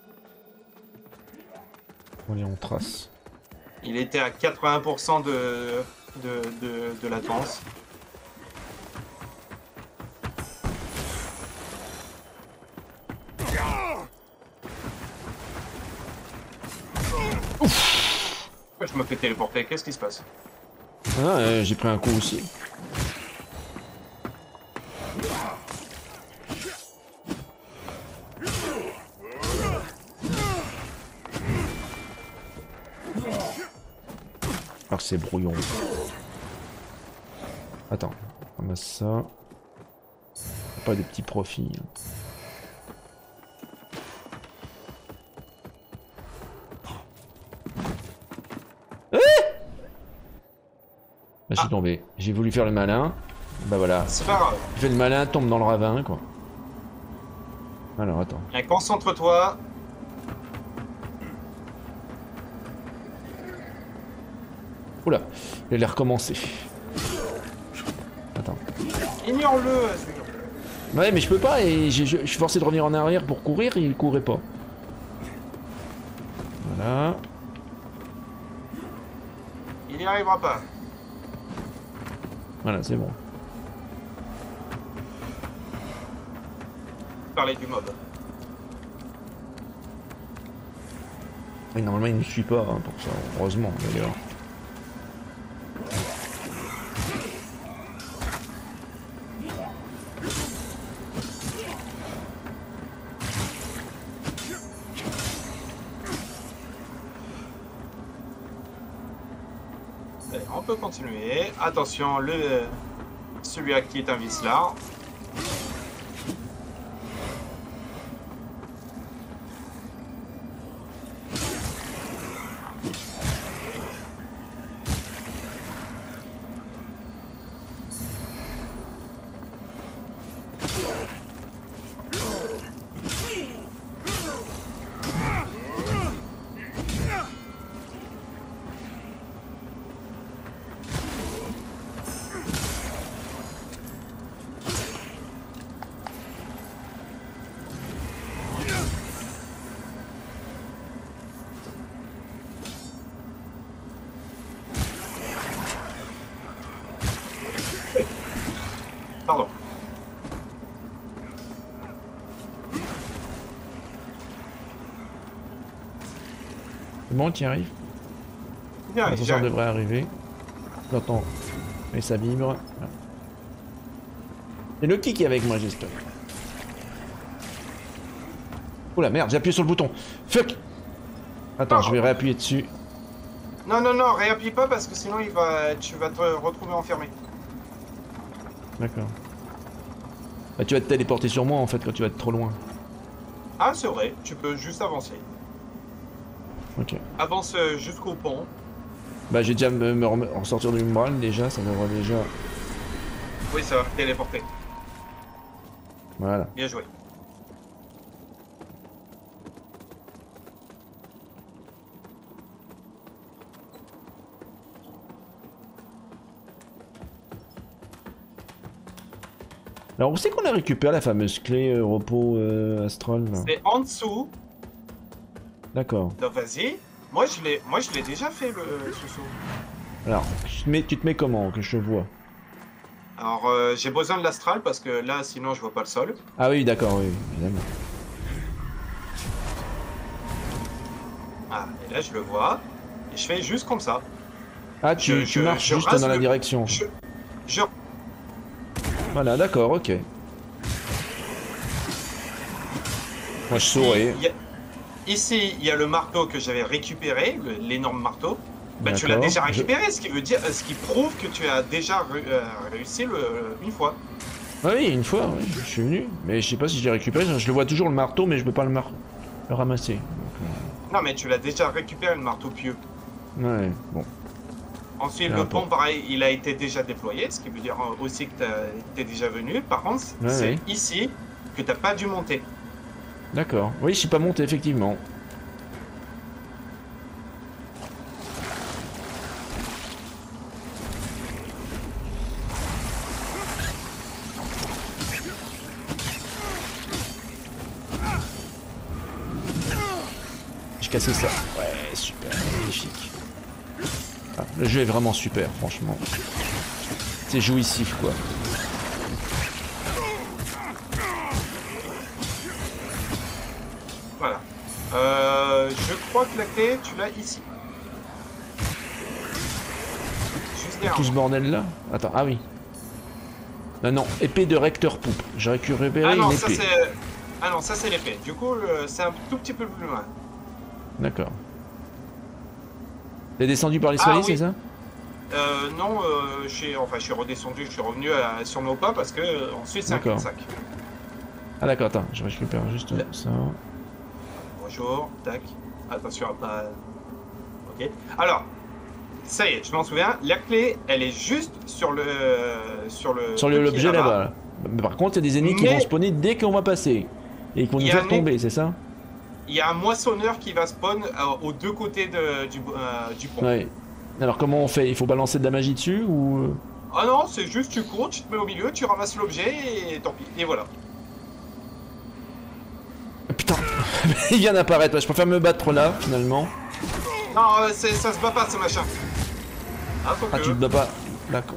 Speaker 11: On est en trace.
Speaker 2: Il était à quatre-vingts pour cent de, de, de, de latence. Pourquoi je me fais téléporter? Qu'est-ce qui se passe?
Speaker 11: Ah, euh, j'ai pris un coup aussi. Alors c'est brouillon. Attends, on ramasse ça. Pas des petits profits. je suis tombé. J'ai voulu faire le malin. Bah voilà.
Speaker 2: C'est pas grave.
Speaker 11: Je fais le malin, tombe dans le ravin, quoi. Alors, attends.
Speaker 2: Allez, concentre-toi.
Speaker 11: Oula, il a l'air recommencé. Attends.
Speaker 2: Ignore-le, Azur.
Speaker 11: Ouais, mais je peux pas, et je, je, je suis forcé de revenir en arrière pour courir, et il courait pas. Voilà.
Speaker 2: Il n'y arrivera pas.
Speaker 11: Voilà, c'est bon.
Speaker 2: Parler du mob.
Speaker 11: Oui, normalement, il ne suit pas hein, pour ça, heureusement d'ailleurs.
Speaker 2: Allez, on peut continuer. Attention, le celui-là qui est un vicelard. Pardon.
Speaker 11: C'est bon, tu y arrives?
Speaker 2: Bien,
Speaker 11: l'ascenseur devrait arriver. J'entends. Et ça vibre. Voilà. Et le kick est avec moi, j'espère. Oula, merde, j'ai appuyé sur le bouton. Fuck! Attends,
Speaker 2: Oh.
Speaker 11: je vais réappuyer dessus.
Speaker 2: Non, non, non, réappuie pas parce que sinon il va, tu vas te retrouver enfermé.
Speaker 11: D'accord. Bah, tu vas te téléporter sur moi en fait quand tu vas être trop loin.
Speaker 2: Ah, c'est vrai, tu peux juste avancer.
Speaker 11: Ok.
Speaker 2: Avance euh, jusqu'au pont.
Speaker 11: Bah, j'ai déjà me, me rem- ressortir de l'umbral déjà, ça devrait déjà.
Speaker 2: Oui, ça va téléporter.
Speaker 11: Voilà.
Speaker 2: Bien joué.
Speaker 11: Alors, où c'est qu'on a récupéré la fameuse clé euh, repos euh, astral là?
Speaker 2: C'est en dessous.
Speaker 11: D'accord.
Speaker 2: Donc vas-y. Moi je l'ai, moi je l'ai déjà fait le ce saut.
Speaker 11: Alors, tu te, mets, tu te mets comment que je te vois?
Speaker 2: Alors euh, j'ai besoin de l'astral parce que là sinon je vois pas le sol.
Speaker 11: Ah oui, d'accord, oui, évidemment.
Speaker 2: Ah, et là je le vois. Et je fais juste comme ça.
Speaker 11: Ah, tu,
Speaker 2: Je-
Speaker 11: tu
Speaker 2: je-
Speaker 11: marches
Speaker 2: je
Speaker 11: juste
Speaker 2: rase
Speaker 11: dans la
Speaker 2: le-
Speaker 11: direction.
Speaker 2: Je, je
Speaker 11: Voilà, d'accord, ok. Moi, je saurais.
Speaker 2: Il y a- Ici, il y a le marteau que j'avais récupéré, le- l'énorme marteau. Bah, tu l'as
Speaker 11: D'accord.
Speaker 2: déjà récupéré, ce qui veut dire, ce qui prouve que tu as déjà re- euh, réussi le, une fois.
Speaker 11: Ah oui, une fois, oui, je suis venu. Mais je sais pas si je l'ai récupéré. Je le vois toujours le marteau, mais je peux pas le, mar... le ramasser. Donc,
Speaker 2: Non, mais tu l'as déjà récupéré, le marteau pieux.
Speaker 11: euh, Ouais, bon.
Speaker 2: Ensuite,
Speaker 11: Peu
Speaker 2: le
Speaker 11: importe.
Speaker 2: pont, pareil, il a été déjà déployé, ce qui veut dire euh, aussi que tu es déjà venu. Par contre,
Speaker 11: Ouais,
Speaker 2: c'est
Speaker 11: ouais.
Speaker 2: ici que t'as pas dû monter.
Speaker 11: D'accord. Oui, je suis pas monté, effectivement. J'ai cassé ça. Ouais, super, magnifique. Ah, le jeu est vraiment super, franchement. C'est jouissif, quoi.
Speaker 2: Voilà. Euh, je crois que la clé, tu l'as ici. Juste derrière.
Speaker 11: Tout ce bordel là? Attends, ah oui. Non, non, épée de recteur poupe. J'ai récupéré
Speaker 2: Ah non,
Speaker 11: une
Speaker 2: ça
Speaker 11: épée.
Speaker 2: c'est. Ah non, ça c'est l'épée. Du coup, le- c'est un tout petit peu plus loin.
Speaker 11: D'accord. T'es descendu par l'escalier,
Speaker 2: Ah, oui.
Speaker 11: c'est ça?
Speaker 2: Euh, non, euh, je suis, enfin, je suis redescendu, je suis revenu à- sur nos pas parce que euh, ensuite c'est un
Speaker 11: D'accord.
Speaker 2: cul-de-sac.
Speaker 11: Ah d'accord, attends, je récupère juste
Speaker 2: Le-
Speaker 11: ça.
Speaker 2: Bonjour, tac. Attention à pas. Ok. Alors, ça y est, je m'en souviens. La clé, elle est juste sur le sur le
Speaker 11: sur l'objet là-bas. Là Par contre, il y a des ennemis Mais... qui vont spawner dès qu'on va passer et qui vont nous faire tomber, c'est ça?
Speaker 2: Il y a un moissonneur qui va spawn euh, aux deux côtés de, du, euh, du pont.
Speaker 11: Ouais. Alors comment on fait? Il faut balancer de la magie dessus ou?
Speaker 2: Ah non, c'est juste tu cours, tu te mets au milieu, tu ramasses l'objet et tant pis. Et voilà.
Speaker 11: Putain, il vient d'apparaître. Je préfère me battre là finalement.
Speaker 2: Non, euh, ça se bat pas ce machin. Ah, faut
Speaker 11: ah
Speaker 2: que...
Speaker 11: tu te bats pas. D'accord.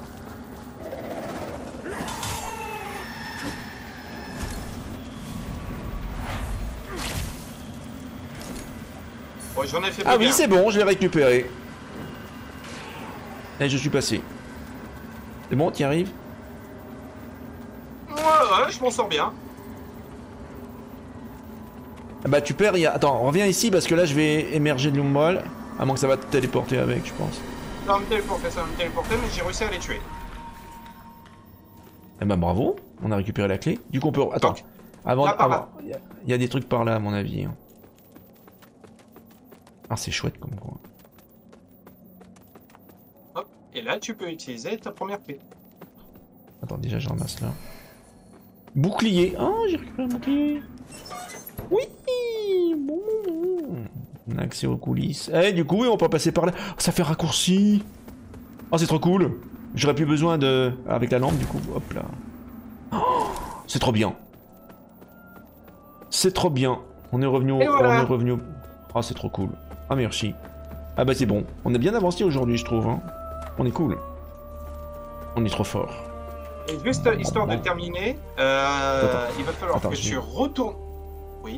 Speaker 2: Ouais, j'en ai fait
Speaker 11: ah oui, c'est bon, je l'ai récupéré. Et je suis passé. C'est bon, t'y arrives?
Speaker 2: Ouais, ouais, je m'en sors bien.
Speaker 11: Ah bah tu perds, y a... attends, reviens ici parce que là je vais émerger de l'umbral. À moins que ça va te téléporter avec, je pense.
Speaker 2: Ça va me téléporter, ça va me téléporter, mais j'ai réussi à les tuer.
Speaker 11: Eh bah bravo, on a récupéré la clé. Du coup on peut... Attends, Donc, avant... avant... Il y a des trucs par là à mon avis. Ah c'est chouette comme quoi.
Speaker 2: Hop, et là tu peux utiliser ta première clé.
Speaker 11: Attends, déjà je ramasse là. Bouclier. Oh, j'ai récupéré un bouclier. Oui. Bon, bon. On a accès aux coulisses. Eh, du coup, oui, on peut passer par là. Oh, ça fait raccourci. Oh, c'est trop cool. J'aurais plus besoin de... Avec la lampe, du coup. Hop là. Oh, c'est trop bien. C'est trop bien. On est revenu... Au...
Speaker 2: Voilà.
Speaker 11: On est revenu... Au... Oh, c'est trop cool. Ah, merci. Ah bah c'est bon. On a bien avancé aujourd'hui, je trouve. Hein. On est cool. On est trop fort.
Speaker 2: Et juste bon, histoire bon. de terminer, euh, attends, il va falloir attends, que tu retournes... Oui.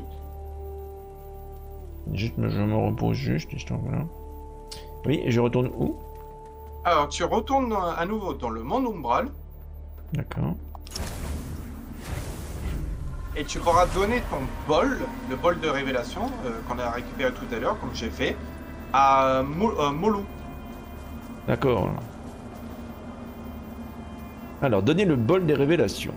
Speaker 11: Juste, je me repose juste, histoire, voilà. Oui, et je retourne où?
Speaker 2: Alors, tu retournes à nouveau dans le monde umbral.
Speaker 11: D'accord.
Speaker 2: Et tu pourras donner ton bol, le bol de révélation, euh, qu'on a récupéré tout à l'heure, comme j'ai fait, à Mo euh, Molou.
Speaker 11: D'accord. Alors, donnez le bol des révélations.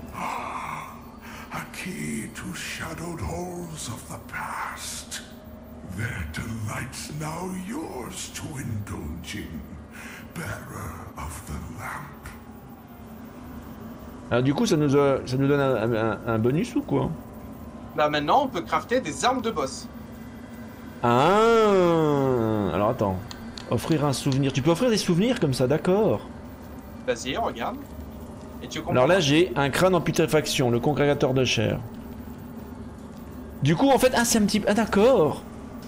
Speaker 12: A key to shadowed halls of the past. Their delight's now yours to indulge in, bearer of the lamp.
Speaker 11: Alors du coup, ça nous, a, ça nous donne un, un, un bonus ou quoi?
Speaker 2: Bah maintenant, on peut crafter des armes de boss.
Speaker 11: Ah. Alors attends. Offrir un souvenir. Tu peux offrir des souvenirs comme ça, d'accord.
Speaker 2: Vas-y, regarde. Et tu comprends.
Speaker 11: Alors là, j'ai un crâne en putréfaction, le congrégateur de chair. Du coup, en fait, ah, c'est un petit... Ah, d'accord.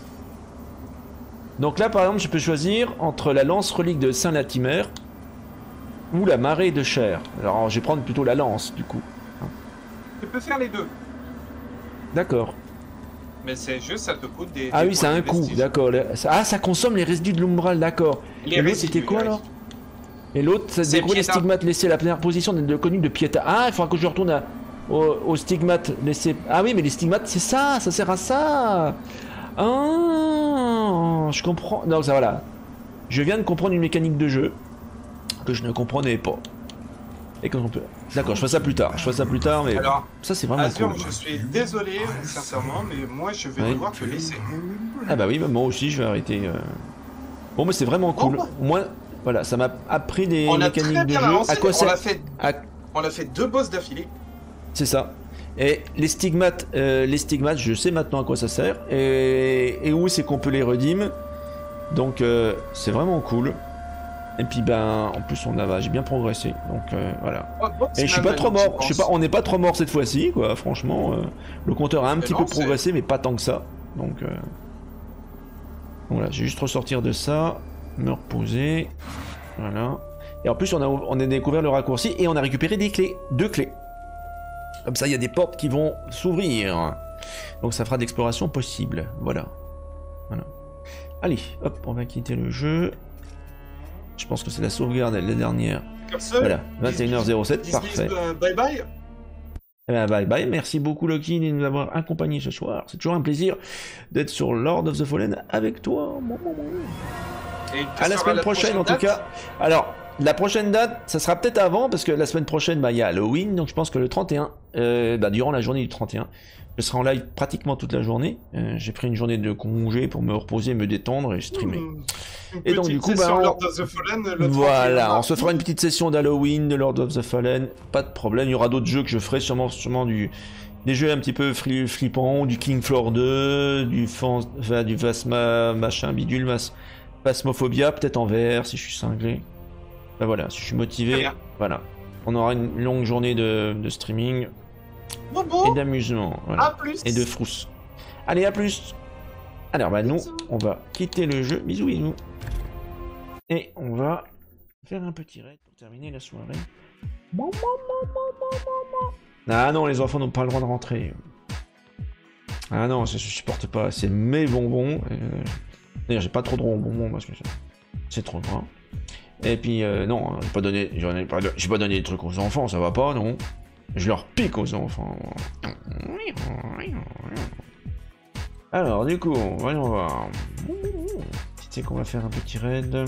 Speaker 11: Donc là, par exemple, je peux choisir entre la lance relique de Saint-Latimer ou la marée de chair. Alors, je vais prendre plutôt la lance, du coup.
Speaker 2: Tu peux faire les deux.
Speaker 11: D'accord.
Speaker 2: Mais c'est juste, ça te coûte des...
Speaker 11: Ah
Speaker 2: des
Speaker 11: oui, c'est un coût, d'accord. Ah, ça consomme les résidus de l'umbral, d'accord. Et l'autre, c'était quoi, alors? Et l'autre, ça découvre les stigmates laissés à la première position de connu de Pieta. Ah, il faudra que je retourne à, au, aux stigmates laissés... Ah oui, mais les stigmates, c'est ça, ça sert à ça. Ah, je comprends. Non, ça voilà. Je viens de comprendre une mécanique de jeu que je ne comprenais pas. Et quand on peut... D'accord, je ferai ça plus tard. Je ferai ça plus tard, mais
Speaker 2: alors,
Speaker 11: ça c'est vraiment
Speaker 2: Azur,
Speaker 11: cool.
Speaker 2: Je suis désolé, sincèrement, mais moi je vais oui. devoir te laisser.
Speaker 11: Ah bah oui, bah moi aussi je vais arrêter. Euh... Bon, mais c'est vraiment cool. Au moins, voilà, ça m'a appris des
Speaker 2: on
Speaker 11: mécaniques
Speaker 2: a
Speaker 11: de
Speaker 2: bien
Speaker 11: jeu.
Speaker 2: Avancé.
Speaker 11: À quoi
Speaker 2: on a fait,
Speaker 11: à...
Speaker 2: on a fait deux boss d'affilée.
Speaker 11: C'est ça. Et les stigmates, euh, les stigmates, je sais maintenant à quoi ça sert et, et où c'est qu'on peut les redeem. Donc euh, c'est vraiment cool. Et puis ben en plus on a, j'ai bien progressé. Donc euh, voilà.
Speaker 2: Oh, bon,
Speaker 11: et je suis pas trop mort. Je sais pas, on n'est pas trop mort cette fois-ci quoi. Franchement, euh, le compteur a un mais petit non, peu progressé, mais pas tant que ça. Donc euh... voilà, j'ai juste ressortir de ça, me reposer. Voilà. Et en plus on a, on a découvert le raccourci et on a récupéré des clés, deux clés. Comme ça, il y a des portes qui vont s'ouvrir. Donc ça fera d'exploration possible. Voilà. Voilà. Allez, hop, on va quitter le jeu. Je pense que c'est la sauvegarde, la dernière.
Speaker 2: Personne.
Speaker 11: Voilà, vingt et une heures zéro sept, parfait.
Speaker 2: Euh, bye bye.
Speaker 11: Eh ben, bye bye. Merci beaucoup, Loki, de nous avoir accompagnés ce soir. C'est toujours un plaisir d'être sur Lord of the Fallen avec toi. Et à la semaine la prochaine, en tout cas. Alors. La prochaine date, ça sera peut-être avant, parce que la semaine prochaine, bah, il y a Halloween, donc je pense que le trente et un, euh, bah, durant la journée du trente et un, Je serai en live pratiquement toute la journée. Euh, j'ai pris une journée de congé pour me reposer, me détendre et streamer.
Speaker 2: Mmh.
Speaker 11: Et donc du coup, bah, on...
Speaker 2: Lord of the Fallen, le
Speaker 11: voilà, on se fera une petite session d'Halloween de Lord of the Fallen. Pas de problème. Il y aura d'autres jeux que je ferai, sûrement, sûrement du des jeux un petit peu fli flippants, du King Floor deux, du fan... enfin, du Phasma machin bidule, mas... Phasmophobia, peut-être en V R si je suis cinglé. Ben voilà, si je suis motivé, voilà. On aura une longue journée de, de streaming.
Speaker 2: Bobo.
Speaker 11: Et d'amusement, voilà.
Speaker 2: À plus.
Speaker 11: Et de frousse. Allez, à plus. Alors, bah nous, on va quitter le jeu. Bisous, bisous. Et on va faire un petit raid pour terminer la soirée. Ah non, les enfants n'ont pas le droit de rentrer. Ah non, je supporte pas. C'est mes bonbons. Euh... D'ailleurs, j'ai pas trop droit aux bonbons parce que c'est trop loin. Et puis, euh, non, j'ai pas donné, j'en ai pas, j'ai pas donné des trucs aux enfants, ça va pas, non. Je leur pique aux enfants. Alors, du coup, voyons voir. Tu sais qu'on va faire un petit raid.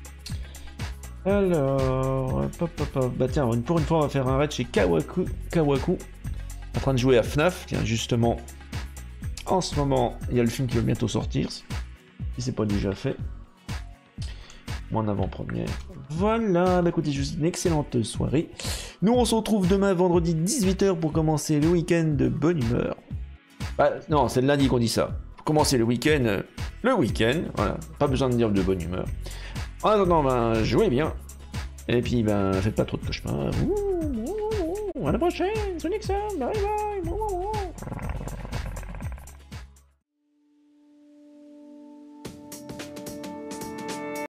Speaker 11: Alors, hop, hop, hop. Bah tiens, pour une fois, on va faire un raid chez Kawaku. Kawaku, en train de jouer à F NAF. Tiens, justement, en ce moment, il y a le film qui va bientôt sortir. Si c'est pas déjà fait. Moi en avant-première. Voilà, bah écoutez, juste une excellente soirée. Nous on se retrouve demain vendredi dix-huit heures pour commencer le week-end de bonne humeur. Bah non, c'est le lundi qu'on dit ça. Pour commencer le week-end, euh, le week-end, voilà. Pas besoin de dire de bonne humeur. En attendant, ben jouez bien. Et puis ben faites pas trop de cauchemars. Ouh, ouh, ouh, à la prochaine, Sonic Sam, bye bye.